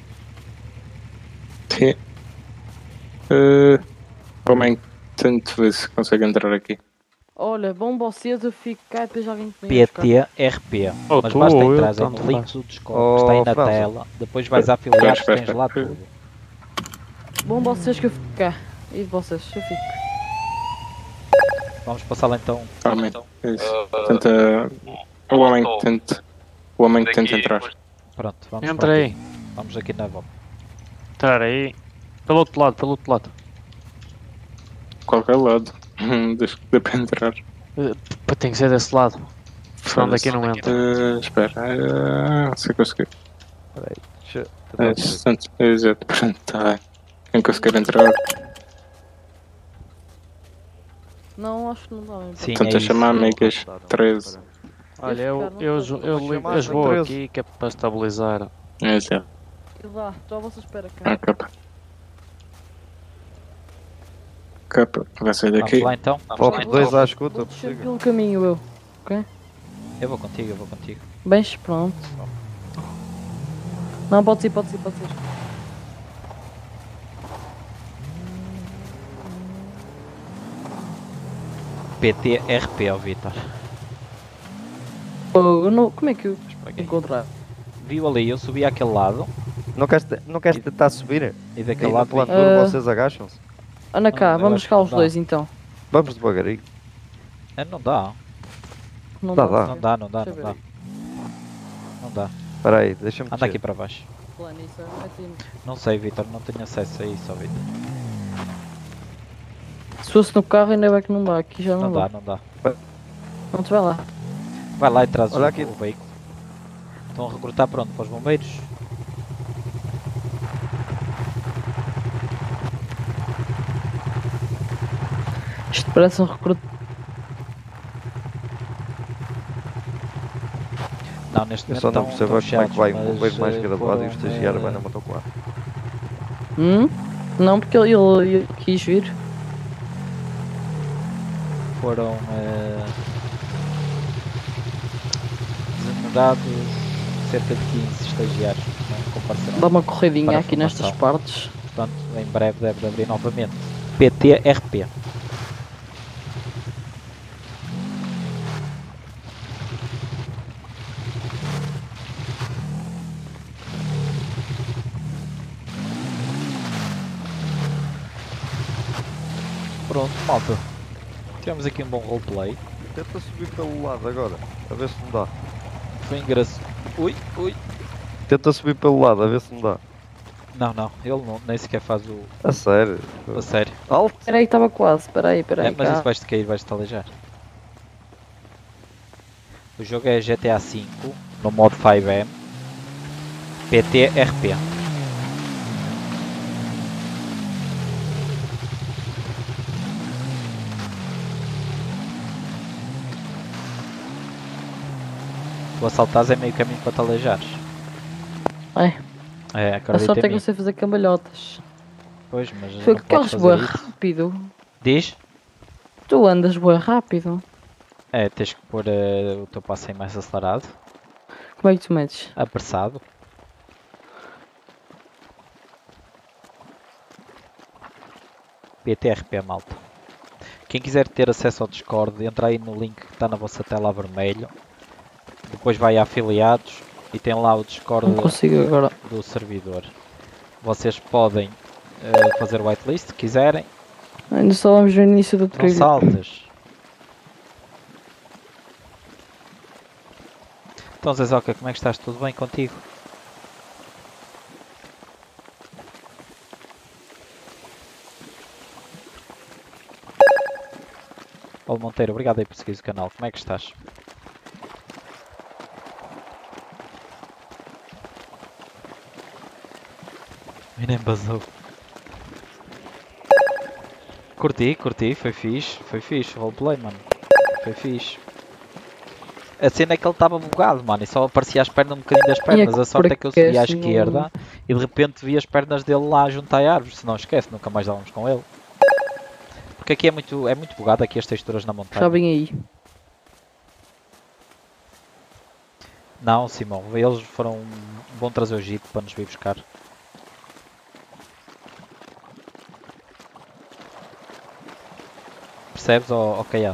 Speaker 1: Sim. Uh, homem, tento ver se consegue entrar aqui.
Speaker 3: Olha, bom vocês, eu fico cá e depois alguém que
Speaker 2: P T R P.
Speaker 11: Oh,
Speaker 2: Mas
Speaker 11: tu
Speaker 2: basta
Speaker 11: ou eu,
Speaker 2: entrar em
Speaker 11: tanto
Speaker 2: links
Speaker 11: faz.
Speaker 2: do Discord, está aí
Speaker 4: Oh,
Speaker 2: na
Speaker 4: França.
Speaker 2: tela. Depois vais a afiliados,
Speaker 1: Espera,
Speaker 2: tens
Speaker 1: espera,
Speaker 2: lá
Speaker 1: espera.
Speaker 2: tudo.
Speaker 3: Bom vocês que eu fico cá. E vocês, eu fico.
Speaker 2: Vamos passar lá então.
Speaker 1: Homem, isso. Tenta... O homem que tenta... O homem que tenta entrar.
Speaker 2: Pronto, vamos
Speaker 11: Entra
Speaker 2: para
Speaker 11: aí.
Speaker 2: aqui. Vamos aqui na volta.
Speaker 11: Entrar aí. Pelo outro lado, pelo outro lado.
Speaker 1: Qualquer lado. Desde que dê para entrar.
Speaker 11: Eh, p- Tem que ser desse lado. Senão daqui não entra.
Speaker 1: Uh, espera, uh, se eu conseguir.
Speaker 4: Espera aí. Deixa eu
Speaker 1: É,
Speaker 4: tentar ver.
Speaker 1: exato, exato, pronto, tá bem. Quem conseguir entrar,
Speaker 3: Não, acho que não dá. mesmo.
Speaker 2: Sim,
Speaker 1: tenta
Speaker 2: é isso.
Speaker 1: chamar amigas treze.
Speaker 11: Olha, eu,
Speaker 3: ficar, não
Speaker 11: eu,
Speaker 3: sei.
Speaker 11: eu, eu,
Speaker 4: Vou chamar
Speaker 11: eu vou
Speaker 4: treze.
Speaker 11: aqui que é para estabilizar.
Speaker 1: Exato,
Speaker 3: E lá, estou à vossa espera cá.
Speaker 1: a capa. Capa, vai sair
Speaker 2: Vamos
Speaker 1: daqui.
Speaker 2: lá então. Vamos lá
Speaker 4: Pop
Speaker 2: então.
Speaker 4: dois à escuta,
Speaker 3: Vou descer
Speaker 4: prossiga.
Speaker 3: pelo caminho eu. Ok?
Speaker 2: Eu vou contigo, eu vou contigo.
Speaker 3: Bens, pronto. Não, pode ser, pode ser, pode ser.
Speaker 2: P T R P, ó Vitor.
Speaker 3: Oh, eu não, como é que eu encontrar?
Speaker 2: Viu ali, eu subi àquele lado
Speaker 4: Não queres, te- não queres tentar subir?
Speaker 2: e
Speaker 4: Aí
Speaker 2: daquele
Speaker 4: no
Speaker 2: lado
Speaker 4: plano
Speaker 2: vem-
Speaker 4: duro
Speaker 3: Ah.
Speaker 4: vocês agacham-se?
Speaker 3: Anda cá,
Speaker 2: eu
Speaker 3: vamos
Speaker 2: acho
Speaker 3: cá
Speaker 2: que
Speaker 3: os
Speaker 2: não
Speaker 3: dois
Speaker 2: dá.
Speaker 3: então.
Speaker 4: Vamos devagarinho.
Speaker 2: É, não dá.
Speaker 3: Não
Speaker 4: Dá,
Speaker 3: dá.
Speaker 4: dá.
Speaker 2: Não dá, não dá, não
Speaker 3: Deixa eu
Speaker 2: dá.
Speaker 3: ver
Speaker 2: Não dá.
Speaker 4: Espera aí, deixa-me
Speaker 2: Anda
Speaker 4: descer.
Speaker 2: aqui para baixo.
Speaker 3: Planícia, mete-me.
Speaker 2: Não sei, Vitor, não tenho acesso a isso, ó Vitor.
Speaker 3: Se fosse no carro ainda bem que não dá, aqui já não,
Speaker 2: Não dá,
Speaker 3: dá.
Speaker 2: não dá.
Speaker 3: Não te vai lá.
Speaker 2: Vai lá e traz
Speaker 4: Olha
Speaker 2: o,
Speaker 4: aqui.
Speaker 2: o veículo. Estão a recrutar pronto para os bombeiros.
Speaker 3: Isto parece um recruto.
Speaker 2: Não, neste
Speaker 4: Eu
Speaker 2: momento
Speaker 4: só não
Speaker 2: estão,
Speaker 4: percebo
Speaker 2: estão
Speaker 4: como é que vai um
Speaker 2: fechados,
Speaker 4: bombeiro mais
Speaker 2: mas,
Speaker 4: graduado e o
Speaker 2: foram,
Speaker 4: estagiário
Speaker 2: eh,
Speaker 4: vai na motoquadra.
Speaker 3: Hum? Não, porque ele, ele, ele quis vir.
Speaker 2: Foram eh, demorados cerca de quinze estagiários que não compareceram.
Speaker 3: Dá uma corridinha
Speaker 2: para a
Speaker 3: aqui nestas
Speaker 2: formação.
Speaker 3: partes.
Speaker 2: Portanto, em breve deve abrir novamente. P T R P. Pronto, malta. Tivemos aqui um bom roleplay.
Speaker 4: Tenta subir pelo lado agora, a ver se não dá.
Speaker 2: Foi engraçado. Ui, ui.
Speaker 4: Tenta subir pelo lado, a ver se não dá.
Speaker 2: Não, não, ele não, nem sequer faz o...
Speaker 4: A sério?
Speaker 2: A sério.
Speaker 4: Alto?
Speaker 3: Peraí, estava quase. Peraí, peraí.
Speaker 2: É, mas
Speaker 3: cá.
Speaker 2: isso vais-te cair, vais-te alejar. O jogo é G T A cinco, no modo cinco M. P T R P. Tu assaltares é meio caminho para te alejares.
Speaker 3: É.
Speaker 2: É,
Speaker 3: A
Speaker 2: acredita
Speaker 3: sorte é
Speaker 2: em
Speaker 3: que
Speaker 2: mim.
Speaker 3: eu sei fazer cambalhotas.
Speaker 2: Pois, mas
Speaker 3: Foi
Speaker 2: não
Speaker 3: que
Speaker 2: podes
Speaker 3: carros
Speaker 2: fazer
Speaker 3: boa
Speaker 2: isso.
Speaker 3: rápido.
Speaker 2: Diz?
Speaker 3: Tu andas boa rápido.
Speaker 2: É, tens que pôr eh, o teu passo aí mais acelerado.
Speaker 3: Como é que tu metes?
Speaker 2: Apressado. P T R P, malta. Quem quiser ter acesso ao Discord, entra aí no link que está na vossa tela a vermelho. Depois vai a afiliados e tem lá o Discord
Speaker 3: Não consigo agora.
Speaker 2: do servidor. Vocês podem eh, fazer whitelist se quiserem.
Speaker 3: Ainda só vamos no início do
Speaker 2: Não
Speaker 3: trilho.
Speaker 2: saltas. Então, Zezoca, como é que estás? Tudo bem contigo? Paulo Monteiro, obrigado aí por seguir o canal. Como é que estás? E nem basou. Curti, curti, foi fixe, foi fixe, roleplay, mano. Foi fixe. A cena é que ele estava bugado, mano, e só aparecia as pernas um bocadinho das pernas. A sorte é que eu subi à esquerda e de repente vi as pernas dele lá junto à árvore. Se não esquece, nunca mais dávamos com ele. Porque aqui é muito, é muito bugado, aqui as texturas na montanha.
Speaker 3: Já vem aí.
Speaker 2: Não, Simão, eles foram bom trazer o Jeep para nos vir buscar. Percebes, ó, ó Caiado?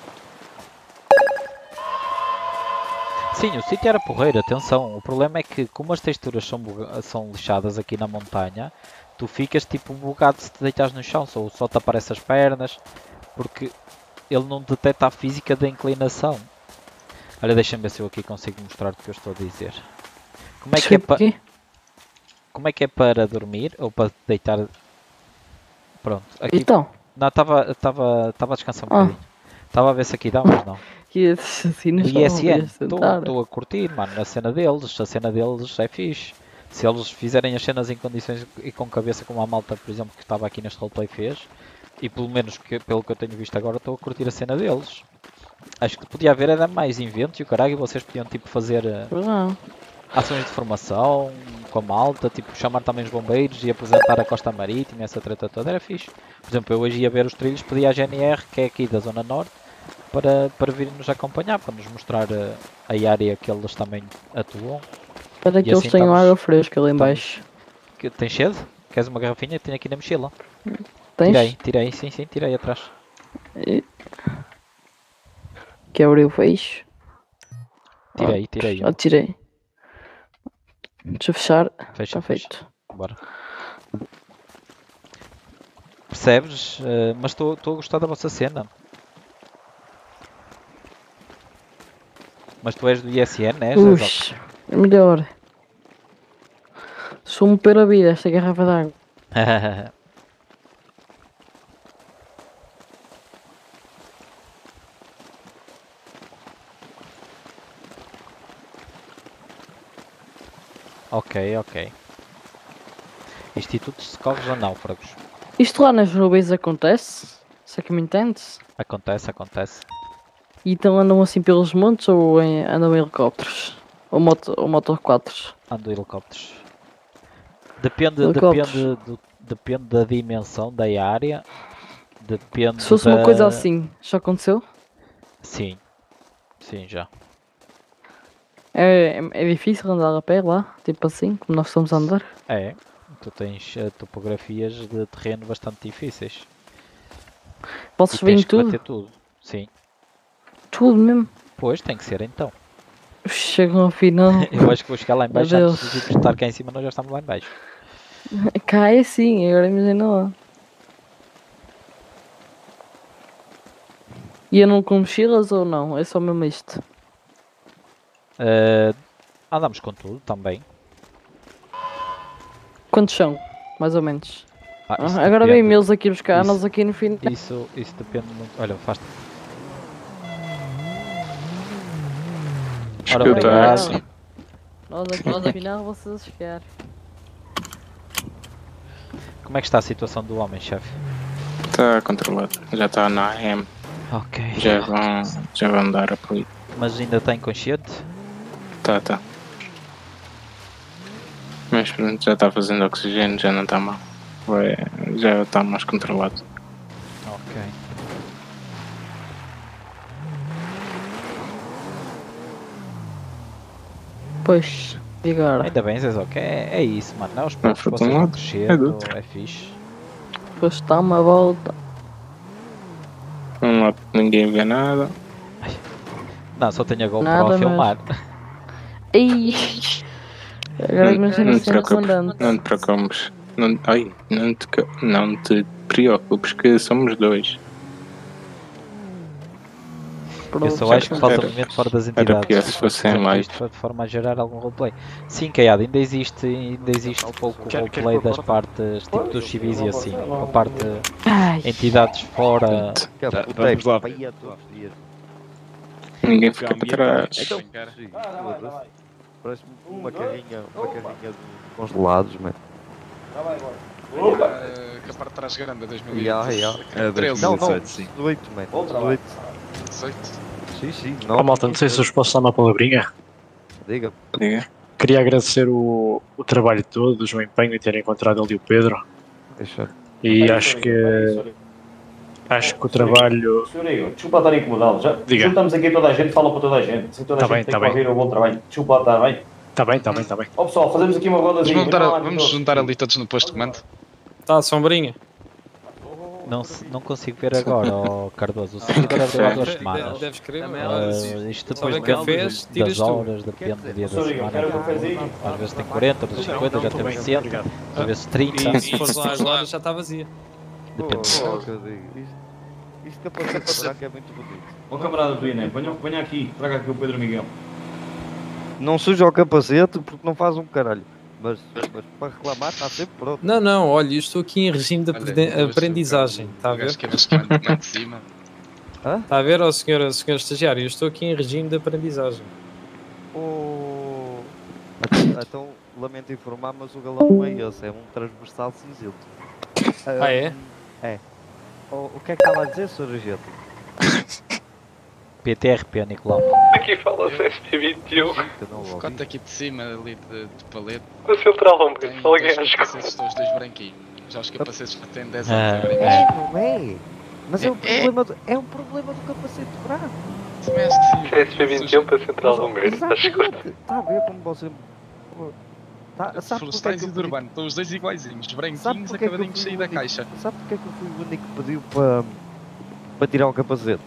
Speaker 2: Sim, o sítio era porreiro, atenção. O problema é que como as texturas são, são lixadas aqui na montanha, tu ficas tipo bugado se te deitas no chão, só, só te aparecem as pernas, porque ele não detecta a física da inclinação. Olha, deixa-me ver se eu aqui consigo mostrar o que eu estou a dizer. Como é que é para... Como é que é para dormir ou para deitar? Pronto. Aqui...
Speaker 3: Então?
Speaker 2: Não, estava estava estava a descansar um
Speaker 3: Ah.
Speaker 2: bocadinho. Estava a ver se aqui dá, mas não.
Speaker 3: Que assim não
Speaker 2: O I S N,
Speaker 3: sentar.
Speaker 2: estou a curtir, mano, a cena deles, a cena deles é fixe. Se eles fizerem as cenas em condições e com cabeça como a malta, por exemplo, que estava aqui neste roleplay fez, e pelo menos que, pelo que eu tenho visto agora, estou a curtir a cena deles. Acho que podia haver era mais inventos e o caralho, e vocês podiam tipo fazer eh,
Speaker 3: Não.
Speaker 2: ações de formação com a malta, tipo chamar também os bombeiros e apresentar a costa marítima, essa treta toda, era fixe. Por exemplo, eu hoje ia ver os trilhos, pedi à G N R, que é aqui da Zona Norte, para, para virem nos acompanhar, para nos mostrar a, a área que eles também atuam.
Speaker 3: Espera que
Speaker 2: E
Speaker 3: eles
Speaker 2: assim
Speaker 3: tenham
Speaker 2: estamos-
Speaker 3: água fresca ali em
Speaker 2: estamos-
Speaker 3: baixo.
Speaker 2: Que, tens sede? Queres uma garrafinha? Tenho aqui na mochila.
Speaker 3: Tens?
Speaker 2: Tirei, tirei, sim, sim, tirei atrás.
Speaker 3: E- Que abrir o fecho.
Speaker 2: Tirei,
Speaker 3: Ah,
Speaker 2: tirei.
Speaker 3: Já tirei. Deixa eu fechar.
Speaker 2: Fecha,
Speaker 3: Está feito.
Speaker 2: Bora. Percebes? Eh, mas estou a gostar da vossa cena. Mas tu és do I S N, és?
Speaker 3: Ux, é melhor. Sou-me pela vida esta garrafa d'água.
Speaker 2: Ok, ok. Instituto de Socorros a Náufragos.
Speaker 3: Isto lá nas nuvens acontece? Se é que me entendes?
Speaker 2: Acontece, acontece.
Speaker 3: E então andam assim pelos montes ou em- andam em helicópteros? Ou moto, ou moto quatro?
Speaker 2: Ando helicópteros. Depende,
Speaker 3: Helicópteros.
Speaker 2: depende, do, depende da dimensão da área. Depende
Speaker 3: Se fosse
Speaker 2: da...
Speaker 3: uma coisa assim, já aconteceu?
Speaker 2: Sim. Sim, já.
Speaker 3: É, é, é difícil andar a pé lá? Tipo assim, como nós estamos a andar?
Speaker 2: É. Tu tens uh, topografias de terreno bastante difíceis.
Speaker 3: Vocês
Speaker 2: E
Speaker 3: veem
Speaker 2: tens que
Speaker 3: tudo?
Speaker 2: bater tudo. Sim.
Speaker 3: Tudo mesmo?
Speaker 2: Pois, tem que ser então.
Speaker 3: Chegam ao final.
Speaker 2: Eu acho que vou chegar lá em baixo
Speaker 3: Meu
Speaker 2: antes
Speaker 3: Deus.
Speaker 2: de estar cá em cima, nós já estamos lá em baixo.
Speaker 3: Cá é sim, agora imagina lá. E andam com mochilas ou não? É só mesmo isto?
Speaker 2: Uh, andamos com tudo também.
Speaker 3: Quantos são? Mais ou menos.
Speaker 2: Ah,
Speaker 3: Ah,
Speaker 2: isso
Speaker 3: agora
Speaker 2: depende.
Speaker 3: vem eles aqui buscar,
Speaker 2: Isso-
Speaker 3: nós aqui no fim.
Speaker 2: Isso, isso depende muito. Olha, faz. Ora,
Speaker 1: Escuta,
Speaker 2: obrigado.
Speaker 1: assim.
Speaker 3: Nós aqui no final, vocês a chegar.
Speaker 2: Como é que está a situação do homem, chefe?
Speaker 1: Está controlado. Já está na A M.
Speaker 2: Ok.
Speaker 1: Já vão, já vão dar apoio.
Speaker 2: Mas ainda está inconsciente?
Speaker 1: Tá, tá. Mas pronto, já está fazendo oxigênio, já não está mal. Vai, já está mais controlado.
Speaker 2: Ok.
Speaker 3: Pois, e agora?
Speaker 2: Ainda bem, Zé, ok. É, é isso, mano. Não, os
Speaker 1: Não
Speaker 2: poucos
Speaker 1: foi
Speaker 2: vocês
Speaker 1: tão
Speaker 2: vão
Speaker 1: lado, é
Speaker 2: crescendo,
Speaker 1: do outro.
Speaker 2: é fixe.
Speaker 3: Depois está uma volta.
Speaker 1: Um lado ninguém vê nada.
Speaker 2: Não, só tenho a GoPro
Speaker 3: Nada
Speaker 2: a filmar.
Speaker 3: Ei! Agora imagina
Speaker 1: não,
Speaker 3: se
Speaker 1: te
Speaker 3: é
Speaker 1: preocupes,
Speaker 3: comandante.
Speaker 1: não te preocupes. Não, ai, não te, ca- não te preocupes que somos dois.
Speaker 2: Eu só acho que falta movimento fora das
Speaker 1: Era
Speaker 2: entidades.
Speaker 1: pior se fossem
Speaker 2: Fazemos
Speaker 1: live.
Speaker 2: isto de forma a gerar algum roleplay. Sim, Caiado, ainda existe, ainda existe pouco
Speaker 12: Quer- quer
Speaker 2: roleplay
Speaker 12: que eu
Speaker 2: das partes tipo dos civis e assim. A parte
Speaker 3: Ai.
Speaker 2: entidades fora.
Speaker 4: Que é
Speaker 19: Tá,
Speaker 4: o
Speaker 19: vamos
Speaker 4: texto,
Speaker 19: lá.
Speaker 4: vai a todos os dias.
Speaker 1: Ninguém fica para trás.
Speaker 4: Então, sim, foda-se. Parece uma carrinha, uma carrinha de congelados, mano.
Speaker 20: Uh, que a parte de trás grande é dois mil e
Speaker 4: Ya, ya.
Speaker 20: treze.
Speaker 4: Não, não,
Speaker 19: dezoito, sim.
Speaker 4: dezoito, mano. dezoito.
Speaker 20: dezoito.
Speaker 4: Sim, sim.
Speaker 12: Oh, malta, não sei se eu vos posso dar uma palavrinha.
Speaker 4: Diga.
Speaker 1: Diga.
Speaker 12: Queria agradecer o, o trabalho todo, o empenho em terem encontrado ali o Pedro.
Speaker 4: Deixa.
Speaker 12: E acho que acho que o trabalho.
Speaker 13: Senhor Igor, desculpa estar incomodado. Já
Speaker 12: Diga.
Speaker 13: juntamos aqui toda a gente, fala para toda a gente. Assim toda
Speaker 12: Tá
Speaker 13: a
Speaker 12: bem,
Speaker 13: gente tem
Speaker 12: tá
Speaker 13: que
Speaker 12: bem.
Speaker 13: ouvir o bom trabalho. Desculpa estar bem.
Speaker 12: Está bem, está bem, está bem.
Speaker 13: Ó pessoal, fazemos aqui uma rodazinha.
Speaker 20: Vamos juntar,
Speaker 13: Vamos lá,
Speaker 20: vamos
Speaker 13: todos.
Speaker 20: juntar ali todos no posto de comando.
Speaker 6: Tá, sombrinha.
Speaker 2: Não, se- não consigo ver agora, ó Cardoso. O servidor abriu há duas
Speaker 6: Deve-
Speaker 2: semanas.
Speaker 6: Deves querer,
Speaker 2: Ah,
Speaker 6: mas-
Speaker 2: isto
Speaker 6: Só
Speaker 2: depois
Speaker 6: vem
Speaker 2: depende
Speaker 6: cafés,
Speaker 2: do-
Speaker 6: tiras
Speaker 2: das
Speaker 6: tu.
Speaker 2: horas, depende do dia da
Speaker 13: Senhor Igor,
Speaker 2: semana.
Speaker 13: quero um cafezinho?
Speaker 2: Às vezes tem quarenta, outras cinquenta, já teve
Speaker 12: Obrigado,
Speaker 2: sessenta,
Speaker 12: obrigado.
Speaker 2: às vezes trinta.
Speaker 6: E se fores lá agora já está vazia.
Speaker 2: Depende.
Speaker 4: Oh, oh, que eu digo. Isto, isto capacete branco é muito bonito.
Speaker 13: Ó camarada do Inem, venha, venha aqui, traga aqui o Pedro Miguel.
Speaker 4: Não suja o capacete porque não faz um caralho. Mas, mas para reclamar está sempre pronto.
Speaker 6: Não, não, olha, eu estou aqui em regime de
Speaker 20: Olha,
Speaker 6: aprende-
Speaker 20: eu vou
Speaker 6: aprendizagem.
Speaker 20: explicar.
Speaker 6: Está a
Speaker 20: O
Speaker 6: ver?
Speaker 20: gajo que é deste comando comando de cima.
Speaker 6: Está a ver, ó senhor, senhor estagiário? Eu estou aqui em regime de aprendizagem.
Speaker 4: Oh, então, então, lamento informar, mas o galão não é esse, é um transversal cinzento.
Speaker 6: Ah, é?
Speaker 4: É. Oh, o que é que estava a dizer, senhor Agente?
Speaker 2: P T R P, Nicolau.
Speaker 5: Aqui fala C S P vinte e um.
Speaker 20: Conta aqui de cima, ali de, de palete.
Speaker 5: O central homem,
Speaker 20: Tem
Speaker 5: fala
Speaker 20: dois
Speaker 5: quem acho
Speaker 20: capacetes, estão os dois branquinhos. Já os capacetes já têm dez
Speaker 2: Ah.
Speaker 20: anos agora em
Speaker 4: É,
Speaker 20: vez.
Speaker 4: não é? Mas é, um problema do, é um problema do capacete branco.
Speaker 20: C S
Speaker 5: P vinte e um para central homem, está escuro.
Speaker 4: Está a ver como você... Tá, sabe porque é
Speaker 20: Florestais
Speaker 4: que
Speaker 20: e
Speaker 4: eu
Speaker 20: do
Speaker 4: pedi-
Speaker 20: urbano, estão os dois iguaizinhos,
Speaker 4: Sabe
Speaker 20: branquinhos,
Speaker 4: porque é que eu
Speaker 20: acabadinhos de
Speaker 4: fui
Speaker 20: sair
Speaker 4: o
Speaker 20: da
Speaker 4: único-
Speaker 20: caixa.
Speaker 4: Sabe porque é que eu fui o único que pediu para, para tirar o capacete?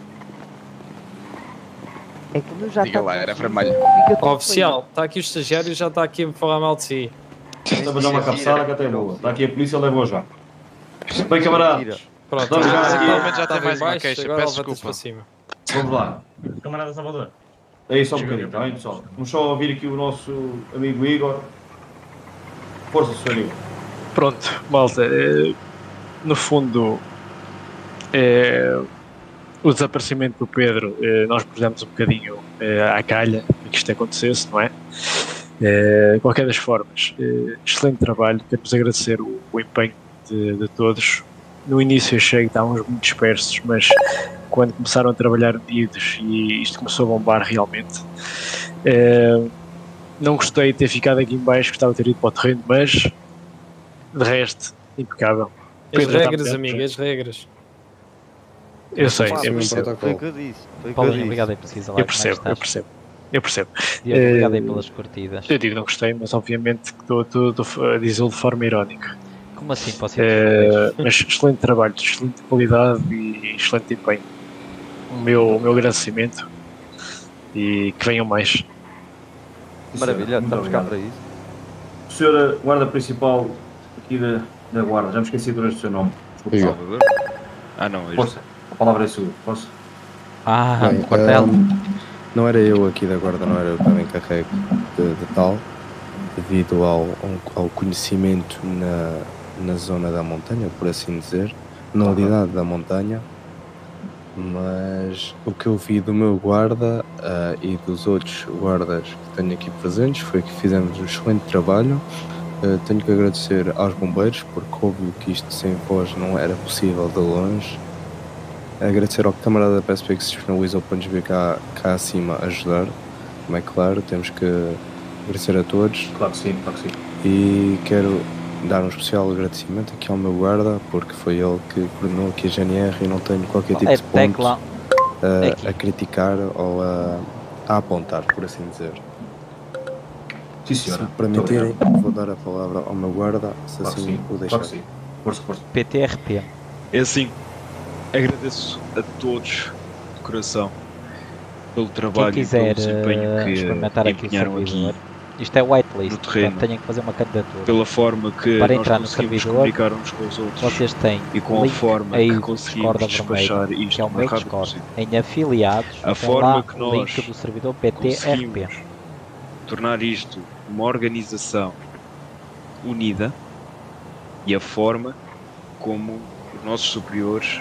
Speaker 4: É que eu já
Speaker 20: Diga lá, era vermelho.
Speaker 6: Ó, oficial, está aqui o estagiário e já está aqui a me falar mal de si.
Speaker 13: Estava a dar uma cabeçada que até é boa. Está aqui a polícia, levou já. Bem, camaradas.
Speaker 6: Pronto,
Speaker 13: Vamos já
Speaker 6: mas
Speaker 13: aqui.
Speaker 6: atualmente já
Speaker 20: Estava
Speaker 6: tem mais
Speaker 20: em
Speaker 6: uma
Speaker 20: baixo,
Speaker 6: queixa,
Speaker 20: agora
Speaker 6: agora
Speaker 20: peço
Speaker 6: levantas para
Speaker 20: desculpa.
Speaker 6: cima.
Speaker 13: Vamos lá.
Speaker 14: Camarada Salvador.
Speaker 13: É isso, só um bocadinho, está bem, pessoal? Vamos só ouvir aqui o nosso amigo Igor. Força, senhor Igor.
Speaker 12: Pronto, malta. eh, No fundo, eh, o desaparecimento do Pedro, eh, nós pusemos um bocadinho eh, à calha que isto acontecesse, não é? Eh, de qualquer das formas, eh, excelente trabalho. Queremos agradecer o, o empenho de, de todos. No início achei que estávamos muito dispersos, mas quando começaram a trabalhar unidos e isto começou a bombar realmente, eh, não gostei de ter ficado aqui em baixo, gostava de ter ido para o terreno, mas de resto, impecável.
Speaker 21: As
Speaker 12: Pedro já está
Speaker 21: regras,
Speaker 12: muito
Speaker 21: amigo,
Speaker 12: bem.
Speaker 21: as regras.
Speaker 12: Eu sei,
Speaker 4: Pá,
Speaker 12: eu
Speaker 4: mas
Speaker 12: percebo.
Speaker 4: foi o que eu disse. Foi o que eu
Speaker 2: Paulinho,
Speaker 4: disse.
Speaker 2: obrigado aí por pesquisa lá.
Speaker 12: Eu
Speaker 2: como é que
Speaker 12: percebo, eu
Speaker 2: estás?
Speaker 12: percebo. Eu percebo.
Speaker 2: Diego, obrigado aí
Speaker 12: Eh,
Speaker 2: pelas curtidas.
Speaker 12: Eu digo não gostei, mas obviamente que estou, estou, estou a dizê-lo de forma irónica.
Speaker 2: Como assim posso ir
Speaker 12: Eh, Mas excelente trabalho, excelente qualidade e excelente empenho. O meu, o meu agradecimento e que venham mais.
Speaker 4: Maravilha,
Speaker 13: Muito
Speaker 4: estamos cá
Speaker 13: obrigado.
Speaker 4: para isso.
Speaker 13: Senhora guarda principal aqui da, da guarda, já me esqueci do resto do seu nome. Desculpe, só.
Speaker 19: Salvador? Ah não, este.
Speaker 13: Força, a palavra é sua. Posso?
Speaker 2: Ah,
Speaker 17: Bem,
Speaker 2: quartel.
Speaker 17: ehm, não era eu aqui da guarda, não era eu que me encarregue de, de tal, devido ao, ao conhecimento na, na zona da montanha, por assim dizer, na unidade da montanha, mas o que eu vi do meu guarda ah, e dos outros guardas que tenho aqui presentes foi que fizemos um excelente trabalho. Ah, tenho que agradecer aos bombeiros, porque óbvio que isto sem voz não era possível de longe. Agradecer ao camarada da P S P que se disponibilizou para nos vir cá, cá acima ajudar, como é claro, temos que agradecer a todos.
Speaker 13: Claro que sim, claro que sim.
Speaker 17: E quero dar um especial agradecimento aqui ao meu guarda, porque foi ele que coordenou aqui a G N R e não tenho qualquer tipo
Speaker 2: É
Speaker 17: de ponto
Speaker 2: tecla.
Speaker 17: a,
Speaker 2: Aqui.
Speaker 17: a criticar ou a, a apontar, por assim dizer.
Speaker 13: Sim,
Speaker 17: Se
Speaker 13: senhora.
Speaker 17: me permitirem, vou dar a palavra ao meu guarda, se
Speaker 13: Claro que
Speaker 17: assim
Speaker 13: sim,
Speaker 17: o deixar.
Speaker 13: claro que sim. Força, força.
Speaker 2: P T R P.
Speaker 19: É assim, agradeço a todos de coração pelo
Speaker 2: Quem
Speaker 19: trabalho e
Speaker 2: quiser
Speaker 19: pelo desempenho
Speaker 2: eh,
Speaker 19: que
Speaker 2: experimentar aqui o
Speaker 19: empenharam
Speaker 2: servidor,
Speaker 19: aqui
Speaker 2: isto é whitelist,
Speaker 19: no terreno,
Speaker 2: portanto tenham que fazer uma candidatura.
Speaker 19: pela forma que
Speaker 2: Para
Speaker 19: nós
Speaker 2: entrar no
Speaker 19: conseguimos
Speaker 2: servidor,
Speaker 19: comunicar uns com os outros
Speaker 2: vocês têm
Speaker 19: e com a
Speaker 2: link
Speaker 19: forma
Speaker 2: aí
Speaker 19: que
Speaker 2: do
Speaker 19: conseguimos
Speaker 2: Discord
Speaker 19: despachar
Speaker 2: vermelho,
Speaker 19: isto
Speaker 2: que é o
Speaker 19: o mais
Speaker 2: meu
Speaker 19: rápido
Speaker 2: Discord.
Speaker 19: possível.
Speaker 2: Em afiliados,
Speaker 19: A
Speaker 2: tem
Speaker 19: forma
Speaker 2: lá
Speaker 19: que
Speaker 2: o
Speaker 19: nós
Speaker 2: link do servidor P T R P.
Speaker 19: conseguimos tornar isto uma organização unida e a forma como os nossos superiores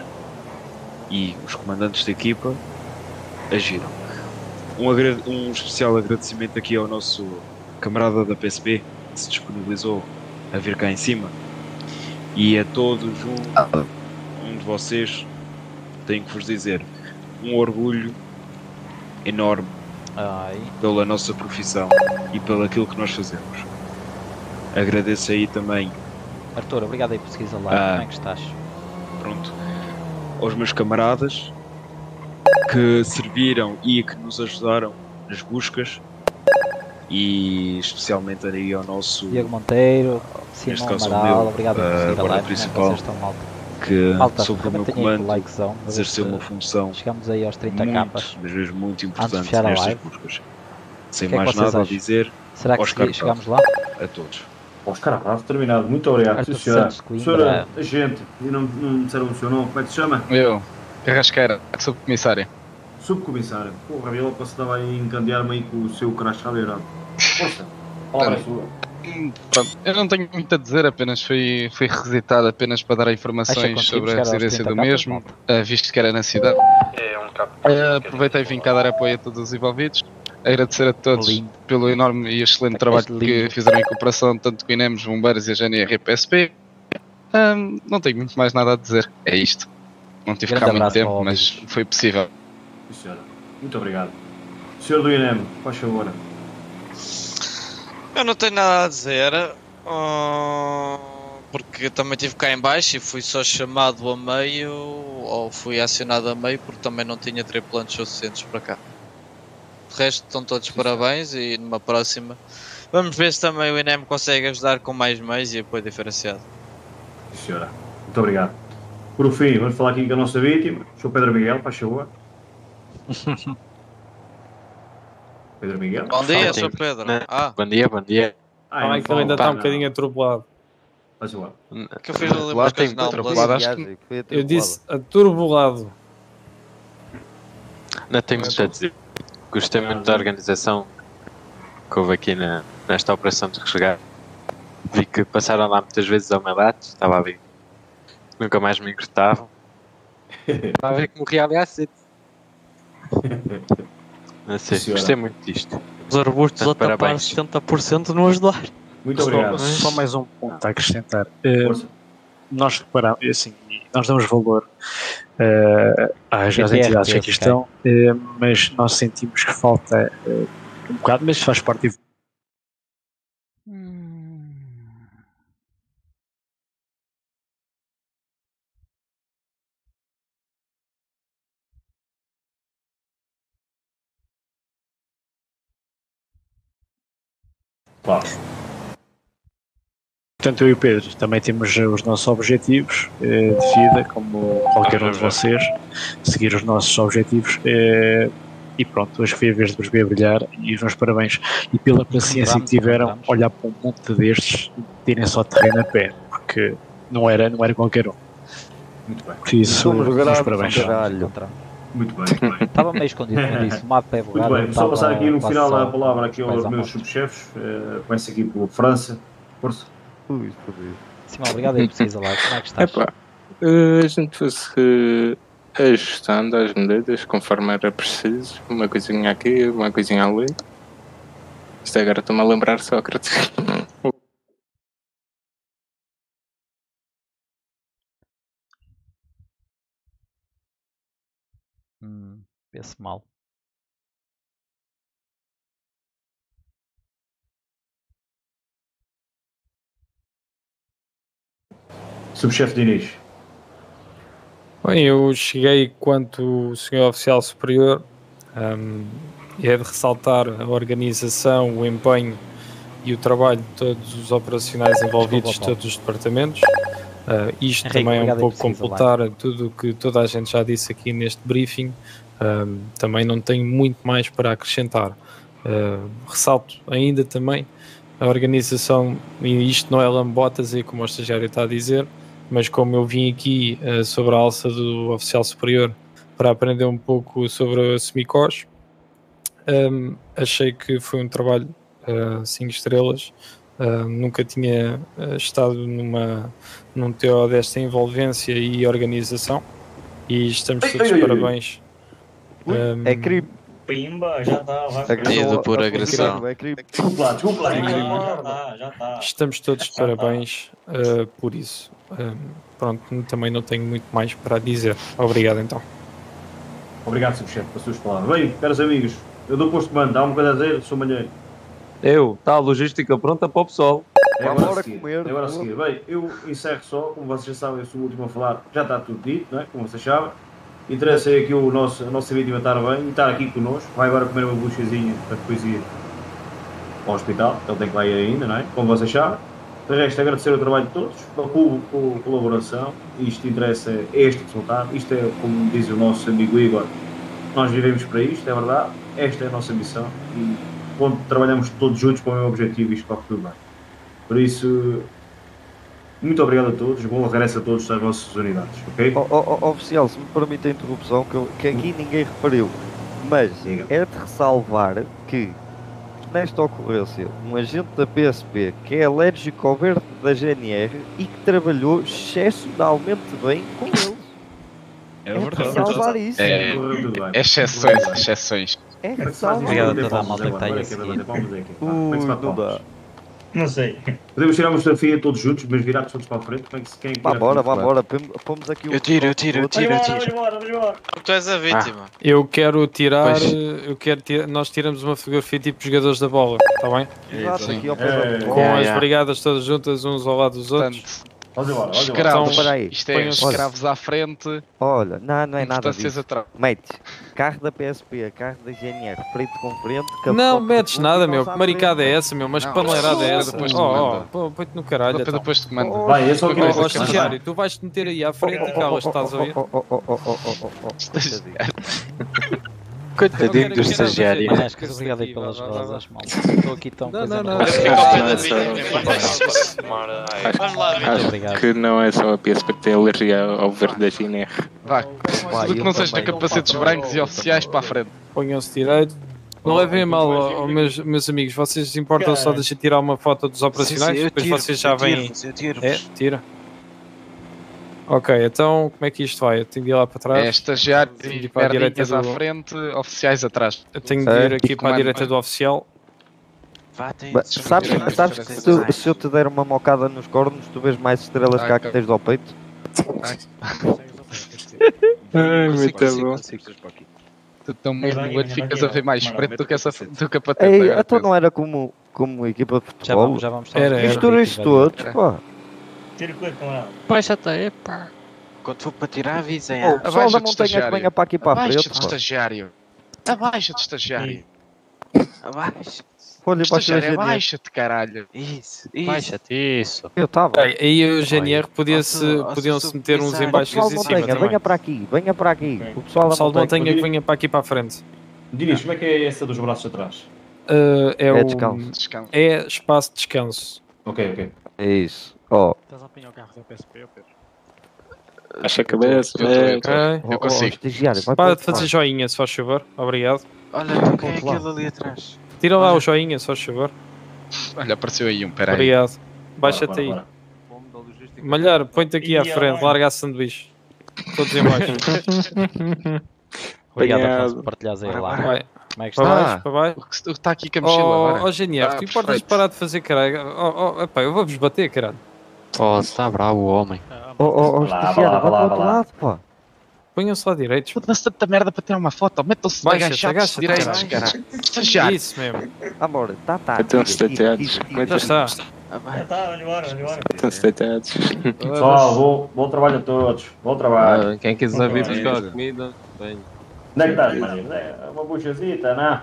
Speaker 19: e os comandantes da equipa agiram. Um, agra- um especial agradecimento aqui ao nosso camarada da P S P que se disponibilizou a vir cá em cima e a todos um, um de vocês tenho que vos dizer um orgulho enorme
Speaker 2: Ai.
Speaker 19: pela nossa profissão e pelo aquilo que nós fazemos. Agradeço aí também
Speaker 2: Arthur, obrigado aí por pesquisa lá,
Speaker 19: Ah.
Speaker 2: como é que estás?
Speaker 19: pronto, aos meus camaradas que serviram e que nos ajudaram nas buscas e especialmente aí ao nosso
Speaker 2: Diego Monteiro,
Speaker 19: neste
Speaker 2: Simão
Speaker 19: caso ao
Speaker 2: Amaral,
Speaker 19: meu
Speaker 2: obrigado por
Speaker 19: uh,
Speaker 2: seguir a
Speaker 19: guarda
Speaker 2: live, como é que
Speaker 19: principal
Speaker 2: vocês estão, malta?
Speaker 19: que
Speaker 2: Malta,
Speaker 19: sobre o meu
Speaker 2: rementem aí com o
Speaker 19: comando
Speaker 2: likezão, a ver
Speaker 19: exerceu
Speaker 2: se
Speaker 19: uma função
Speaker 2: chegamos aí aos trinta
Speaker 19: muito,
Speaker 2: capas.
Speaker 19: mas mesmo muito
Speaker 2: Antes de
Speaker 19: importante
Speaker 2: fechar a
Speaker 19: nestas
Speaker 2: live.
Speaker 19: buscas. Sem
Speaker 2: O que é que
Speaker 19: mais
Speaker 2: vocês
Speaker 19: nada a
Speaker 2: acham?
Speaker 19: dizer,
Speaker 2: Será que
Speaker 19: Oscar
Speaker 2: segui- chegamos lá?
Speaker 19: Bravo a todos.
Speaker 13: Oscar Bravo, terminado. Muito obrigado.
Speaker 2: Arthur
Speaker 13: Sim, senhora.
Speaker 2: Santos Coimbra.
Speaker 13: Senhora, agente, e não, não me disseram o seu nome, como é que se chama?
Speaker 20: Eu, Carrasqueira, subcomissário.
Speaker 13: Subcomissário. Porra, Vila, você estava aí a encandear-me aí com o seu crachá virado. Força, a palavra é sua.
Speaker 20: Hum, Pronto, eu não tenho muito a dizer, apenas fui, fui requisitado apenas para dar
Speaker 2: Acha que
Speaker 20: informações
Speaker 2: conseguimos
Speaker 20: sobre a
Speaker 2: chegar aos
Speaker 20: residência
Speaker 2: trinta
Speaker 20: do
Speaker 2: capas,
Speaker 20: mesmo,
Speaker 2: malta?
Speaker 20: eh, visto que era na cidade.
Speaker 15: É um capo.
Speaker 20: Eh, aproveitei e vim cá dar apoio a todos os envolvidos. Agradecer a todos
Speaker 2: Lindo.
Speaker 20: pelo enorme e excelente trabalho
Speaker 2: lindo.
Speaker 20: que fizeram em cooperação, tanto com o INEMS, bombeiros e a G N R e P S P. Hum, não tenho muito mais nada a dizer, é isto. Não tive
Speaker 2: Grande
Speaker 20: cá muito
Speaker 2: abraço
Speaker 20: tempo,
Speaker 2: ao
Speaker 20: mas foi possível.
Speaker 13: Sim, senhora. Muito obrigado. Senhor do I N E M, faz favor.
Speaker 22: Eu não tenho nada a dizer, ah, porque eu também estive cá em baixo e fui só chamado a meio, ou fui acionado a meio, porque também não tinha tripulantes suficientes para cá. De resto, estão todos parabéns e numa próxima vamos ver se também o I N E M consegue ajudar com mais meios e apoio diferenciado.
Speaker 13: Sim, senhora. Muito obrigado. Por fim, vamos falar aqui com a nossa vítima, o senhor Pedro Miguel, faz favor. Pedro Miguel.
Speaker 22: Bom dia,
Speaker 13: Fala.
Speaker 22: senhor Pedro.
Speaker 1: Né?
Speaker 22: Ah,
Speaker 1: Bom dia, bom dia.
Speaker 13: Ah,
Speaker 21: Calma aí que ele ainda está um bocadinho atropelado.
Speaker 13: Faz favor.
Speaker 22: que eu fiz ali
Speaker 1: Lá
Speaker 22: umas
Speaker 1: tem
Speaker 22: coisas na
Speaker 1: atropelado,
Speaker 22: ambulância.
Speaker 1: acho que
Speaker 21: Eu disse aturbolado.
Speaker 1: não tenho muito a dizer. Gostei muito da organização que houve aqui na, nesta operação de resgate. Vi que passaram lá muitas vezes ao meu lado, estava a ver. Nunca mais me encostavam. Estava a ver que morria ali à sede. Não sei,
Speaker 13: Senhora.
Speaker 1: gostei muito disto.
Speaker 11: Os arbustos a
Speaker 1: Portanto,
Speaker 11: tapar
Speaker 1: parabéns.
Speaker 11: setenta por cento não ajudar.
Speaker 13: Muito
Speaker 12: Só-
Speaker 13: obrigado.
Speaker 12: Só, mais um ponto a acrescentar. Eh,
Speaker 13: Força.
Speaker 12: nós reparamos, assim, nós damos valor eh, às, às
Speaker 2: P T R P,
Speaker 12: entidades que aqui
Speaker 2: ok.
Speaker 12: estão, eh, mas nós sentimos que falta eh, um bocado, mas faz parte
Speaker 13: Claro.
Speaker 12: Portanto, eu e o Pedro também temos os nossos objetivos eh, de vida, como qualquer um de vocês, seguir os nossos objetivos. Eh, e pronto, hoje foi a vez de vos ver brilhar e os meus parabéns. E pela paciência que tiveram, olhar para um monte destes e terem só terreno a pé, porque não era, não era qualquer um.
Speaker 13: Muito bem.
Speaker 12: Por isso,
Speaker 4: Somos
Speaker 12: os
Speaker 4: gratos,
Speaker 12: parabéns.
Speaker 4: caralho.
Speaker 13: Muito bem, muito bem.
Speaker 2: Estava meio escondido, como disse. O mapa é
Speaker 13: Muito
Speaker 2: bugado.
Speaker 13: bem, só passar aqui no
Speaker 2: quase
Speaker 13: final
Speaker 2: só
Speaker 13: a palavra aqui
Speaker 2: os
Speaker 13: aos
Speaker 2: pés à
Speaker 13: meus
Speaker 2: morte.
Speaker 13: subchefes. Uh, começo aqui pela França. Força.
Speaker 4: Ui, fodido.
Speaker 2: Simão, obrigado aí, precisa lá. Como é que estás?
Speaker 1: Epá, eh, a gente fosse ajustando as medidas conforme era preciso. Uma coisinha aqui, uma coisinha ali. Isto agora estou-me a lembrar Sócrates.
Speaker 2: Hum, vê-se mal.
Speaker 13: Subchefe Diniz.
Speaker 21: Bem, eu cheguei quanto senhor oficial superior um, e é de ressaltar a organização, o empenho e o trabalho de todos os operacionais envolvidos, de todos os departamentos. Uh, isto
Speaker 2: Henrique,
Speaker 21: também é um
Speaker 2: obrigado,
Speaker 21: pouco
Speaker 2: é preciso,
Speaker 21: completar tudo o que toda a gente já disse aqui neste briefing. Um, também não tenho muito mais para acrescentar. Uh, ressalto ainda também a organização, e isto não é lambotas, aí como o estagiário está a dizer, mas como eu vim aqui uh, sobre a alça do oficial superior para aprender um pouco sobre a Semicos, um, achei que foi um trabalho cinco uh, estrelas. Uh, nunca tinha uh, estado numa, num T O desta envolvência e organização, e estamos todos de parabéns. Um,
Speaker 4: É crime.
Speaker 14: Pimba, já está.
Speaker 22: Pedido por agressão.
Speaker 4: É crime.
Speaker 13: Desculpa lá, desculpa lá.
Speaker 14: Já está, já está.
Speaker 21: Estamos todos de parabéns uh, por isso. Um, pronto, também não tenho muito mais para dizer. Obrigado então.
Speaker 13: Obrigado, subchefe, pelas suas palavras. Bem, caros amigos, eu dou posto de mando. Há uma coisa a dizer, sou malheiro.
Speaker 7: Eu, está a logística pronta para o pessoal.
Speaker 13: É agora a seguir. É agora a seguir. Bem, eu encerro só, como vocês já sabem, eu sou o último a falar, já está tudo dito, não é? Como vocês sabem. Interessa é que o nosso, a nossa vítima estar bem e estar aqui connosco. Vai agora comer uma buchazinha para depois ir ao hospital, ele tem que lá ir ainda, não é? Como vocês sabem. De resto, agradecer o trabalho de todos, pela colaboração. Isto interessa, é este resultado. Isto é, como diz o nosso amigo Igor, nós vivemos para isto, é verdade. Esta é a nossa missão e onde trabalhamos todos juntos para o meu objetivo e isto corre tudo bem. Por isso, muito obrigado a todos, bom regresso a todos às vossas unidades, ok?
Speaker 4: Oh, oh, oh, oficial, se me permite a interrupção, que, eu, que aqui ninguém referiu, mas é de ressalvar que nesta ocorrência, um agente da P S P que é alérgico ao verde da G N R e que trabalhou excepcionalmente bem com eles.
Speaker 20: É
Speaker 4: É de
Speaker 20: verdade.
Speaker 4: ressalvar isso.
Speaker 20: É, é exceções, exceções.
Speaker 4: É de ressalvar.
Speaker 2: Obrigado a toda a malta que está aí a
Speaker 13: Ui,
Speaker 2: seguir.
Speaker 13: não dá.
Speaker 14: Não sei.
Speaker 13: Podemos tirar uma fotografia todos juntos, mas virados todos para a frente? Como é que se quem é que
Speaker 4: Vá
Speaker 13: tira a
Speaker 4: embora, vá
Speaker 13: fotografia?
Speaker 4: embora, pomos aqui o...
Speaker 22: Eu tiro, eu tiro, eu tiro, eu
Speaker 14: Vamos
Speaker 22: tiro.
Speaker 14: embora, vamos embora.
Speaker 22: Tu és a vítima.
Speaker 21: Eu quero tirar,
Speaker 22: Pois.
Speaker 21: eu quero tirar, nós tiramos uma fotografia tipo jogadores da bola, está bem?
Speaker 4: Exato, aqui ao
Speaker 13: É,
Speaker 4: pé da-
Speaker 21: Com
Speaker 22: Yeah,
Speaker 21: as
Speaker 22: yeah.
Speaker 21: brigadas todas juntas, uns ao lado dos outros.
Speaker 20: Portanto,
Speaker 13: Vamos embora, vamos embora.
Speaker 20: escravos,
Speaker 21: Então,
Speaker 4: peraí.
Speaker 20: isto é
Speaker 21: Ponham-se-
Speaker 20: escravos à frente,
Speaker 4: Olha, não, não é nada
Speaker 20: importâncias
Speaker 4: disso.
Speaker 20: atrás.
Speaker 4: Mate, carro da P S P, carro da G N R, frente com frente...
Speaker 21: Não
Speaker 4: capote
Speaker 21: metes
Speaker 4: de
Speaker 21: nada,
Speaker 4: fundo e
Speaker 21: meu.
Speaker 4: nós
Speaker 21: Que
Speaker 4: à
Speaker 21: maricada é
Speaker 4: frente.
Speaker 21: essa, meu? Mas
Speaker 20: Não,
Speaker 21: que paneleirada é
Speaker 20: só
Speaker 21: essa?
Speaker 20: depois te
Speaker 21: Oh, oh,
Speaker 20: manda.
Speaker 21: pô, põe-te no caralho.
Speaker 20: Depois,
Speaker 21: Então.
Speaker 20: depois te mando.
Speaker 4: Oh,
Speaker 13: Vai, eu só queria
Speaker 21: Oh, oh,
Speaker 13: dizer
Speaker 21: estagiário, tu vais-te meter aí à frente e calas, estás a ouvir?
Speaker 4: Oh, oh, oh, oh, oh, oh, oh, oh.
Speaker 22: Coitadinho do estagiário.
Speaker 2: Manascas, obrigado aí pelas rosas, malta. Estou aqui tão
Speaker 21: Não,
Speaker 2: coisa
Speaker 21: não, não.
Speaker 2: boa.
Speaker 22: Fica ao pé da
Speaker 1: Não,
Speaker 22: vítima. Vamos lá,
Speaker 2: Muito
Speaker 1: Acho
Speaker 2: obrigado.
Speaker 1: que não é só a P S P que tem alergia ao verde da G N R.
Speaker 20: Vá,
Speaker 4: Vai,
Speaker 20: tudo que
Speaker 4: eu
Speaker 20: não seja
Speaker 4: também.
Speaker 20: capacetes brancos e oficiais para a frente.
Speaker 21: Ponham-se direito. Não levem a mal, ó, ó, meus, meus amigos. Vocês importam só de tirar uma foto dos operacionais?
Speaker 22: Sim, sim, eu
Speaker 21: Depois
Speaker 22: tiro,
Speaker 21: vocês já
Speaker 22: eu
Speaker 21: vêm.
Speaker 22: tiro-vos, eu tiro-vos.
Speaker 21: É, tira. Ok, então como é que isto vai? Eu tenho de ir lá para trás.
Speaker 20: É estagiário
Speaker 21: Tenho de
Speaker 20: e
Speaker 21: ir para a direita
Speaker 20: merdinhas à
Speaker 21: do...
Speaker 20: frente, oficiais atrás.
Speaker 21: Eu tenho de
Speaker 4: É,
Speaker 21: ir aqui
Speaker 20: e
Speaker 21: para a
Speaker 20: comando.
Speaker 21: direita do oficial.
Speaker 22: Vá, tem-
Speaker 4: Mas sabes, sabes que se, tu- se eu te der uma mocada nos cornos, tu vês mais estrelas
Speaker 20: Ah,
Speaker 4: cá
Speaker 20: ok.
Speaker 4: que tens ao peito?
Speaker 1: Ai, muito bom.
Speaker 20: Tu tão
Speaker 14: Mas vai,
Speaker 20: mesmo
Speaker 14: vai,
Speaker 20: ficas
Speaker 14: vai,
Speaker 20: a ver mais
Speaker 14: vai,
Speaker 20: preto
Speaker 14: vai,
Speaker 20: do que essa
Speaker 14: vai,
Speaker 20: do que a patente.
Speaker 4: Ei,
Speaker 20: agora
Speaker 4: então
Speaker 20: penso.
Speaker 4: não era como, como equipa de
Speaker 2: Já
Speaker 4: futebol?
Speaker 2: vamos, já vamos.
Speaker 21: Era, era.
Speaker 4: Mistura isto todos, pá.
Speaker 14: Tira com ele, camarada.
Speaker 22: Baixa-te aí, pá. Quando for para tirar, avisem.
Speaker 4: Oh,
Speaker 22: ah.
Speaker 4: o pessoal da
Speaker 20: Abaixa-te,
Speaker 4: montanha que
Speaker 20: estagiário.
Speaker 4: venha para aqui para a
Speaker 20: Abaixa-te,
Speaker 4: frente, pá.
Speaker 20: estagiário. Abaixa-te, estagiário.
Speaker 22: Abaixa-te.
Speaker 4: Olha,
Speaker 20: Estagiário, baixa-te, caralho. Isso, isso.
Speaker 11: Baixa-te, isso.
Speaker 4: Eu estava.
Speaker 21: Aí aí o G N R podia-se, podiam-se meter uns embaixos
Speaker 4: Pessoal
Speaker 21: em
Speaker 4: de
Speaker 21: cima
Speaker 4: montanha,
Speaker 21: também.
Speaker 4: venha para aqui, venha para aqui. O pessoal
Speaker 21: O
Speaker 4: da
Speaker 21: pessoal de
Speaker 4: montanha.
Speaker 21: montanha que venha para aqui para a frente.
Speaker 13: Dinis, como é que é essa dos braços atrás?
Speaker 21: Uh, é,
Speaker 4: É
Speaker 21: o...
Speaker 4: descanso.
Speaker 20: Descanso.
Speaker 21: é espaço de descanso.
Speaker 13: Ok, ok.
Speaker 4: É isso. Ó.
Speaker 11: Estás a apanhar o carro da P S P, Pedro?
Speaker 1: Acha a cabeça,
Speaker 20: Eu tô, eu tô.
Speaker 21: Ok.
Speaker 20: Eu consigo.
Speaker 4: Estagiário, vai
Speaker 21: Para
Speaker 4: para
Speaker 21: de
Speaker 4: o
Speaker 21: fazer
Speaker 4: lado.
Speaker 21: joinha, se faz favor. Obrigado.
Speaker 20: Olha, então quem é aquele ali atrás?
Speaker 21: Tira lá
Speaker 20: Olha.
Speaker 21: o joinha, se faz favor.
Speaker 20: Olha, apareceu aí um, peraí.
Speaker 21: Obrigado. Baixa-te aí.
Speaker 13: Bora,
Speaker 21: Malhar, põe-te aqui à
Speaker 14: Ih,
Speaker 21: frente,
Speaker 14: olha.
Speaker 21: larga a sanduíche. Todos em baixo.
Speaker 2: Obrigado,
Speaker 1: Apanhado.
Speaker 2: Afonso, por partilhares aí
Speaker 20: Bora,
Speaker 2: lá.
Speaker 20: bora.
Speaker 21: Vai.
Speaker 2: Como é que
Speaker 21: Para
Speaker 2: está?
Speaker 21: baixo, para baixo.
Speaker 20: O que está aqui com a mochila
Speaker 21: Oh,
Speaker 20: agora?
Speaker 21: oh G N R,
Speaker 20: Ah,
Speaker 21: tu importas
Speaker 20: perfeito.
Speaker 21: parar de fazer caralho? Oh, oh, epá, eu vou-vos bater, caralho.
Speaker 11: Oh, está bravo o homem.
Speaker 4: Ó, ó, ó,
Speaker 14: Lá,
Speaker 4: estagiário,
Speaker 14: lá,
Speaker 4: vai para
Speaker 14: lá,
Speaker 4: o outro
Speaker 14: lá.
Speaker 4: lado, pá.
Speaker 21: Ponham-se lá direitos.
Speaker 20: Foda-se tanta merda para tirar uma foto. Metam-se
Speaker 21: Baixa-te,
Speaker 20: agachados
Speaker 21: agacha-te,
Speaker 20: direitos,
Speaker 21: caralho.
Speaker 20: caralho. Estagiário.
Speaker 21: Isso mesmo.
Speaker 4: Amor, tá, tá.
Speaker 1: Metam-se deitados.
Speaker 21: Já está.
Speaker 14: Já está, olha embora, olha embora.
Speaker 1: Metam-se deitados.
Speaker 13: Pessoal, bom, bom trabalho a todos. Bom trabalho.
Speaker 7: Ah, quem quiser vir
Speaker 13: Bom
Speaker 7: buscar
Speaker 13: trabalho.
Speaker 7: comida, vem.
Speaker 13: Onde é que estás, maninho? É uma buchazita, não?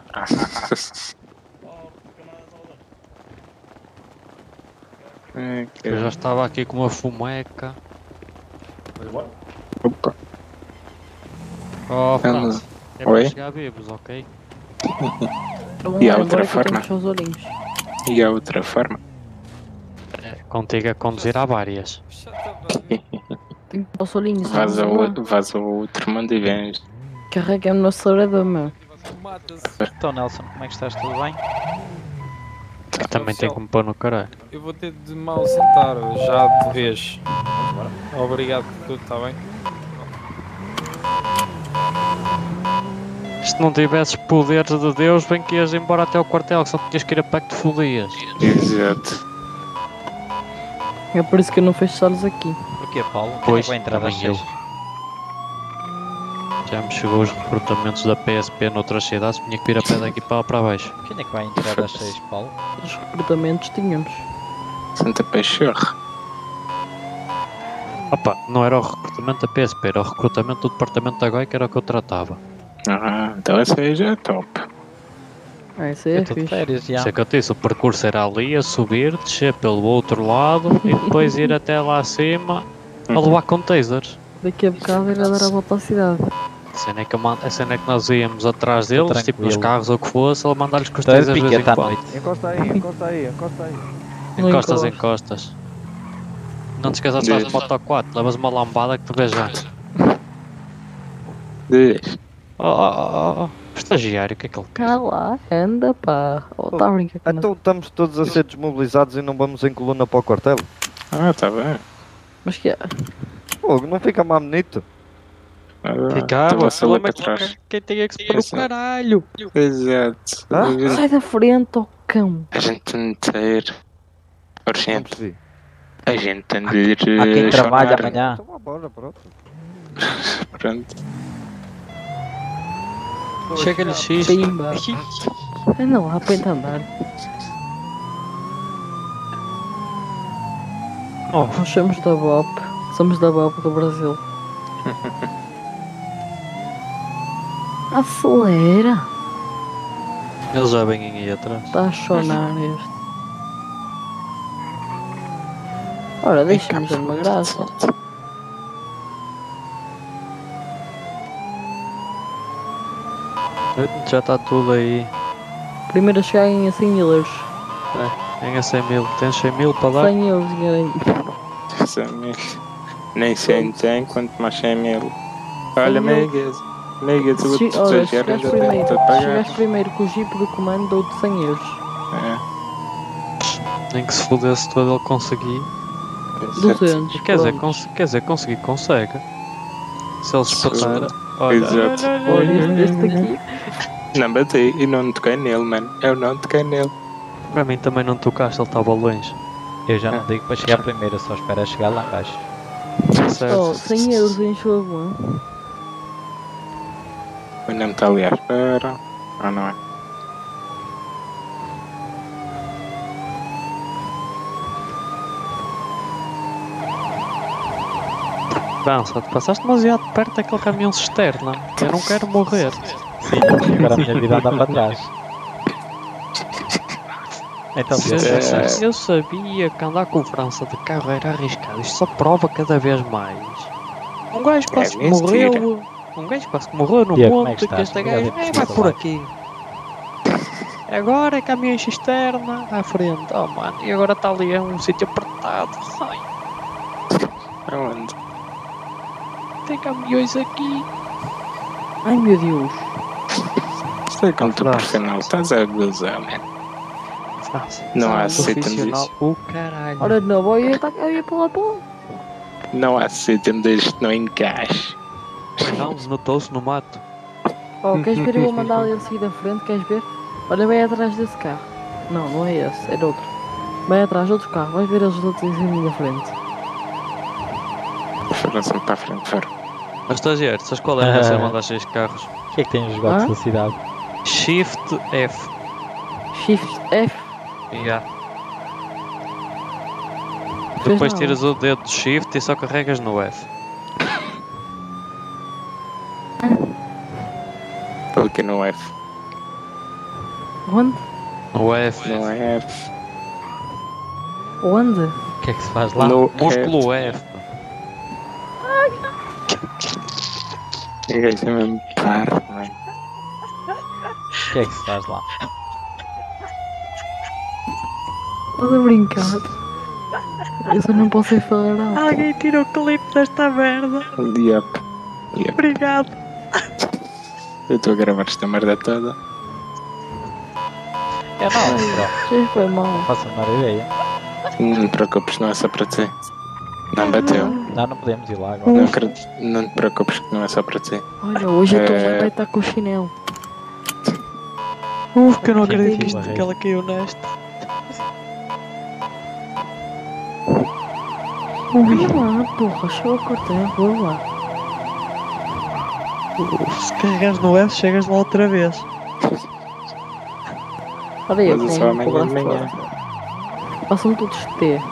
Speaker 1: É, que-
Speaker 11: Eu já estava aqui com uma fumeca.
Speaker 13: Vamos embora?
Speaker 1: Opa.
Speaker 11: Oh,
Speaker 1: Vamos.
Speaker 11: França. É para
Speaker 1: Oi?
Speaker 11: chegar vivos, ok?
Speaker 3: Vamos
Speaker 1: E
Speaker 3: lá
Speaker 1: a outra
Speaker 3: embora que eu
Speaker 1: forma?
Speaker 3: tenho que fechar os olhinhos.
Speaker 1: E a outra forma?
Speaker 11: Contigo a conduzir há várias.
Speaker 3: Tenho que fechar os olhinhos.
Speaker 1: Vaza
Speaker 3: vamos lá.
Speaker 1: o, vaza o outro mundo e vens.
Speaker 3: Carrega-me no acelerador, meu.
Speaker 2: Então, Nelson, como é que estás? Tudo bem?
Speaker 11: Eu também tenho que me pôr no caralho.
Speaker 21: Eu vou ter de me ausentar já de vez. Obrigado por tudo, está bem?
Speaker 11: Se não tivesses poderes de Deus, bem que ias embora até ao quartel, que só tinhas que ir a pé que te fodias.
Speaker 1: Exato.
Speaker 3: É por isso que eu não fecho salas aqui.
Speaker 2: Porquê, Paulo? Quem é
Speaker 11: Pois,
Speaker 2: que vai entrar às
Speaker 11: também eu.
Speaker 2: seis?
Speaker 11: Já me chegou os recrutamentos da P S P noutras cidades, tinha que vir a pé daqui para, para baixo.
Speaker 2: Quem é que vai entrar às seis, Paulo?
Speaker 3: Os recrutamentos tínhamos.
Speaker 1: Santa Peixorra.
Speaker 11: Opa, não era o recrutamento da P S P, era o recrutamento do departamento da G O I que era o que eu tratava.
Speaker 1: Ah, então essa aí já é top.
Speaker 3: Ah, isso aí é
Speaker 2: Eu estou de
Speaker 3: fixe.
Speaker 2: férias já.
Speaker 11: Isso é que eu te disse, o percurso era ali, a subir, descer pelo outro lado e depois ir até lá acima a levar com tasers.
Speaker 3: Daqui a bocado era dar a volta à cidade.
Speaker 11: A cena é que, eu man- a cena é que nós íamos atrás deles,
Speaker 2: Tranquilo.
Speaker 11: tipo nos carros ou o que fosse, ele mandar-lhes com os
Speaker 2: Então é
Speaker 11: tasers de vez em
Speaker 2: piquete à
Speaker 11: quando.
Speaker 2: noite.
Speaker 4: Encosta aí, encosta aí, encosta aí.
Speaker 3: Não
Speaker 11: Encostas,
Speaker 3: encosto.
Speaker 11: encostas. Não te esqueças de estar de moto quatro, levas uma lambada que te vê já.
Speaker 1: Diz.
Speaker 11: Oh, oh, oh, oh. Estagiário, o que é que ele quer?
Speaker 3: Ah lá, anda pá. Oh, tá a brincar com
Speaker 4: Então estamos todos a ser desmobilizados e não vamos em coluna para o quartel?
Speaker 1: Ah, tá bem.
Speaker 3: Mas que é?
Speaker 4: Pô, não fica mais bonito?
Speaker 1: Ah,
Speaker 11: Ficava,
Speaker 1: tava
Speaker 11: o
Speaker 1: a sala
Speaker 11: problema é
Speaker 1: para
Speaker 11: que
Speaker 1: trás.
Speaker 11: quem tem é que se pôr no
Speaker 1: Esse-
Speaker 11: caralho.
Speaker 1: Exato.
Speaker 4: Ah?
Speaker 1: A gente-
Speaker 3: Sai da frente, ó cão.
Speaker 1: A gente tem de ter.
Speaker 4: Não
Speaker 1: Urgente.
Speaker 4: percebi.
Speaker 1: A gente tem de ir.
Speaker 2: Há quem
Speaker 1: eh,
Speaker 2: trabalha
Speaker 1: chamar.
Speaker 2: amanhã.
Speaker 4: Então vá embora, pronto.
Speaker 1: Pronto.
Speaker 11: Chega-lhe X.
Speaker 3: Pimba. Anda lá, põe-te a andar.
Speaker 11: Oh,
Speaker 3: Nós somos da B O P. Somos da B O P do Brasil. Acelera.
Speaker 11: eles já vêm aí atrás.
Speaker 3: Está a chonar este. Ora, deixa-me dar uma graça.
Speaker 11: Já está tudo aí.
Speaker 3: Primeiro a chegar em cem mil euros.
Speaker 11: Ganha cem mil. Tens cem mil para dar?
Speaker 3: cem euros, dinheiro.
Speaker 1: cem mil. Nem cem tem, quanto mais cem mil. Olha,
Speaker 3: cem mil.
Speaker 1: megas. Megas, o
Speaker 3: Se-
Speaker 1: outro
Speaker 3: Ora,
Speaker 1: estagiário
Speaker 3: chegares
Speaker 1: ainda
Speaker 3: primeiro,
Speaker 1: tem de pagar.
Speaker 3: chegares primeiro com o jeep do comando, dou-te cem euros.
Speaker 1: É.
Speaker 11: Nem que se fodesse todo ele conseguir.
Speaker 3: duzentos.
Speaker 11: Quer dizer,
Speaker 3: pronto.
Speaker 11: cons quer dizer, conseguir consegue. Se ele espatar. Olha,
Speaker 1: Exato.
Speaker 11: olha, olha,
Speaker 3: Olha,
Speaker 11: olha,
Speaker 3: este, este
Speaker 11: olha.
Speaker 3: aqui.
Speaker 1: Não bati e não toquei nele, mano. Eu não toquei nele.
Speaker 11: Para mim também não tocaste, ele estava longe.
Speaker 2: Eu já não digo para chegar primeiro, eu só espero a chegar lá abaixo.
Speaker 3: Oh, cem euros em jogo.
Speaker 1: O nome está ali à espera. Ah, não é?
Speaker 11: Não, só te passaste demasiado perto daquele caminhão cisterna. Eu não quero morrer.
Speaker 2: Sim, agora a minha vida anda para trás. Então,
Speaker 11: eu,
Speaker 2: é...
Speaker 11: eu sabia que andar com França de carro era arriscado. Isto só prova cada vez mais. Um gajo quase que morreu. Um gajo quase que morreu no
Speaker 2: Diego,
Speaker 11: monte. Que este gajo é, vai por aqui. Agora é caminhão externa à frente. Oh mano, e agora está ali é um sítio apertado. Ai.
Speaker 1: Aonde?
Speaker 11: Tem caminhões aqui.
Speaker 3: Ai meu Deus.
Speaker 1: Sei como tu profissional estás a gozar, mano. Não há sítio disto.
Speaker 11: O caralho.
Speaker 3: Ora não, vou ir para lá para lá.
Speaker 1: Não há sítio disto, não encaixe.
Speaker 11: Não, notou-se no mato.
Speaker 3: Oh, queres ver? Eu vou mandar ele sair da frente, queres ver? Olha, vai atrás desse carro. Não, não é esse, é outro. Vai atrás de outro carro, vais ver eles outros em da frente.
Speaker 1: Foram sempre para a frente, foram.
Speaker 11: Mas estagiário, sabes qual é a ser mandar seis carros?
Speaker 2: O que é que tem os gatos da cidade?
Speaker 11: Shift F.
Speaker 3: Shift F?
Speaker 11: Yeah. Depois tiras o dedo do Shift e só carregas no F.
Speaker 1: Clica no F.
Speaker 3: Onde?
Speaker 11: No F.
Speaker 1: No F.
Speaker 3: Onde?
Speaker 2: O que é que se faz lá?
Speaker 11: No músculo F. F.
Speaker 1: Que gajo é mesmo parvo, mano.
Speaker 2: O que é que se faz lá?
Speaker 3: Estás a brincar? Eu só não posso ir falar nada.
Speaker 11: Alguém tira o clipe desta merda.
Speaker 1: Yep. Yep.
Speaker 11: Obrigado.
Speaker 1: Eu estou a gravar esta merda toda.
Speaker 2: É não,
Speaker 3: já foi mal.
Speaker 2: Faço a menor ideia.
Speaker 1: Não te preocupes, não é só para ti. Não bateu.
Speaker 2: Não, não podemos ir lá agora.
Speaker 1: Não, acredito, não te preocupes que não é só para ti.
Speaker 3: Olha, hoje a tua mãe
Speaker 1: É...
Speaker 3: vai estar com o chinelo.
Speaker 11: Uf, que eu não acredito isto, que ela caiu nesta.
Speaker 3: Olha lá, porra, chegou a cortar a rua lá.
Speaker 11: Se carregares no F, chegas lá outra vez.
Speaker 3: Olha aí,
Speaker 1: Mas
Speaker 3: com
Speaker 1: só
Speaker 3: o
Speaker 1: amanhã
Speaker 3: braço
Speaker 1: de manhã.
Speaker 3: fora. Passam todos de T.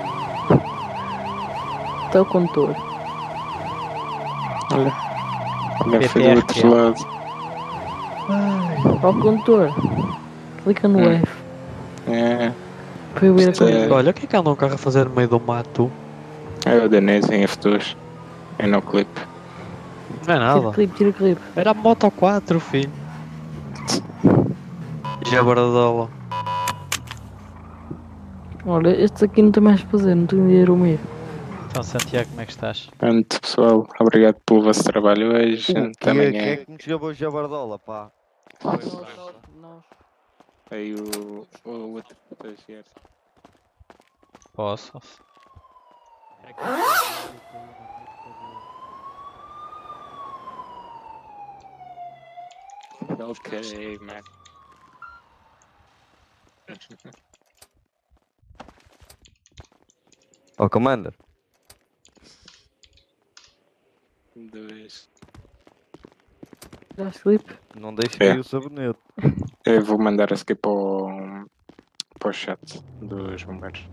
Speaker 3: Até o condutor.
Speaker 1: Olha. Olha, foi do outro lado.
Speaker 3: Ó, condutor. Clica no
Speaker 1: Hum.
Speaker 3: F.
Speaker 1: É.
Speaker 3: Para eu ir a
Speaker 1: Isto é-
Speaker 11: Olha, o que é que anda um carro a fazer no meio do mato?
Speaker 1: É o danês em F dois. É no clipe.
Speaker 11: Não é
Speaker 3: Tira
Speaker 11: nada.
Speaker 3: clipe, tira clipe.
Speaker 11: Era a Moto quatro, filho. Jabardola.
Speaker 3: Olha, estes aqui não tem mais para fazer, não tenho dinheiro mesmo.
Speaker 2: Então, Santiago, como é que estás?
Speaker 1: Portanto, pessoal, obrigado pelo vosso trabalho hoje.
Speaker 4: Quem
Speaker 1: Também
Speaker 4: é, quem é
Speaker 1: é.
Speaker 4: que me chamou Jabardola, pá?
Speaker 1: Aí o, o outro estagiário.
Speaker 2: Posso?
Speaker 1: Ok, man.
Speaker 4: Ó, Commander.
Speaker 1: Dois.
Speaker 3: Tiraste clipe?
Speaker 4: Não deixe
Speaker 1: É.
Speaker 4: cair o sabonete.
Speaker 1: Eu vou mandar a seguir para o, para o chat dos bombeiros.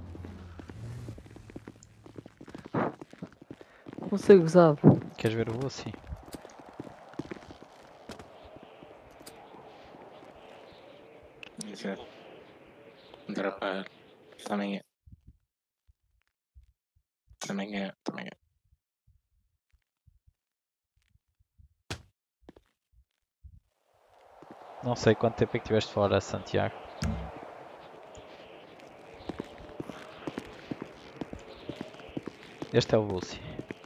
Speaker 3: Não sei gozado.
Speaker 2: Queres ver o voo? Sim.
Speaker 1: Exato. Dropar. Também é. Também é. Também é.
Speaker 2: Não sei quanto tempo é que estiveste fora, Santiago. Este é o Lucy.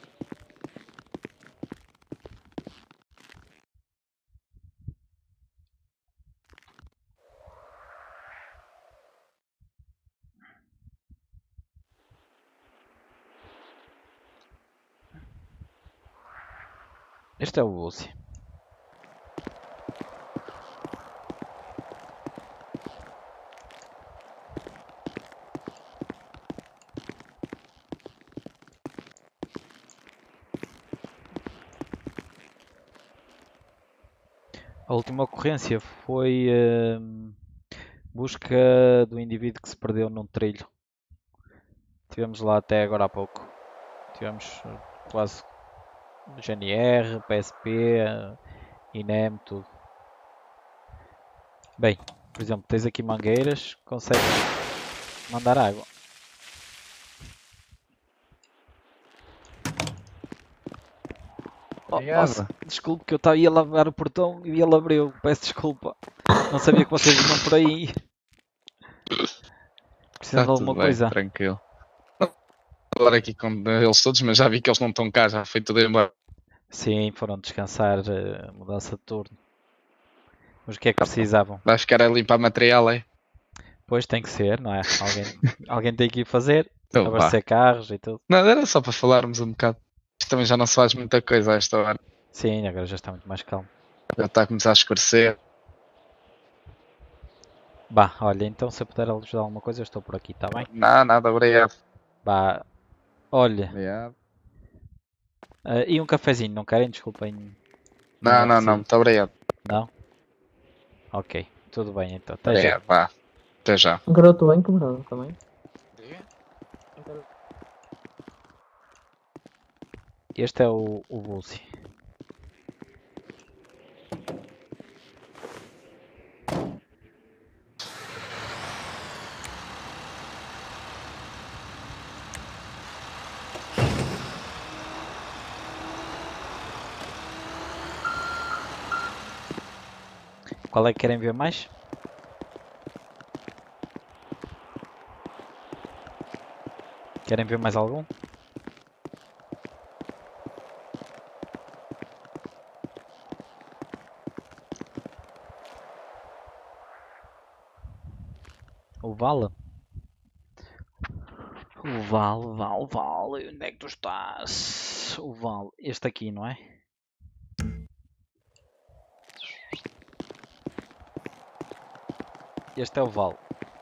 Speaker 2: Este é o Lucy. A última ocorrência foi hum, busca do indivíduo que se perdeu num trilho. Tivemos lá até agora há pouco. Tivemos uh, quase G N R, P S P, uh, I N E M, tudo. Bem, por exemplo, tens aqui mangueiras, consegues mandar água. Oh, nossa, desculpe que eu tava, ia lavar o portão e ele abriu. Peço desculpa. Não sabia que vocês vinham por aí. Precisam
Speaker 20: Tá
Speaker 2: de alguma
Speaker 20: tudo bem,
Speaker 2: coisa?
Speaker 20: tranquilo. Vou falar aqui com eles todos, mas já vi que eles não estão cá, já foi tudo embora.
Speaker 2: Sim, foram descansar, uh, mudança de turno. Mas o que é que precisavam?
Speaker 20: Vai ficar a limpar material, é?
Speaker 2: Pois tem que ser, não é? Alguém, alguém tem que ir fazer,
Speaker 20: Então,
Speaker 2: abastecer
Speaker 20: vá.
Speaker 2: carros e tudo.
Speaker 20: Não, era só para falarmos um bocado. Isto também já não se faz muita coisa a esta hora.
Speaker 2: Sim, agora já está muito mais calmo.
Speaker 20: Já está a começar a escurecer.
Speaker 2: Bah, olha, então se eu puder ajudar alguma coisa, eu estou por aqui, está bem?
Speaker 20: Não, nada, obrigado.
Speaker 2: Bah, olha.
Speaker 20: Obrigado.
Speaker 2: Uh, e um cafezinho, não querem? Desculpem.
Speaker 20: Não, não, não, muito obrigado.
Speaker 2: Não? Ok, tudo bem então. Até
Speaker 20: Obrigado,
Speaker 2: já.
Speaker 20: vá. Até já.
Speaker 3: Um garoto bem camarada também.
Speaker 2: Este é o, o Bulsi. Qual é que querem ver mais? Querem ver mais algum? O Vale? O Vale, Vale, Vale. Onde é que tu estás? O Vale. Este aqui, não é? Este é o Vale.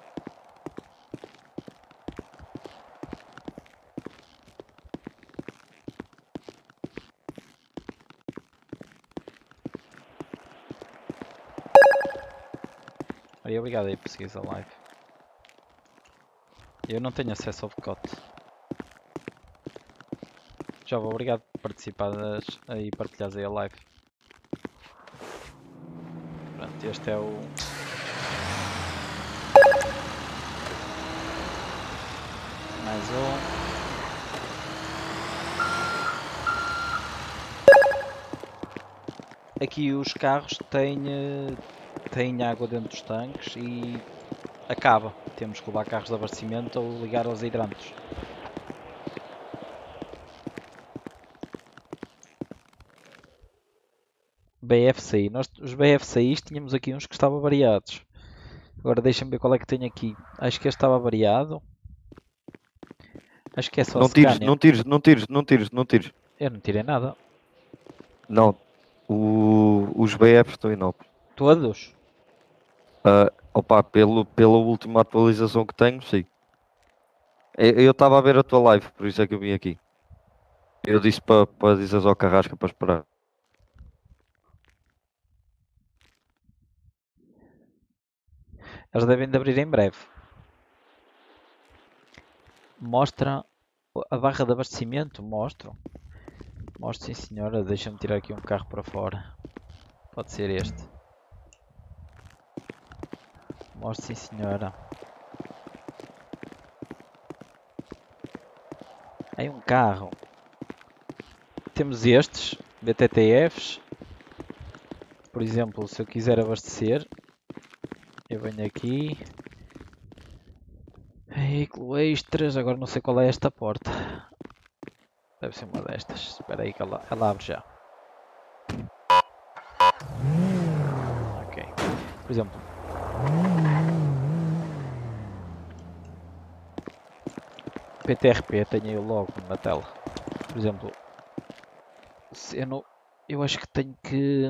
Speaker 2: Aí, obrigado aí por seguir a live. Eu não tenho acesso ao pacote. Já vou, obrigado por participares aí e partilhares aí a live. Pronto, este é o... Mais um. Aqui os carros têm, têm água dentro dos tanques e acaba. Temos que levar carros de abastecimento ou ligar aos hidrantes. B F C I. Nós, os B F C Is tínhamos aqui uns que estavam variados. Agora deixa-me ver qual é que tenho aqui. Acho que este estava variado. Acho que é só
Speaker 4: Não tires, não tires, não tires, não tires, não tires.
Speaker 2: Eu não tirei nada.
Speaker 4: Não. O, os B Fs estão inóperos.
Speaker 2: Todos?
Speaker 4: Uh, opa, pelo, pela última atualização que tenho, sim. Eu estava a ver a tua live, por isso é que eu vim aqui. Eu disse para pa dizeres ao Carrasca para esperar.
Speaker 2: Eles devem de abrir em breve. Mostra a barra de abastecimento. Mostro. Mostro, sim senhora. Deixa-me tirar aqui um carro para fora. Pode ser este. Mostro, sim senhora. Aí um carro. Temos estes B T T Fs. Por exemplo, se eu quiser abastecer, eu venho aqui. Veículo extras. Agora não sei qual é esta porta. Deve ser uma destas. Espera aí que ela, ela abre já. Ok. Por exemplo. P T R P tenho eu logo na tela. Por exemplo. Se eu, não, eu acho que tenho que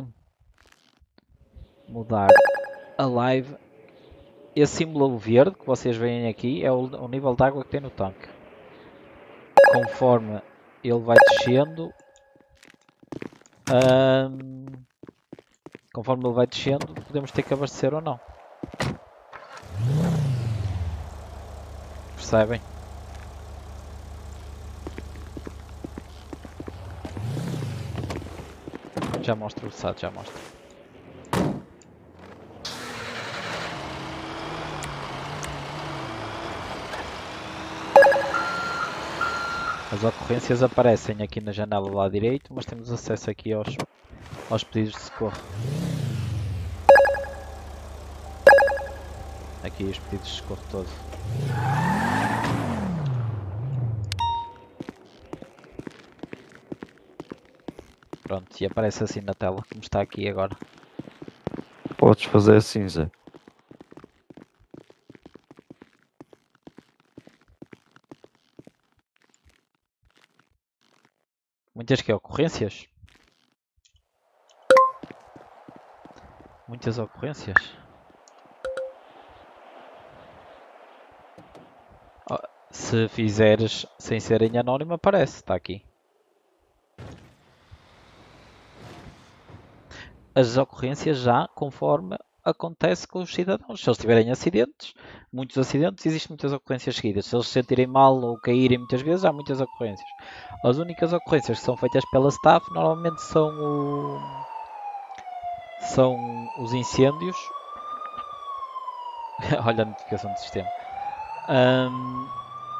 Speaker 2: mudar a live. Esse símbolo verde que vocês veem aqui é o, o nível de água que tem no tanque. Conforme ele vai descendo, hum, conforme ele vai descendo, podemos ter que abastecer ou não. Percebem? Já mostro o S A T, já mostro. As ocorrências aparecem aqui na janela do lado direito, mas temos acesso aqui aos, aos pedidos de socorro. Aqui os pedidos de socorro todos. Pronto, e aparece assim na tela, como está aqui agora.
Speaker 4: Podes fazer assim, Zé.
Speaker 2: Muitas que ocorrências? Muitas ocorrências? Oh, se fizeres sem ser em anónimo aparece, está aqui. As ocorrências já conforme acontece com os cidadãos. Se eles tiverem acidentes, muitos acidentes, existem muitas ocorrências seguidas. Se eles se sentirem mal ou caírem muitas vezes, há muitas ocorrências. As únicas ocorrências que são feitas pela staff normalmente são, o... são os incêndios. Olha a notificação do sistema. Um...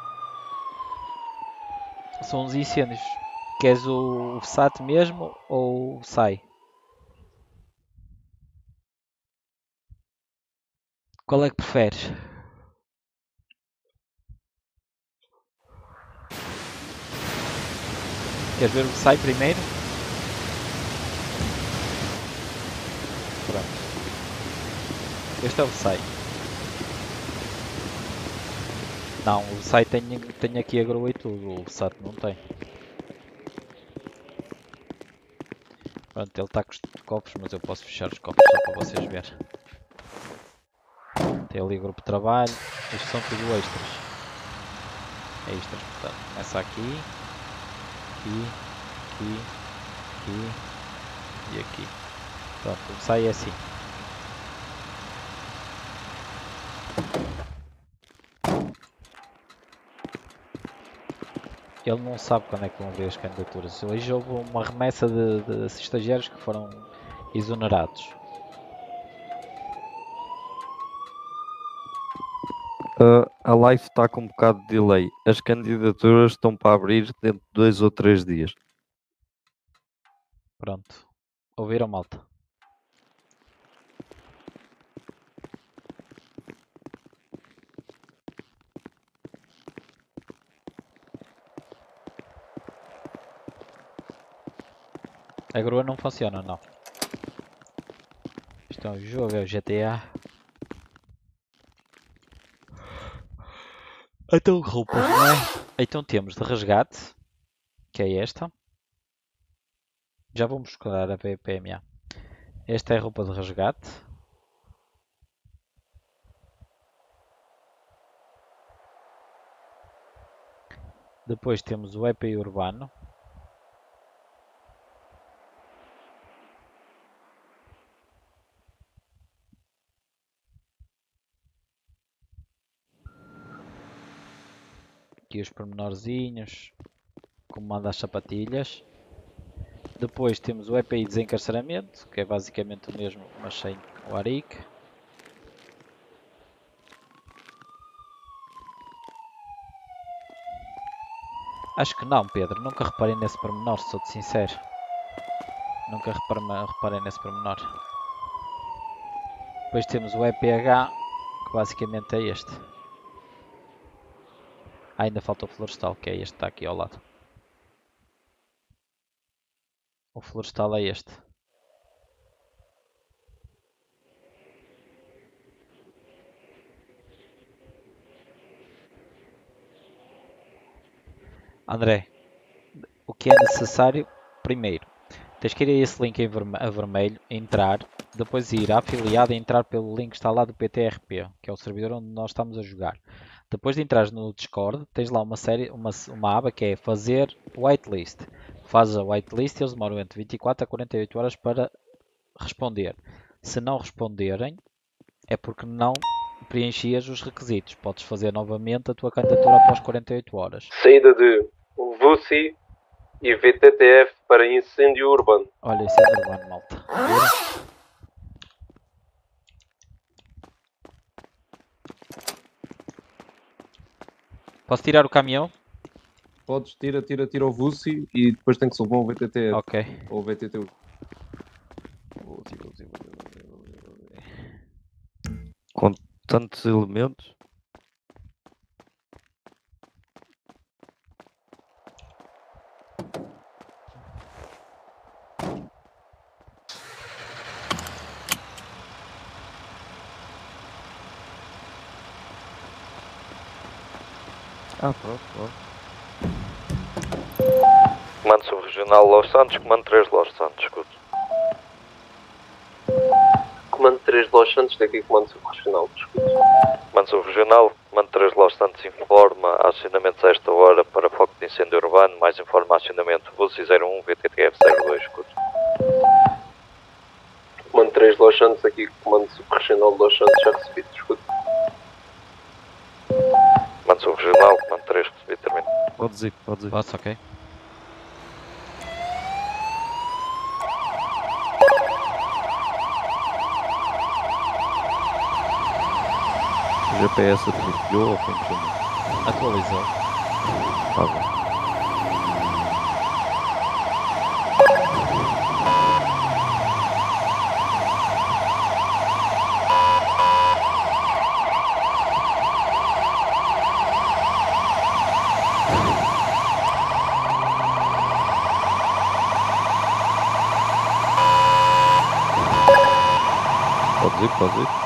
Speaker 2: São os incêndios. Queres o S A T mesmo ou o S A I? Qual é que preferes? Queres ver o S A I primeiro? Pronto. Este é o S A I. Não, o S A I tem, tem aqui a grua e tudo, o S A T não tem. Pronto, ele está com os cofres, mas eu posso fechar os cofres só para vocês verem. Tem ali o grupo de trabalho, estes são tudo extras. Extras, portanto, começa aqui, aqui, aqui, aqui e aqui. Pronto, o S A I é assim. Ele não sabe quando é que vão ver as candidaturas. Hoje houve uma remessa de, de estagiários que foram exonerados.
Speaker 4: Uh, a live está com um bocado de delay. As candidaturas estão para abrir dentro de dois ou três dias.
Speaker 2: Pronto. Ouviram, malta? A grua não funciona, não. Isto é um jogo, é o G T A. Então roupas, não é? Então temos de resgate, que é esta. Já vou buscar a P M A. Esta é a roupa de resgate. Depois temos o E P I urbano. Aqui os pormenorzinhos, como manda as sapatilhas. Depois temos o E P I desencarceramento, que é basicamente o mesmo, mas sem o Arik. Acho que não, Pedro. Nunca reparei nesse pormenor, sou-te sincero. Nunca reparei nesse pormenor. Depois temos o E P H, que basicamente é este. Ah, ainda falta o florestal, que é este que está aqui ao lado. O florestal é este. André, o que é necessário? Primeiro, tens que ir a esse link em verme a vermelho, entrar, depois ir à afiliada e entrar pelo link que está lá do P T R P, que é o servidor onde nós estamos a jogar. Depois de entrares no Discord, tens lá uma série, uma, uma aba que é fazer whitelist. Fazes a whitelist e eles demoram entre vinte e quatro a quarenta e oito horas para responder. Se não responderem, é porque não preenchias os requisitos. Podes fazer novamente a tua candidatura após quarenta e oito horas.
Speaker 8: Saída de V U C I e V T T F para incêndio urbano.
Speaker 2: Olha, incêndio urbano, malta. Posso tirar o caminhão?
Speaker 7: Podes, tira, tira, tira o V U C I e depois tem que salvar o V T T.
Speaker 2: Ok.
Speaker 7: Ou o V T T.
Speaker 4: Com tantos elementos. Ah, pronto, pronto.
Speaker 10: Comando Subregional Los Santos, Comando três Los Santos, escuto.
Speaker 8: Comando três Los Santos, daqui Comando Subregional, escuto.
Speaker 10: Comando Subregional, Comando três Los Santos informa acionamentos a esta hora para foco de incêndio urbano, mais informa acionamento V U C I zero um, V T T F zero dois, escuto.
Speaker 8: Comando três Los Santos, aqui Comando Subregional Los Santos, já recebido, escuto.
Speaker 10: Comando Subregional, Comando três, recebido, termino.
Speaker 4: Podes ir, podes ir.
Speaker 2: Posso, ok.
Speaker 4: O G P S atualizou ou como chama?
Speaker 2: Atualizou.
Speaker 4: Tá bom. Pode ir, pode ir.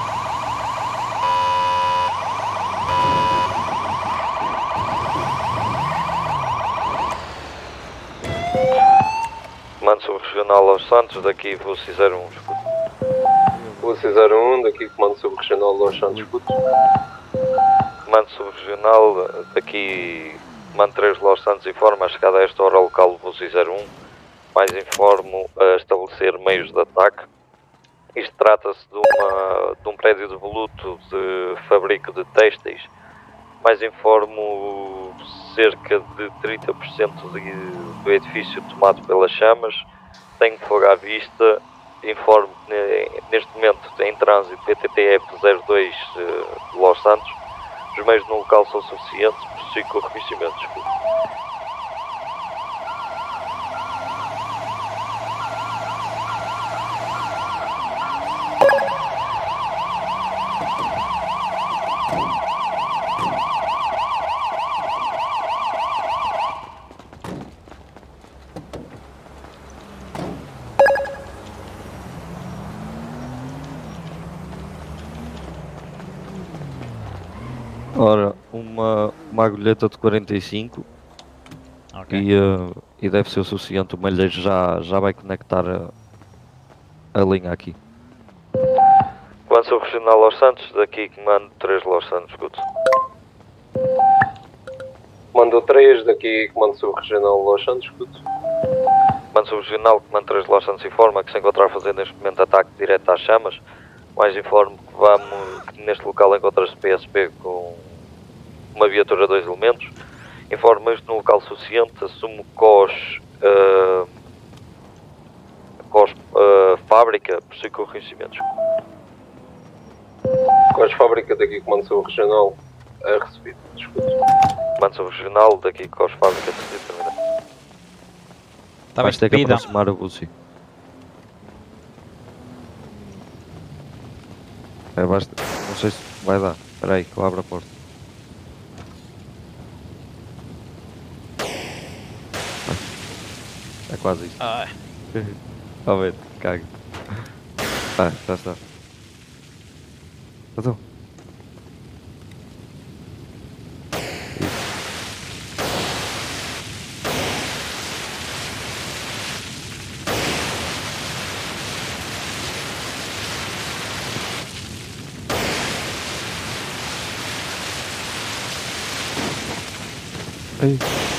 Speaker 10: Comando Subregional Los Santos, daqui V U C I zero um, escuto.
Speaker 8: V U C I zero um, daqui Comando Subregional Los Santos, escuto.
Speaker 10: Comando Subregional, daqui Comando três Los Santos informa a chegada a esta hora ao local do V U C I zero um. Mais informo a estabelecer meios de ataque. Isto trata-se de, uma, de um prédio de voluto de fabrico de têxteis. Mais informo cerca de trinta por cento de, do edifício tomado pelas chamas. Tenho fogo à vista. Informo que neste momento em trânsito V T T F zero dois de Los Santos. Os meios no local são suficientes, prossigo com o reconhecimento.
Speaker 4: Ora, uma, uma agulheta de quarenta e cinco.
Speaker 2: Ok.
Speaker 4: E, uh, e deve ser o suficiente. O malheiro já, já vai conectar a, a linha aqui.
Speaker 10: Comando Subregional Los Santos, daqui Comando três Los Santos, escuto.
Speaker 8: Comando três, daqui Comando Subregional Los Santos, escuto.
Speaker 10: Comando Subregional, Comando três Los Santos informa que se encontrar a fazer neste momento ataque direto às chamas. Mais informo que vamos, que neste local encontra-se P S P com uma viatura dois elementos. Informo isto no local suficiente, assumo COS, uh, COS uh, fábrica, prossigo com reconhecimentos.
Speaker 8: COS fábrica, daqui Comando Subregional, é recebido, escuto.
Speaker 10: Comando Subregional, daqui COS fábrica, recebido, terminado.
Speaker 2: Tá
Speaker 4: Vais ter que
Speaker 2: vida.
Speaker 4: aproximar o Buci. É, basta. Não sei se vai dar. Espera aí que eu abro a porta. É quase isso.
Speaker 2: Ai.
Speaker 4: Ó, ver, caga. Ah, já está. Então. Aí.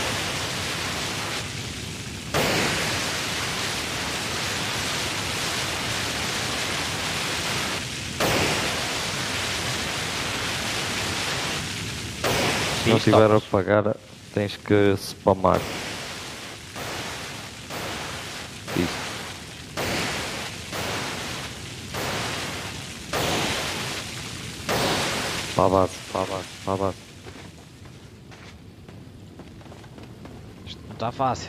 Speaker 4: Se não tiver a pagar, tens que spamar. Isso. Para a base, para a base, para a base.
Speaker 2: está fácil.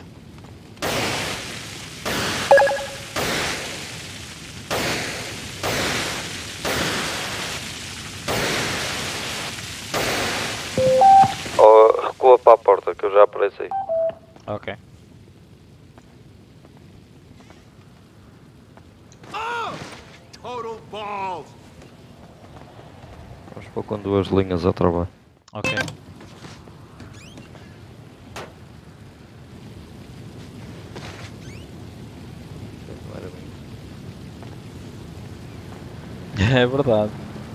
Speaker 10: Oh, recua para a porta que eu já apareço aí.
Speaker 2: Ok.
Speaker 10: Total balls. Vamos pôr com duas linhas a trabalho.
Speaker 2: Ok. É verdade.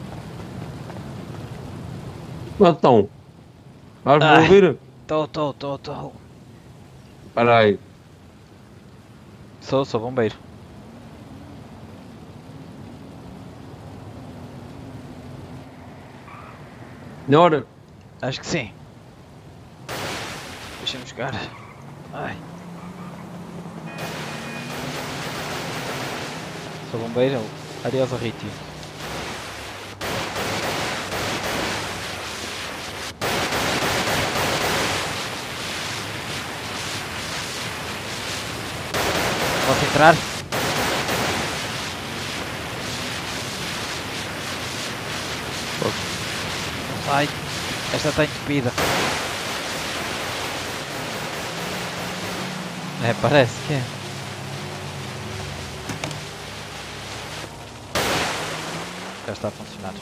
Speaker 7: Então, estás a ouvir?
Speaker 2: Tô, tô, tô, tô.
Speaker 7: Espera aí.
Speaker 2: Sou, sou bombeiro.
Speaker 7: Melhor?
Speaker 2: Acho que sim. Deixa-me jogar. Ai. Sou bombeiro. Adeus, Riti. Posso entrar? Ai, esta está entupida. É, parece que é. Já está a funcionar.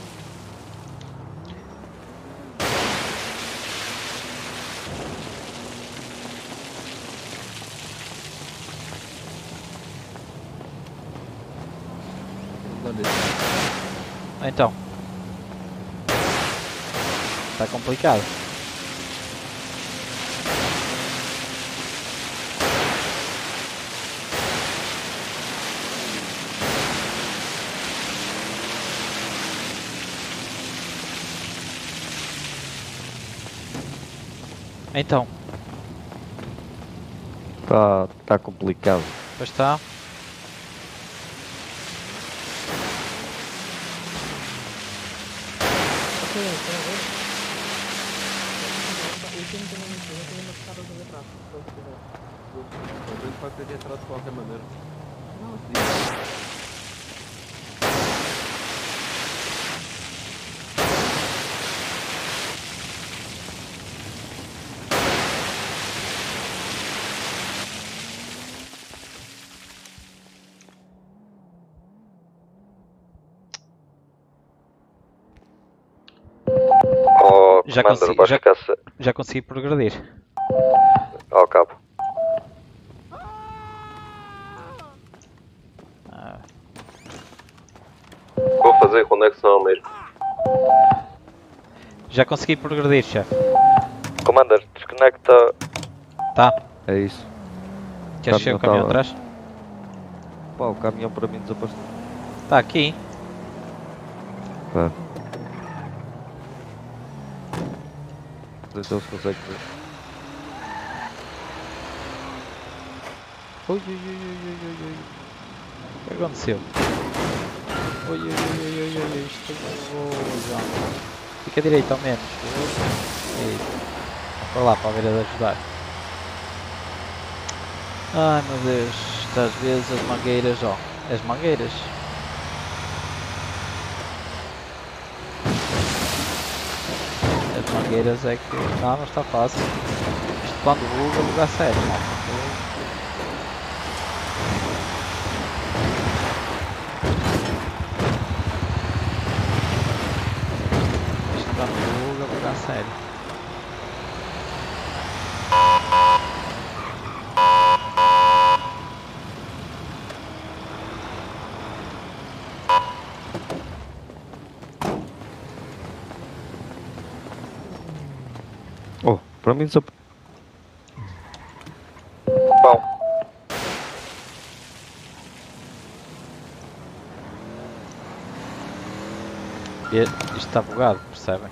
Speaker 2: Então. Está complicado. Então.
Speaker 10: Está tá complicado.
Speaker 2: Pois está.
Speaker 7: A gente vai ter atrás de qualquer maneira.
Speaker 10: Oh,
Speaker 2: Já
Speaker 10: Commander,
Speaker 2: consegui,
Speaker 10: vais
Speaker 2: já,
Speaker 10: ficar se...
Speaker 2: já consegui progredir.
Speaker 10: Ao cabo.
Speaker 2: Ah,
Speaker 8: Vou fazer conexão mesmo.
Speaker 2: já consegui progredir, chefe.
Speaker 10: Commander, desconecta.
Speaker 2: Tá.
Speaker 10: É isso.
Speaker 2: Queres chegar o caminhão
Speaker 10: tava-
Speaker 2: atrás?
Speaker 10: Pá, o caminhão para mim desapareceu.
Speaker 2: Está aqui.
Speaker 10: Pá. Então se consegue ver.
Speaker 2: Ui, ui, ui, ui, ui, ui, ui. O que aconteceu? Ui, ui, ui, ui, ui, ui, isto oh, João. Fica direito ao menos. Isso. Vou para lá para ver a ajudar. Ai meu Deus, isto às vezes as mangueiras, ó. As mangueiras. As mangueiras é que. Não, não está fácil. Isto quando buga, buga a sério, malta. Isto quando buga, buga a sério.
Speaker 10: Oh, para mim desapareceu. Bom.
Speaker 2: E isto está bugado, percebem?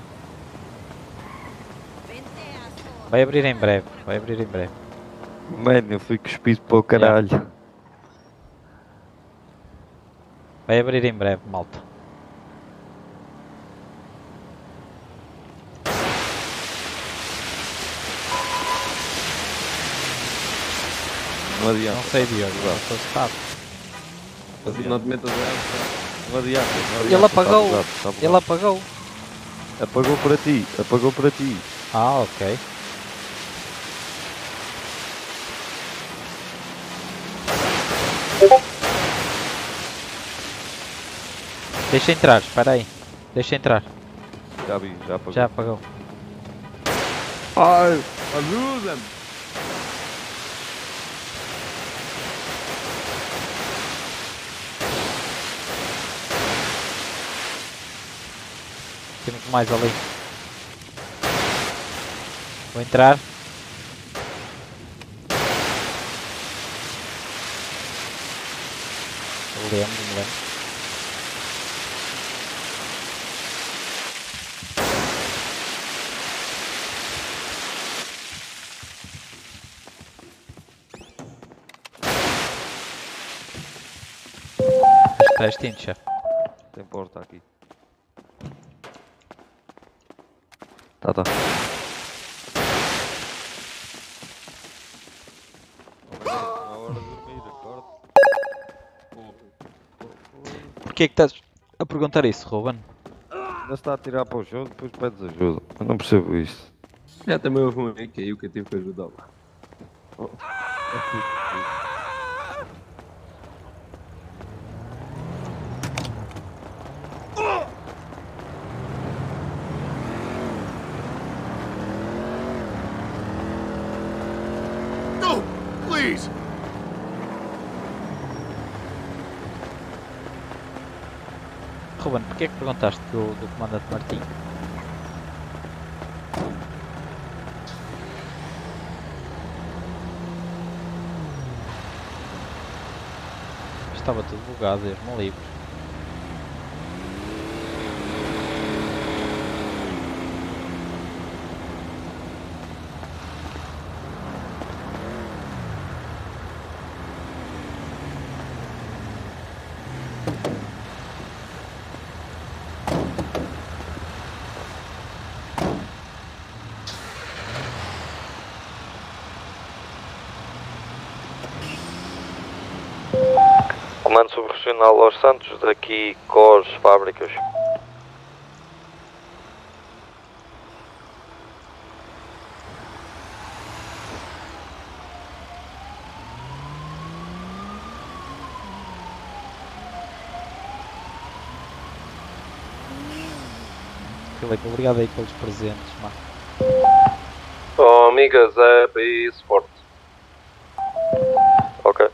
Speaker 2: Vai abrir em breve, vai abrir em breve.
Speaker 10: Mano, eu fui cuspido para o caralho.
Speaker 2: Vai abrir em breve, malta.
Speaker 4: Não adianta.
Speaker 2: Não sei, Diogo, não estou sabe.
Speaker 7: Não te metas
Speaker 4: Não adianta. Não adianta.
Speaker 2: Ele apagou.
Speaker 4: Está abusado, está abusado.
Speaker 2: Ele apagou.
Speaker 4: Apagou para ti. Apagou para ti.
Speaker 2: Ah, ok. Deixa entrar, espera aí. Deixa entrar.
Speaker 4: Já vi, já apagou.
Speaker 2: Já apagou.
Speaker 7: Ai, ajuda-me!
Speaker 2: Temos mais ali. Vou entrar. Lembro, me lembro. Está extinto, chefe.
Speaker 4: Tem porta aqui. Tá, tá.
Speaker 2: Porquê é que estás a perguntar isso, Ruben?
Speaker 4: Ainda está a tirar para o chão, depois pedes ajuda. Eu não percebo isto.
Speaker 7: Já também houve um aí que caiu que eu tive que ajudá-lo.
Speaker 4: Oh.
Speaker 9: No, please.
Speaker 2: Ruben, porquê é que perguntaste do, do comandante Martim? Estava tudo bugado, Deus-me livre.
Speaker 10: Comando subregional aos Santos, daqui Cos Fábricas.
Speaker 2: Filipe, obrigado aí pelos presentes, mano.
Speaker 8: Oh, amigas, é P I Sport.
Speaker 10: Ok.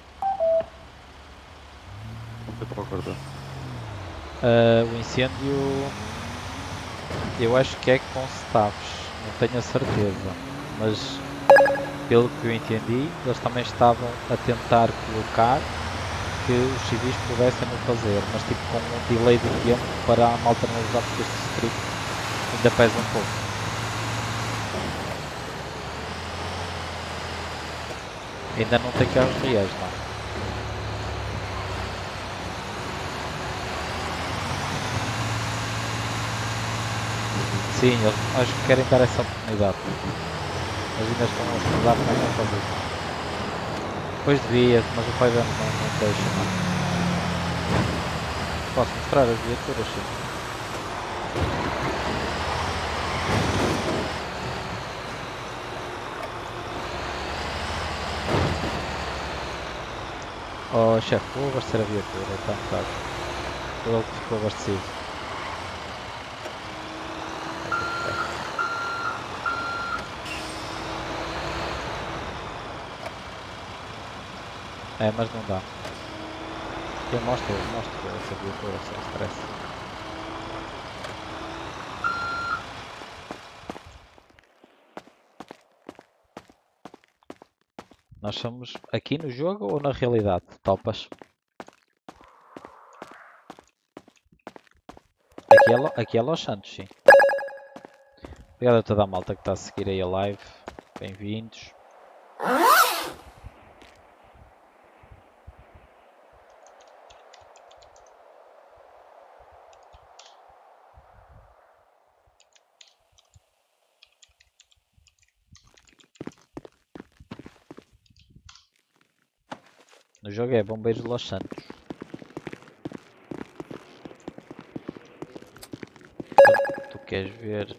Speaker 2: Uh, o incêndio, eu acho que é com staffs, não tenho a certeza, mas pelo que eu entendi, eles também estavam a tentar colocar que os civis pudessem o fazer, mas tipo com um delay de tempo para a malta não usar, porque este strip ainda pesa um pouco. Ainda não tem carros reais, não. Sim, eles acho que querem dar essa oportunidade. Mas ainda estão a estudar como é que vão fazer isso. Pois devia, mas o pai não, não deixa, não. Posso mostrar as viaturas, sim. Oh chefe, vou abastecer a viatura, está um bocado. Ele que ficou abastecido. É, mas não dá. Eu mostro, eu mostro essa viatura sem stress. Nós somos aqui no jogo ou na realidade? Topas? Aqui é, Lo, aqui é Los Santos, sim. Obrigado a toda a malta que está a seguir aí a live. Bem-vindos. No jogo é Bombeiros de Los Santos. Tu queres ver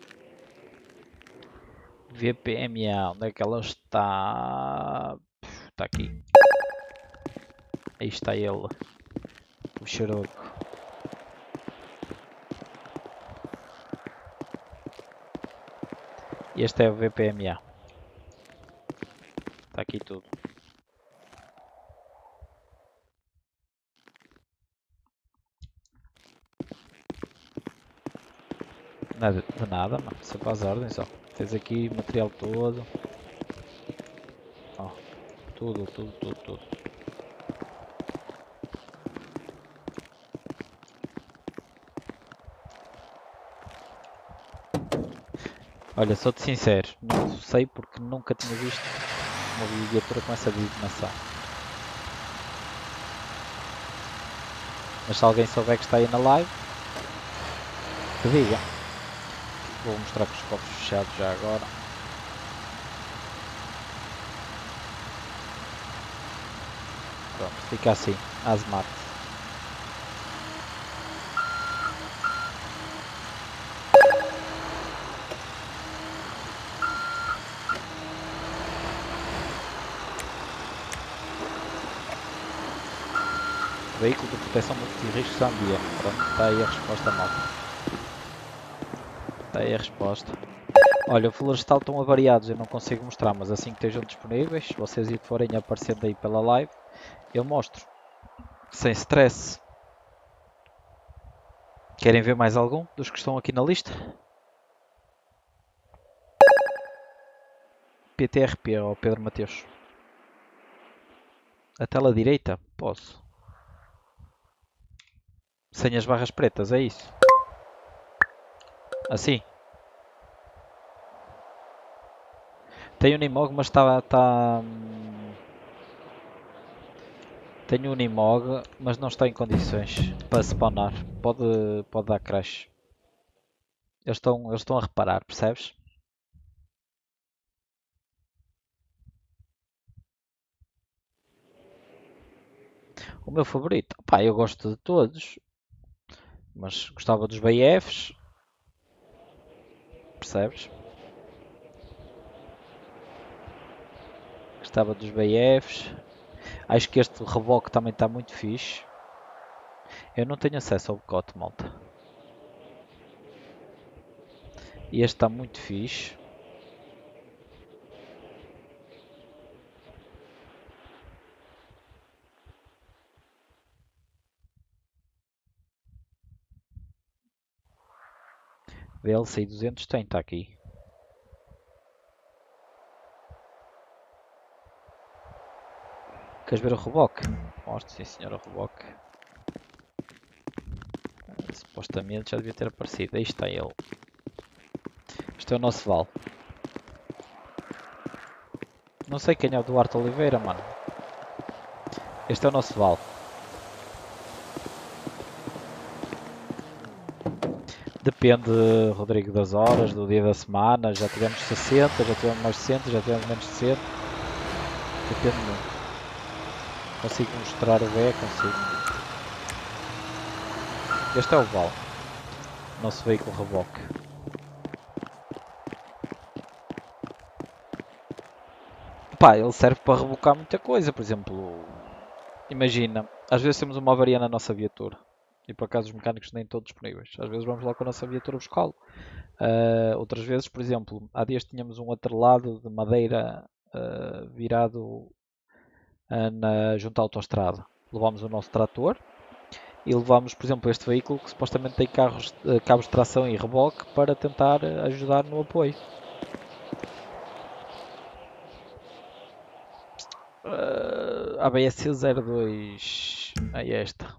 Speaker 2: V P M A, onde é que ela está? Está aqui. Aí está ele, o xaroco. Este é o V P M A. Está aqui tudo. Nada, de nada, mano. Sempre às ordens, ó. Tens aqui o material todo. Ó. Tudo, tudo, tudo, tudo. Olha, sou-te sincero, não sei porque nunca tinha visto uma viatura com essa designação. Mas se alguém souber que está aí na live, que diga. Vou mostrar com os cofres fechados já agora. Pronto, fica assim, Asmart. Veículo de proteção multi-riscos ambiente. Pronto, está aí a resposta, malta. Está aí a resposta. Olha, o florestal estão avariados, eu não consigo mostrar, mas assim que estejam disponíveis, se vocês forem aparecendo aí pela live, eu mostro. Sem stress. Querem ver mais algum dos que estão aqui na lista? P T R P, ó Pedro Mateus. A tela direita? Posso. Sem as barras pretas, é isso? Assim? Tenho o Nimog, mas está... Tá... Tenho o Nimog, mas não está em condições para spawnar. Pode, pode dar crash. Eles estão, eles estão a reparar, percebes? O meu favorito? Pá, eu gosto de todos. Mas gostava dos B Fs. Percebes? Gostava dos B Fs. Acho que este reboque também está muito fixe. Eu não tenho acesso ao bocote, malta. E este está muito fixe. V L C duzentos tem, está aqui. Queres ver o reboque? Mostra, sim senhor, o reboque. Supostamente já devia ter aparecido. Aí está ele. Este é o nosso Val. Não sei quem é o Duarte Oliveira, mano. Este é o nosso Val. Depende, Rodrigo, das horas, do dia da semana. Já tivemos sessenta, já tivemos mais de sessenta, já tivemos menos de sessenta. Depende muito. Consigo mostrar o B, consigo. Este é o Val. Nosso veículo reboque. Pá, ele serve para rebocar muita coisa. Por exemplo, imagina, às vezes temos uma avaria na nossa viatura. E por acaso os mecânicos nem todos disponíveis. Às vezes vamos lá com a nossa viatura buscá-lo. Uh, outras vezes, por exemplo, há dias tínhamos um atrelado de madeira uh, virado uh, na, junto à autoestrada. Levámos o nosso trator e levámos, por exemplo, este veículo que supostamente tem carros, uh, cabos de tração e reboque para tentar ajudar no apoio. Uh, A B S zero dois. Aí é esta.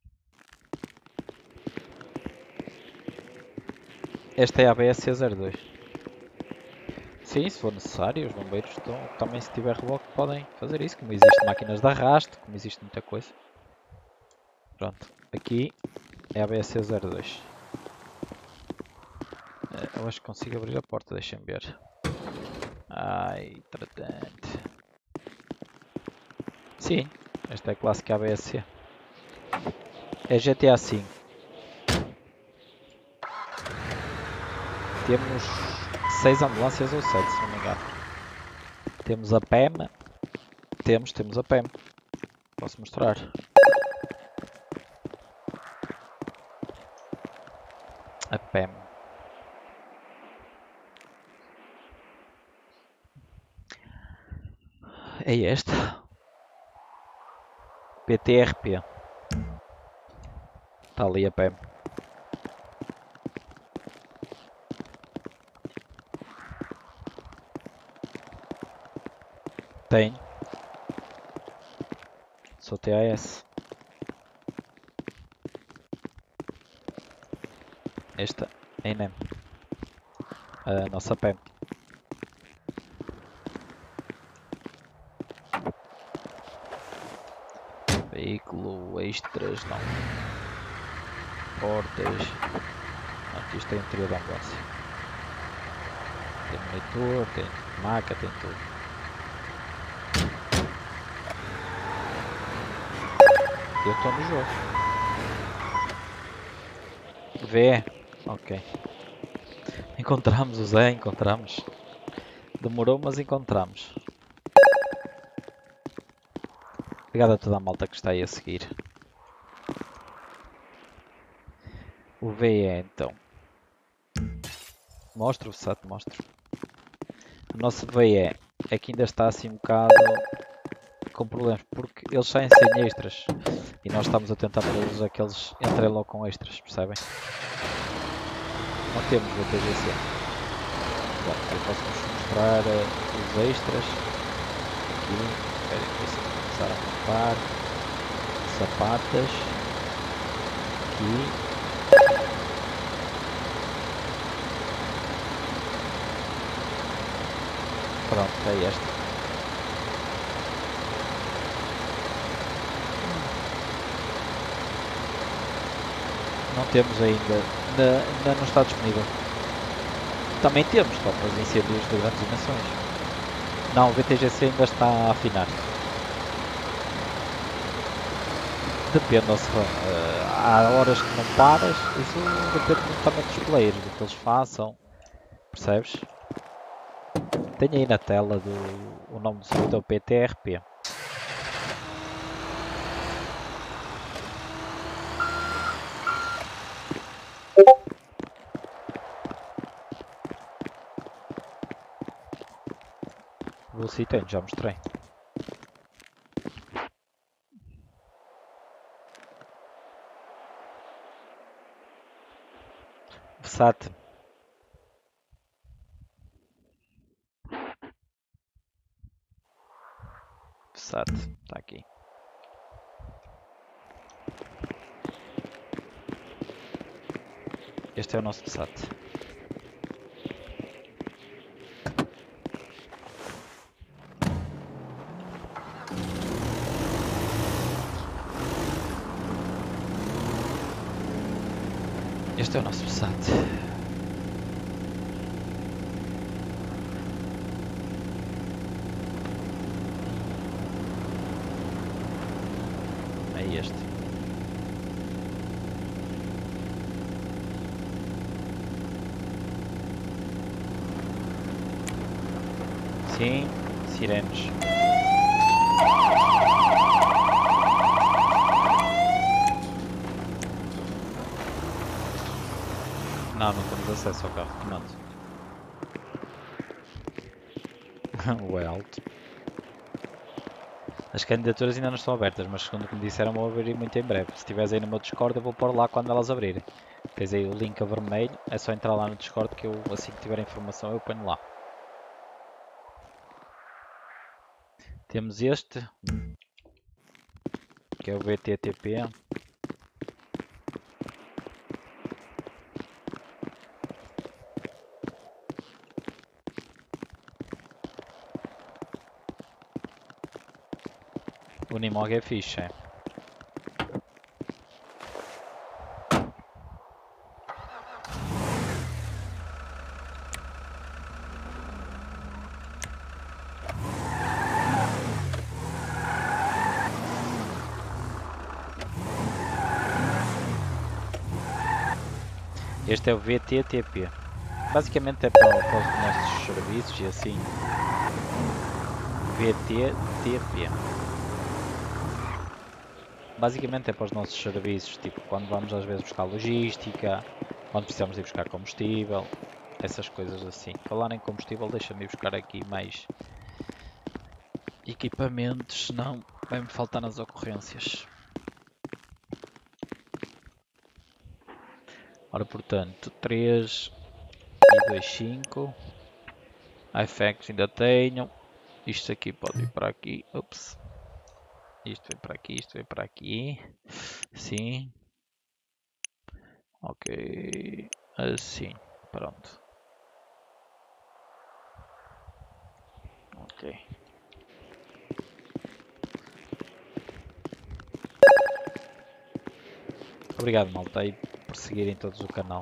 Speaker 2: Esta é a A B S zero dois. Sim, se for necessário, os bombeiros estão, também se tiver reboque podem fazer isso, como existe máquinas de arrasto, como existe muita coisa. Pronto, aqui é a A B S zero dois. Eu acho que consigo abrir a porta, deixem-me ver. Ai, tratante. Sim, Esta é clássica A B S C. É G T A cinco. Temos seis ambulâncias ou sete, se não me engano. Temos a P E M. Temos, temos a P E M. Posso mostrar. A P E M. É esta. P T R P. Está ali a P E M. Tem. Sou T A S. Esta é N E M. A nossa P E M. Veículo extras, não. Portas. Aqui isto é o interior da ambulância. Tem monitor, tem maca, tem tudo. Eu estou no jogo. Vê. Ok. Encontramos o Zé, encontramos. Demorou, mas encontramos. Obrigado a toda a malta que está aí a seguir. O V E então. Mostro, Sato, mostro. O nosso V E é que ainda está assim um bocado com problemas, porque eles saem sem extras. E nós estamos a tentar pô-los a que eles entrem logo com extras, percebem? Não temos V T G C. Bom, eu posso-vos mostrar uh, os extras. Aqui, esperem que isso começar a montar. Sapatas. Aqui. Pronto, é esta. Não temos ainda, ainda, ainda não está disponível. Também temos, só para os incêndios de grandes dimensões. Não, o V T G C ainda está a afinar. Depende, ou se uh, há horas que não paras, isso depende muito também dos players, do que eles façam, percebes? Tenho aí na tela do, o nome do servidor P T R P. Vou sim, tenho, já mostrei. Versat. Versat, está aqui. Este é o nosso Versat. Este é o nosso Versat. É este. Sim, sirenes. Não, não temos acesso ao carro de comando. O é alto. As candidaturas ainda não estão abertas, mas segundo o que me disseram vão abrir muito em breve. Se estiveres aí no meu Discord eu vou pôr lá quando elas abrirem. Tens aí o link a vermelho, é só entrar lá no Discord que eu, assim que tiver a informação, eu ponho lá. Temos este, que é o V T T P. O Nimog é fixe, é? Este é o V T T P. Basicamente é para, para os nossos serviços e assim. V T T P. Basicamente é para os nossos serviços, tipo quando vamos às vezes buscar logística, quando precisamos de ir buscar combustível, essas coisas assim. Falar em combustível, deixa-me ir buscar aqui mais equipamentos, senão vai-me faltar nas ocorrências. Ora, portanto, três e dois, cinco. I F A Cs ainda tenho. Isto aqui pode ir para aqui. Ups. Isto vem para aqui, isto vem para aqui. Sim. Ok. Assim. Pronto. Ok. Obrigado, malta, aí por seguirem todos o canal.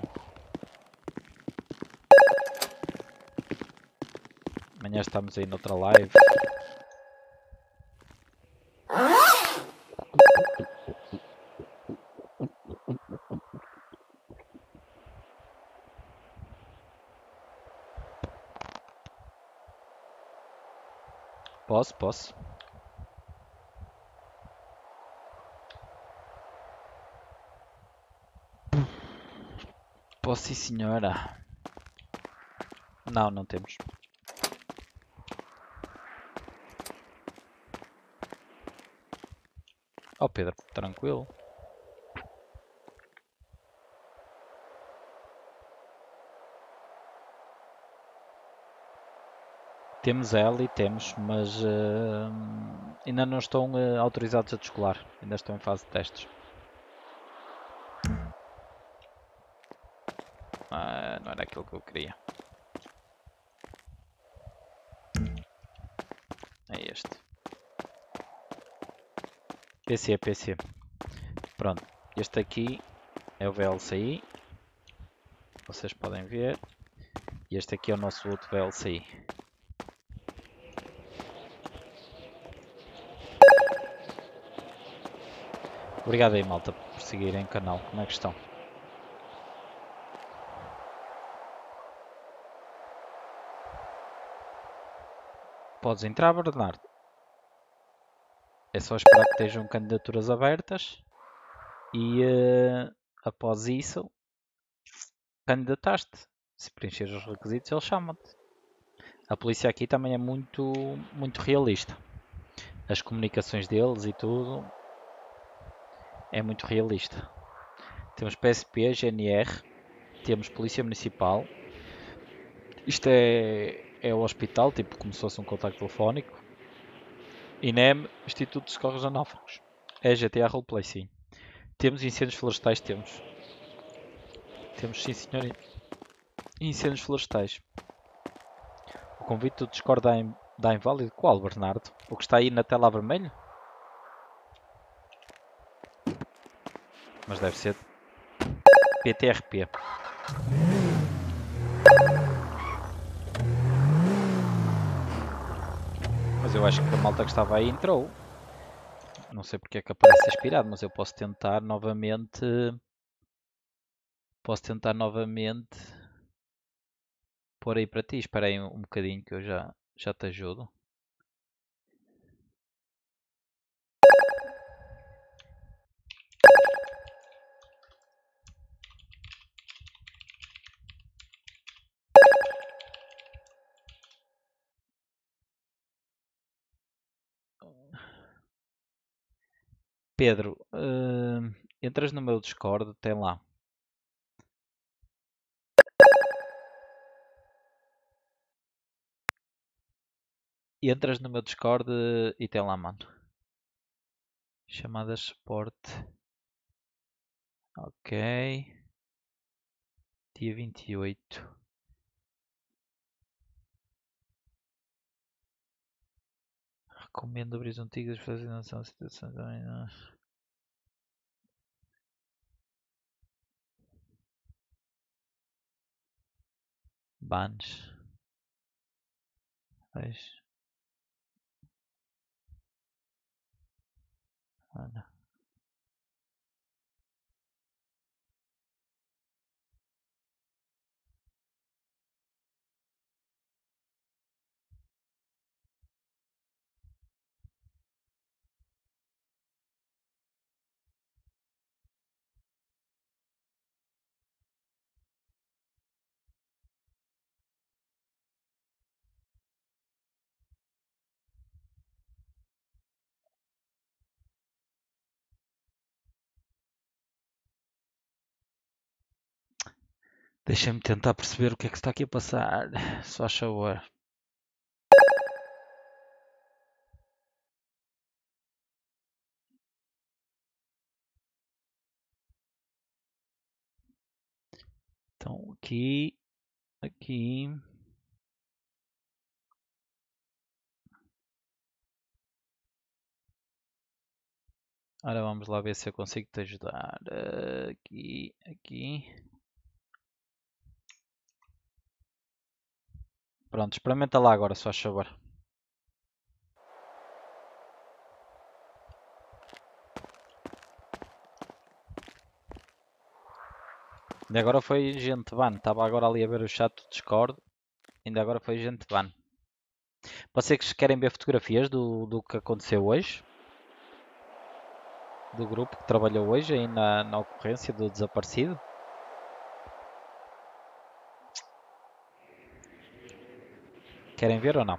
Speaker 2: Amanhã estamos aí noutra live. Posso, posso. Posso sim, senhora. Não, não temos. Oh Pedro, tranquilo. Temos ela e temos, mas uh, ainda não estão uh, autorizados a descolar. Ainda estão em fase de testes. Ah, não era aquilo que eu queria. É este. P C, P C. Pronto. Este aqui é o V L C I. Vocês podem ver. E este aqui é o nosso outro V L C I. Obrigado aí, malta, por seguirem o canal. Como é que estão? Podes entrar, Bernardo. É só esperar que estejam candidaturas abertas e uh, após isso candidataste. Se preencheres os requisitos, eles chamam-te. A polícia aqui também é muito, muito realista. As comunicações deles e tudo é muito realista. Temos P S P, G N R, temos Polícia Municipal. Isto é, é o hospital, tipo como se fosse um contacto telefónico. I N E M, Instituto de Socorros a Náufragos. É G T A Roleplay, sim. Temos incêndios florestais, temos. Temos, sim senhor, incêndios florestais. O convite do Discord dá, in, dá inválido? Qual, Bernardo? O que está aí na tela vermelho? Mas deve ser P T R P. Mas eu acho que a malta que estava aí entrou. Não sei porque é que aparece expirado, mas eu posso tentar novamente. Posso tentar novamente pôr aí para ti. Espera aí um bocadinho que eu já, já te ajudo. Pedro, uh, entras no meu Discord, tem lá. Entras no meu Discord e tem lá, mano. Chamadas suporte. Ok. Dia vinte e oito. Recomendo abrir antigas fascinação de situações também. Não. Bans. Pois. Olha. Deixa-me tentar perceber o que é que está aqui a passar. Só favor. Então aqui, aqui. Ora, vamos lá ver se eu consigo te ajudar. Aqui, aqui. Pronto, experimenta lá agora, só favor. Ainda agora foi gente van. Estava agora ali a ver o chat do Discord. Ainda agora foi gente van. Vocês querem ver fotografias do, do que aconteceu hoje? Do grupo que trabalhou hoje aí na, na ocorrência do desaparecido? Querem ver ou não?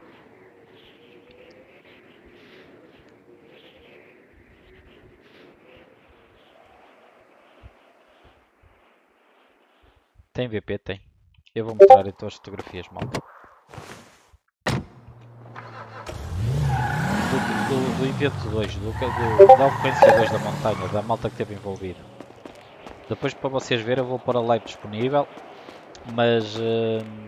Speaker 2: Tem V P? Tem. Eu vou mostrar então as fotografias, malta. Do, do, do evento dois, do, do, da ocorrência dois da montanha, da malta que esteve envolvida. Depois, para vocês verem, eu vou pôr a live disponível, mas hum,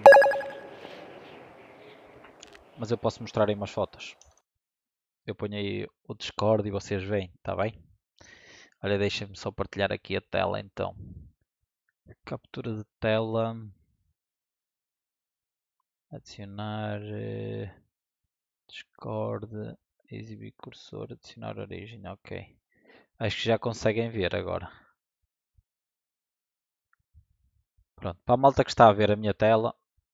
Speaker 2: mas eu posso mostrar aí umas fotos. Eu ponho aí o Discord e vocês veem, está bem? Olha, deixem-me só partilhar aqui a tela então. Captura de tela. Adicionar eh, Discord, exibir cursor, adicionar origem, ok. Acho que já conseguem ver agora. Pronto, para a malta que está a ver a minha tela.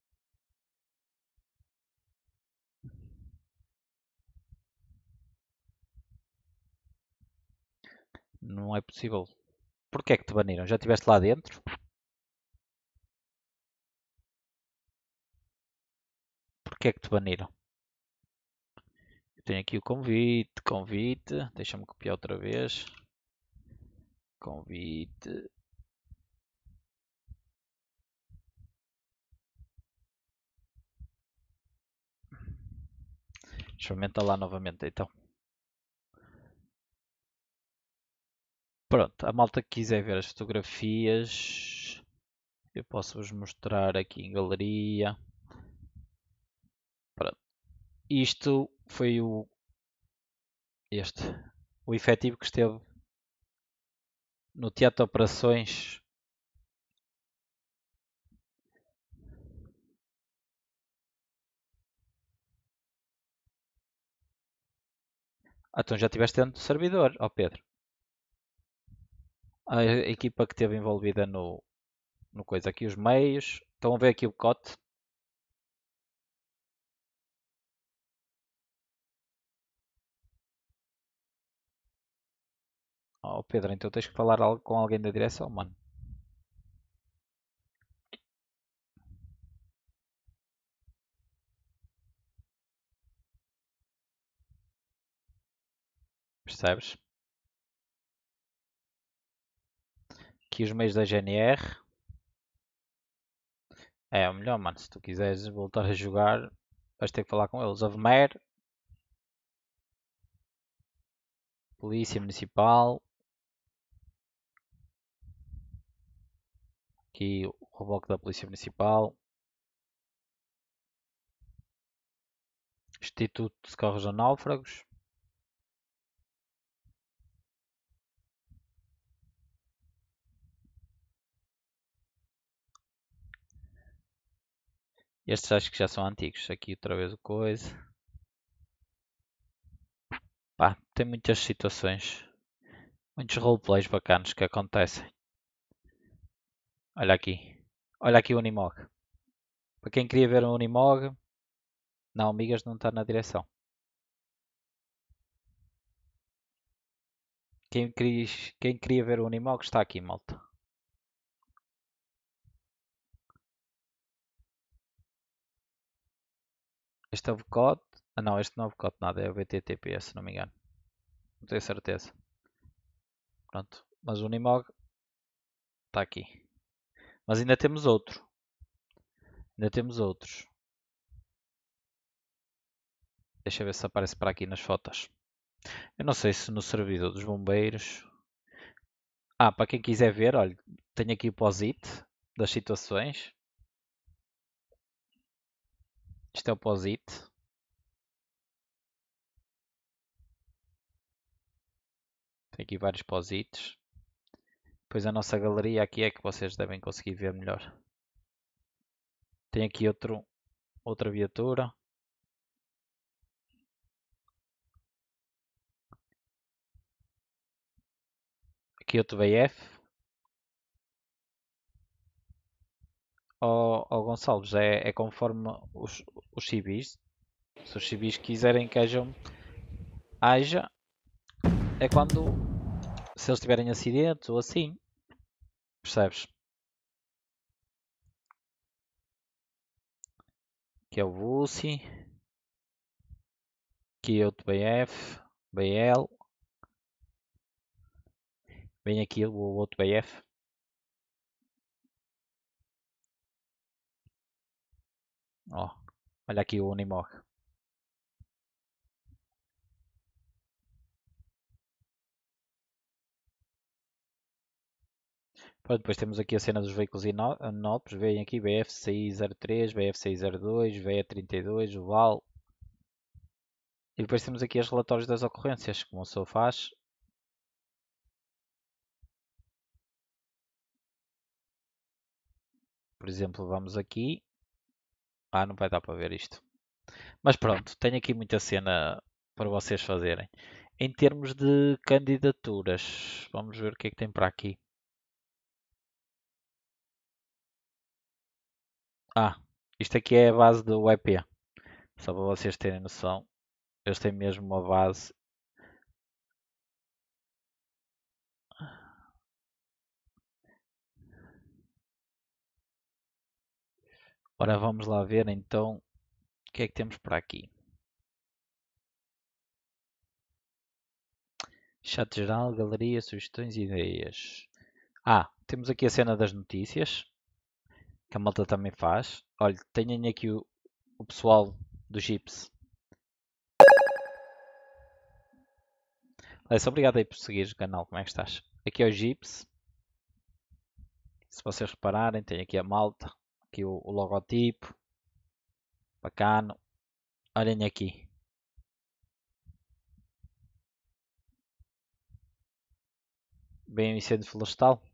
Speaker 2: Não é possível. Porquê é que te baniram? Já estiveste lá dentro? Porquê é que te baniram? Eu tenho aqui o convite, convite. Deixa-me copiar outra vez. Convite. Experimenta lá novamente então. Pronto, a malta que quiser ver as fotografias, eu posso vos mostrar aqui em galeria. Pronto. Isto foi o este o efetivo que esteve no teatro de operações. Ah, então já estiveste dentro do servidor, ó Pedro. A equipa que esteve envolvida no, no coisa aqui, os meios. Estão a ver aqui o cote. Oh Pedro, então tens que falar com alguém da direção, mano. Percebes? Aqui os meios da G N R. É o melhor, mano. Se tu quiseres voltar a jogar, vais ter que falar com eles. A V M E R. Polícia Municipal. Aqui o reboque da Polícia Municipal. Instituto de Socorros a Náufragos. Estes acho que já são antigos. Aqui outra vez o coisa. Pá, tem muitas situações. Muitos roleplays bacanas que acontecem. Olha aqui. Olha aqui o Unimog. Para quem queria ver o Unimog. Não, amigas, não está na direção. Quem queria, quem queria ver o Unimog está aqui, malta. Este é o V C O T. Ah não, este não é o V C O T nada. É o B T T P, se não me engano. Não tenho certeza. Pronto. Mas o Unimog está aqui. Mas ainda temos outro. Ainda temos outros. Deixa eu ver se aparece para aqui nas fotos. Eu não sei se no servidor dos bombeiros... Ah, para quem quiser ver, olha, tenho aqui o posit das situações. Isto é o posit. Tem aqui vários posits. Depois a nossa galeria aqui é que vocês devem conseguir ver melhor. Tem aqui outro, outra viatura. Aqui outro V F. Ó oh, oh, Gonçalves, é, é conforme os, os civis. Se os civis quiserem que hajam, haja, é quando, se eles tiverem acidentes ou assim, percebes? Aqui é o V U C I, aqui é outro B F, B L, vem aqui o outro B F. Ó, olha aqui o Unimog. Pronto, depois temos aqui a cena dos veículos inóperos. Vem aqui B F C I zero três, B F C I zero dois, V E trinta e dois, o V A L. E depois temos aqui os relatórios das ocorrências, como o senhor faz. Por exemplo, vamos aqui. Ah, não vai dar para ver isto. Mas pronto, tenho aqui muita cena para vocês fazerem. Em termos de candidaturas, vamos ver o que é que tem para aqui. Ah, isto aqui é a base do E P. Só para vocês terem noção. Eles têm mesmo uma base. Ora, vamos lá ver então o que é que temos para aqui. Chat geral, galeria, sugestões e ideias. Ah, temos aqui a cena das notícias, que a malta também faz. Olha, tenho aqui o, o pessoal do Gips. Alessa, obrigado aí por seguir o canal, como é que estás? Aqui é o Gips. Se vocês repararem, tem aqui a malta, aqui o, o logotipo. Bacana. Olhem aqui. Bem o incêndio florestal.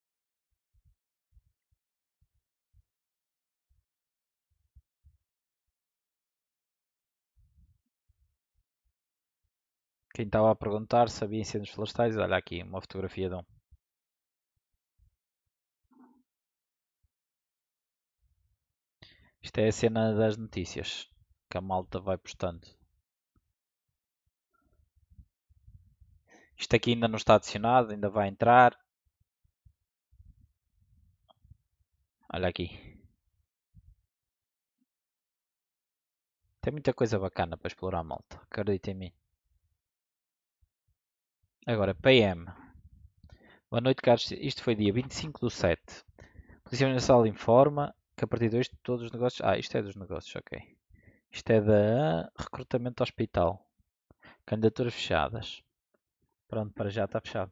Speaker 2: Quem estava a perguntar se havia incêndios florestais, olha aqui uma fotografia de um. Isto é a cena das notícias que a malta vai postando. Isto aqui ainda não está adicionado, ainda vai entrar. Olha aqui. Tem muita coisa bacana para explorar, malta. Acredita em mim. Agora, P M. Boa noite, caros. Isto foi dia vinte e cinco do sete. Polícia Universal informa que a partir de hoje todos os negócios... Ah, isto é dos negócios, ok. Isto é da recrutamento hospital. Candidaturas fechadas. Pronto, para já está fechado.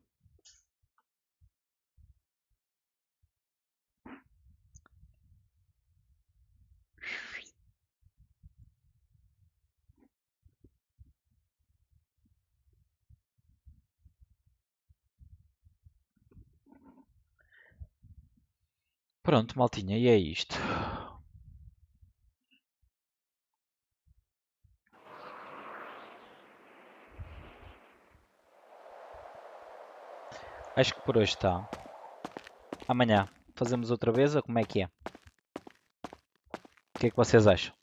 Speaker 2: Pronto, maltinha, e é isto. Acho que por hoje está. Amanhã fazemos outra vez ou como é que é? O que é que vocês acham?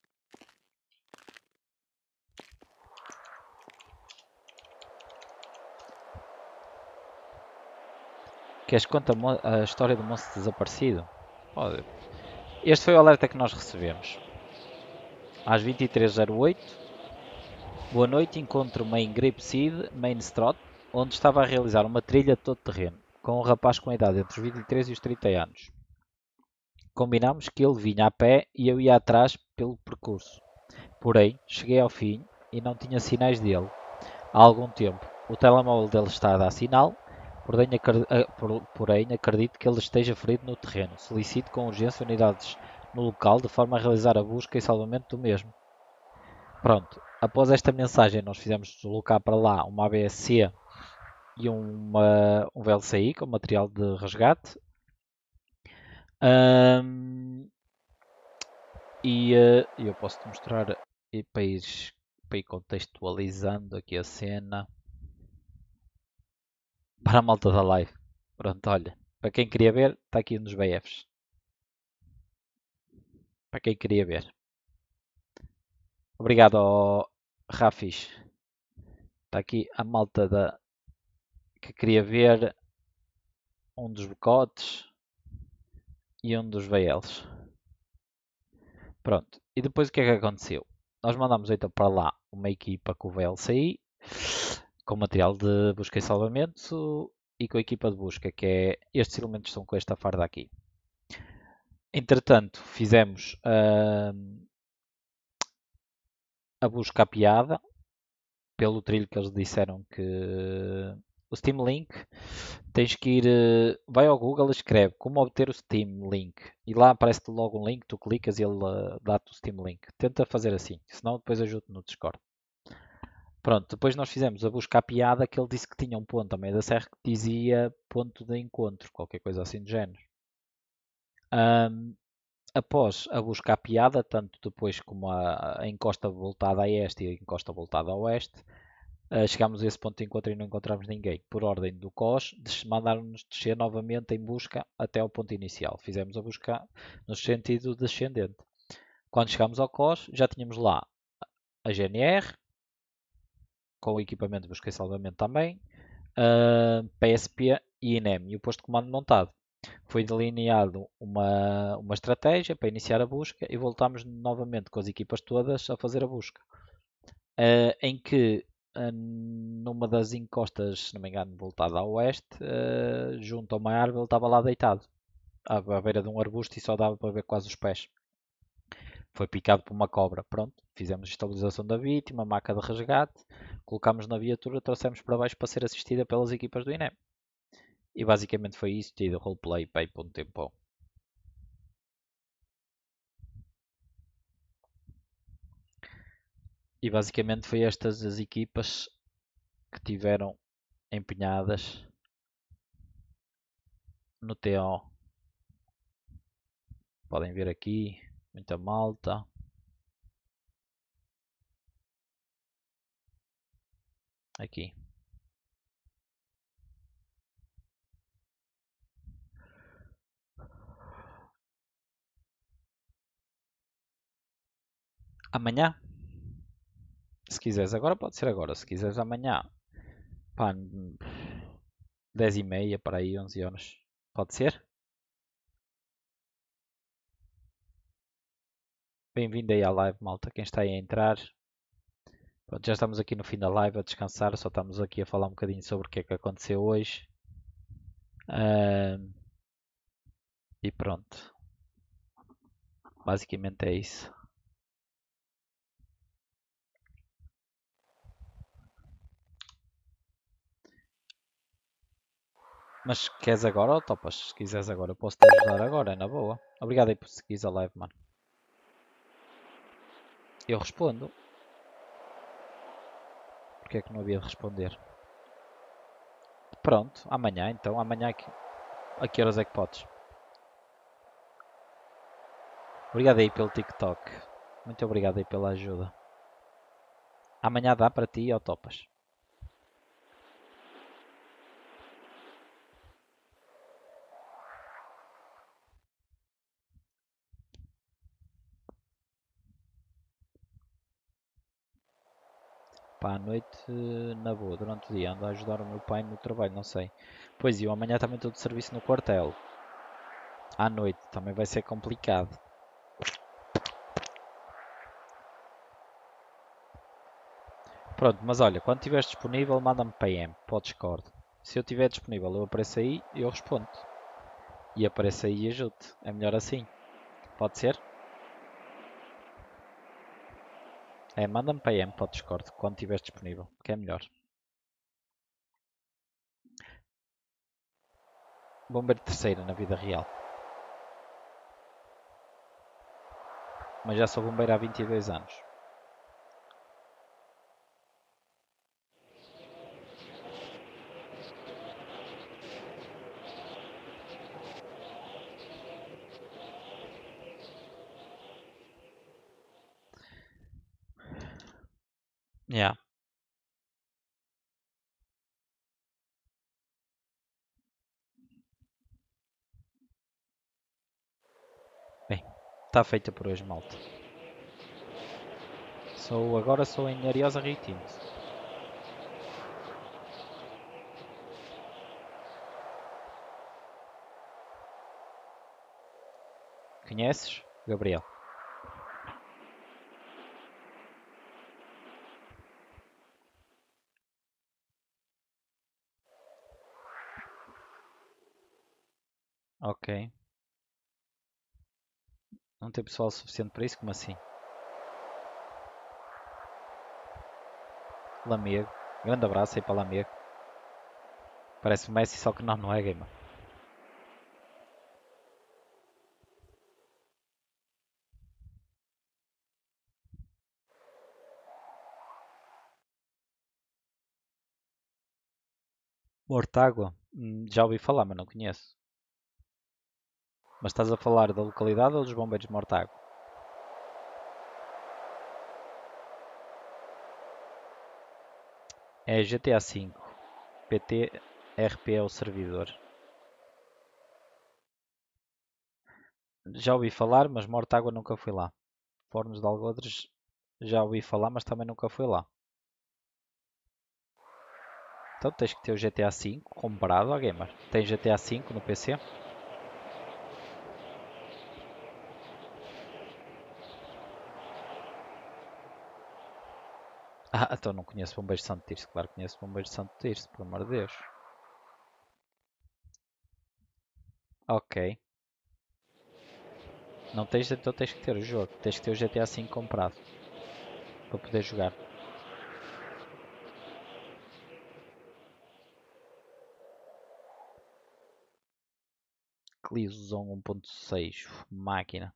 Speaker 2: Queres contar a história do monstro desaparecido? Pode. Este foi o alerta que nós recebemos. Às vinte e três e zero oito. Boa noite, encontro-me em Grapeseed, Main Street, onde estava a realizar uma trilha de todo terreno, com um rapaz com a idade entre os vinte e três e os trinta anos. Combinámos que ele vinha a pé e eu ia atrás pelo percurso. Porém, cheguei ao fim e não tinha sinais dele. Há algum tempo. O telemóvel dele está a dar sinal, porém, acred- a- por- porém acredito que ele esteja ferido no terreno. Solicito com urgência unidades no local de forma a realizar a busca e salvamento do mesmo. Pronto, após esta mensagem nós fizemos deslocar para lá uma A B S C e uma, um V L C I com material de resgate. Ahm, e eh, eu posso te mostrar e para ir, para ir contextualizando aqui a cena para a malta da live. Pronto, olha, para quem queria ver, está aqui um dos B Fs. Para quem queria ver. Obrigado ao Rafis. Está aqui a malta da que queria ver um dos bocotes e um dos V Ls. Pronto, e depois o que é que aconteceu? Nós mandamos então para lá uma equipa com o V L C I, com material de busca e salvamento e com a equipa de busca, que é estes elementos estão com esta farda aqui. Entretanto, fizemos uh, a busca à piada, pelo trilho que eles disseram que o Steam Link, tens que ir, uh, vai ao Google e escreve como obter o Steam Link e lá aparece-te logo um link, tu clicas e ele uh, dá-te o Steam Link. Tenta fazer assim, senão depois ajudo no Discord. Pronto, depois nós fizemos a busca à piada que ele disse que tinha um ponto a meio da serra que dizia ponto de encontro, qualquer coisa assim do género. Um, após a busca à piada, tanto depois como a, a encosta voltada a este e a encosta voltada a oeste, uh, chegámos a esse ponto de encontro e não encontramos ninguém. Por ordem do C O S, mandaram-nos descer novamente em busca até ao ponto inicial. Fizemos a busca no sentido descendente. Quando chegámos ao C O S, já tínhamos lá a G N R, com o equipamento de busca e salvamento também, uh, P S P e I N E M e o posto de comando montado. Foi delineado uma, uma estratégia para iniciar a busca e voltámos novamente com as equipas todas a fazer a busca. Uh, em que uh, numa das encostas, se não me engano, voltada a oeste, uh, junto a uma árvore, ele estava lá deitado, à, à beira de um arbusto e só dava para ver quase os pés. Foi picado por uma cobra. Pronto, fizemos a estabilização da vítima, maca de resgate, colocámos na viatura, trouxemos para baixo para ser assistida pelas equipas do I N E M. E basicamente foi isso, tido roleplay para ir por um tempão. E basicamente foi estas as equipas que tiveram empenhadas no T O. Podem ver aqui, muita malta. Aqui. Amanhã? Se quiseres agora, pode ser agora. Se quiseres amanhã, pá, dez e meia, para aí, onze horas. Pode ser? Bem-vindo aí à live, malta. Quem está aí a entrar. Pronto, já estamos aqui no fim da live a descansar. Só estamos aqui a falar um bocadinho sobre o que é que aconteceu hoje. Uh, e pronto. Basicamente é isso. Mas queres agora ou topas? Se quiseres agora, eu posso te ajudar agora, é na boa. Obrigado aí por seguires a live, mano. Eu respondo. Porque é que não havia de responder? Pronto, amanhã então. Amanhã aqui. A que horas é que podes? Obrigado aí pelo TikTok. Muito obrigado aí pela ajuda. Amanhã dá para ti ou topas? Pá, à noite, na boa, durante o dia, ando a ajudar o meu pai no trabalho, não sei. Pois, e eu amanhã também estou de serviço no quartel. À noite, também vai ser complicado. Pronto, mas olha, quando estiveres disponível, manda-me P M para o Discord. Se eu estiver disponível, eu apareço aí e eu respondo. E apareço aí e ajudo. É melhor assim. Pode ser? É, manda-me P M para o Discord quando estiveres disponível, que é melhor. Bombeiro terceiro na vida real. Mas já sou bombeiro há vinte e dois anos. Yeah. Bem, está feita por hoje, malta. Sou, agora sou em Ariosa Rio Tinto. Conheces? Gabriel. Ok. Não tem pessoal suficiente para isso? Como assim? Lamego. Grande abraço aí para Lamego. Parece o Messi, só que não, não é gamer. Mortágua? Hum, já ouvi falar, mas não conheço. Mas estás a falar da localidade ou dos bombeiros de Mortágua? É G T A cinco. P T R P é o servidor. Já ouvi falar, mas Mortágua nunca fui lá. Fornos de Algodres já ouvi falar, mas também nunca fui lá. Então tens que ter o G T A cinco comprado, ó gamer. Tem G T A cinco no P C? Ah, então não conheço Bombeiros de Santo Tirso. Claro que conheço Bombeiros de Santo Tirso, por amor de Deus. Ok. Não tens, então tens que ter o jogo. Tens que ter o G T A cinco comprado. Para poder jogar. Cliozon um ponto seis. Máquina.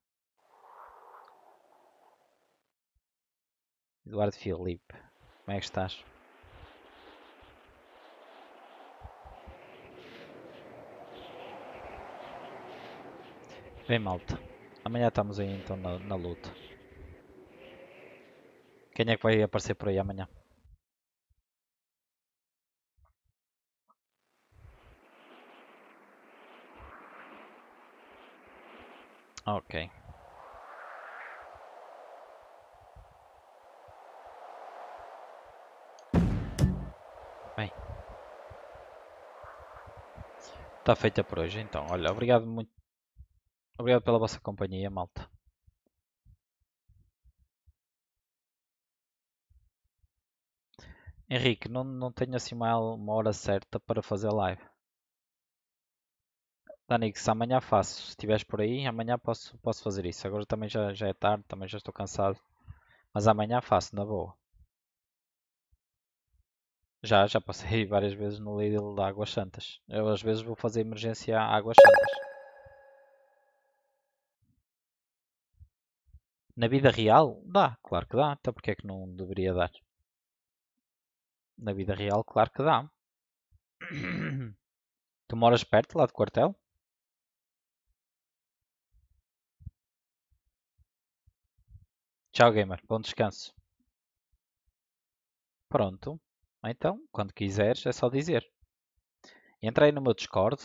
Speaker 2: Eduardo Filipe. Como é que estás? Bem, malta. Amanhã estamos aí então na, na luta. Quem é que vai aparecer por aí amanhã? Ok. Bem. Está feita por hoje então. Olha, obrigado muito. Obrigado pela vossa companhia, malta. Henrique, não, não tenho assim uma, uma hora certa para fazer live. Danix, amanhã faço. Se estiveres por aí, amanhã posso, posso fazer isso. Agora também já, já é tarde, também já estou cansado. Mas amanhã faço, na boa. Já, já passei várias vezes no Lidl de Águas Santas. Eu às vezes vou fazer emergência a Águas Santas. Na vida real? Dá, claro que dá. Então porque é que não deveria dar? Na vida real, claro que dá. Tu moras perto lá do quartel? Tchau, gamer. Bom descanso. Pronto. Então, quando quiseres, é só dizer. Entra aí no meu Discord.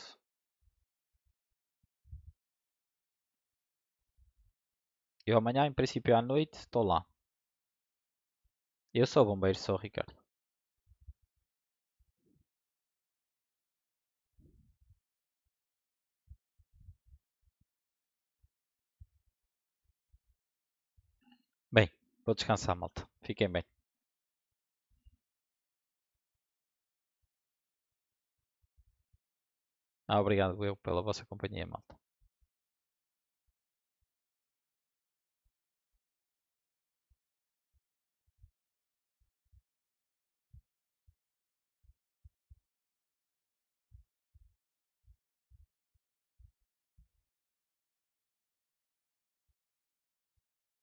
Speaker 2: Eu amanhã, em princípio, à noite, estou lá. Eu sou bombeiro, sou o Ricardo. Bem, vou descansar, malta. Fiquem bem. Ah, obrigado eu pela vossa companhia, malta.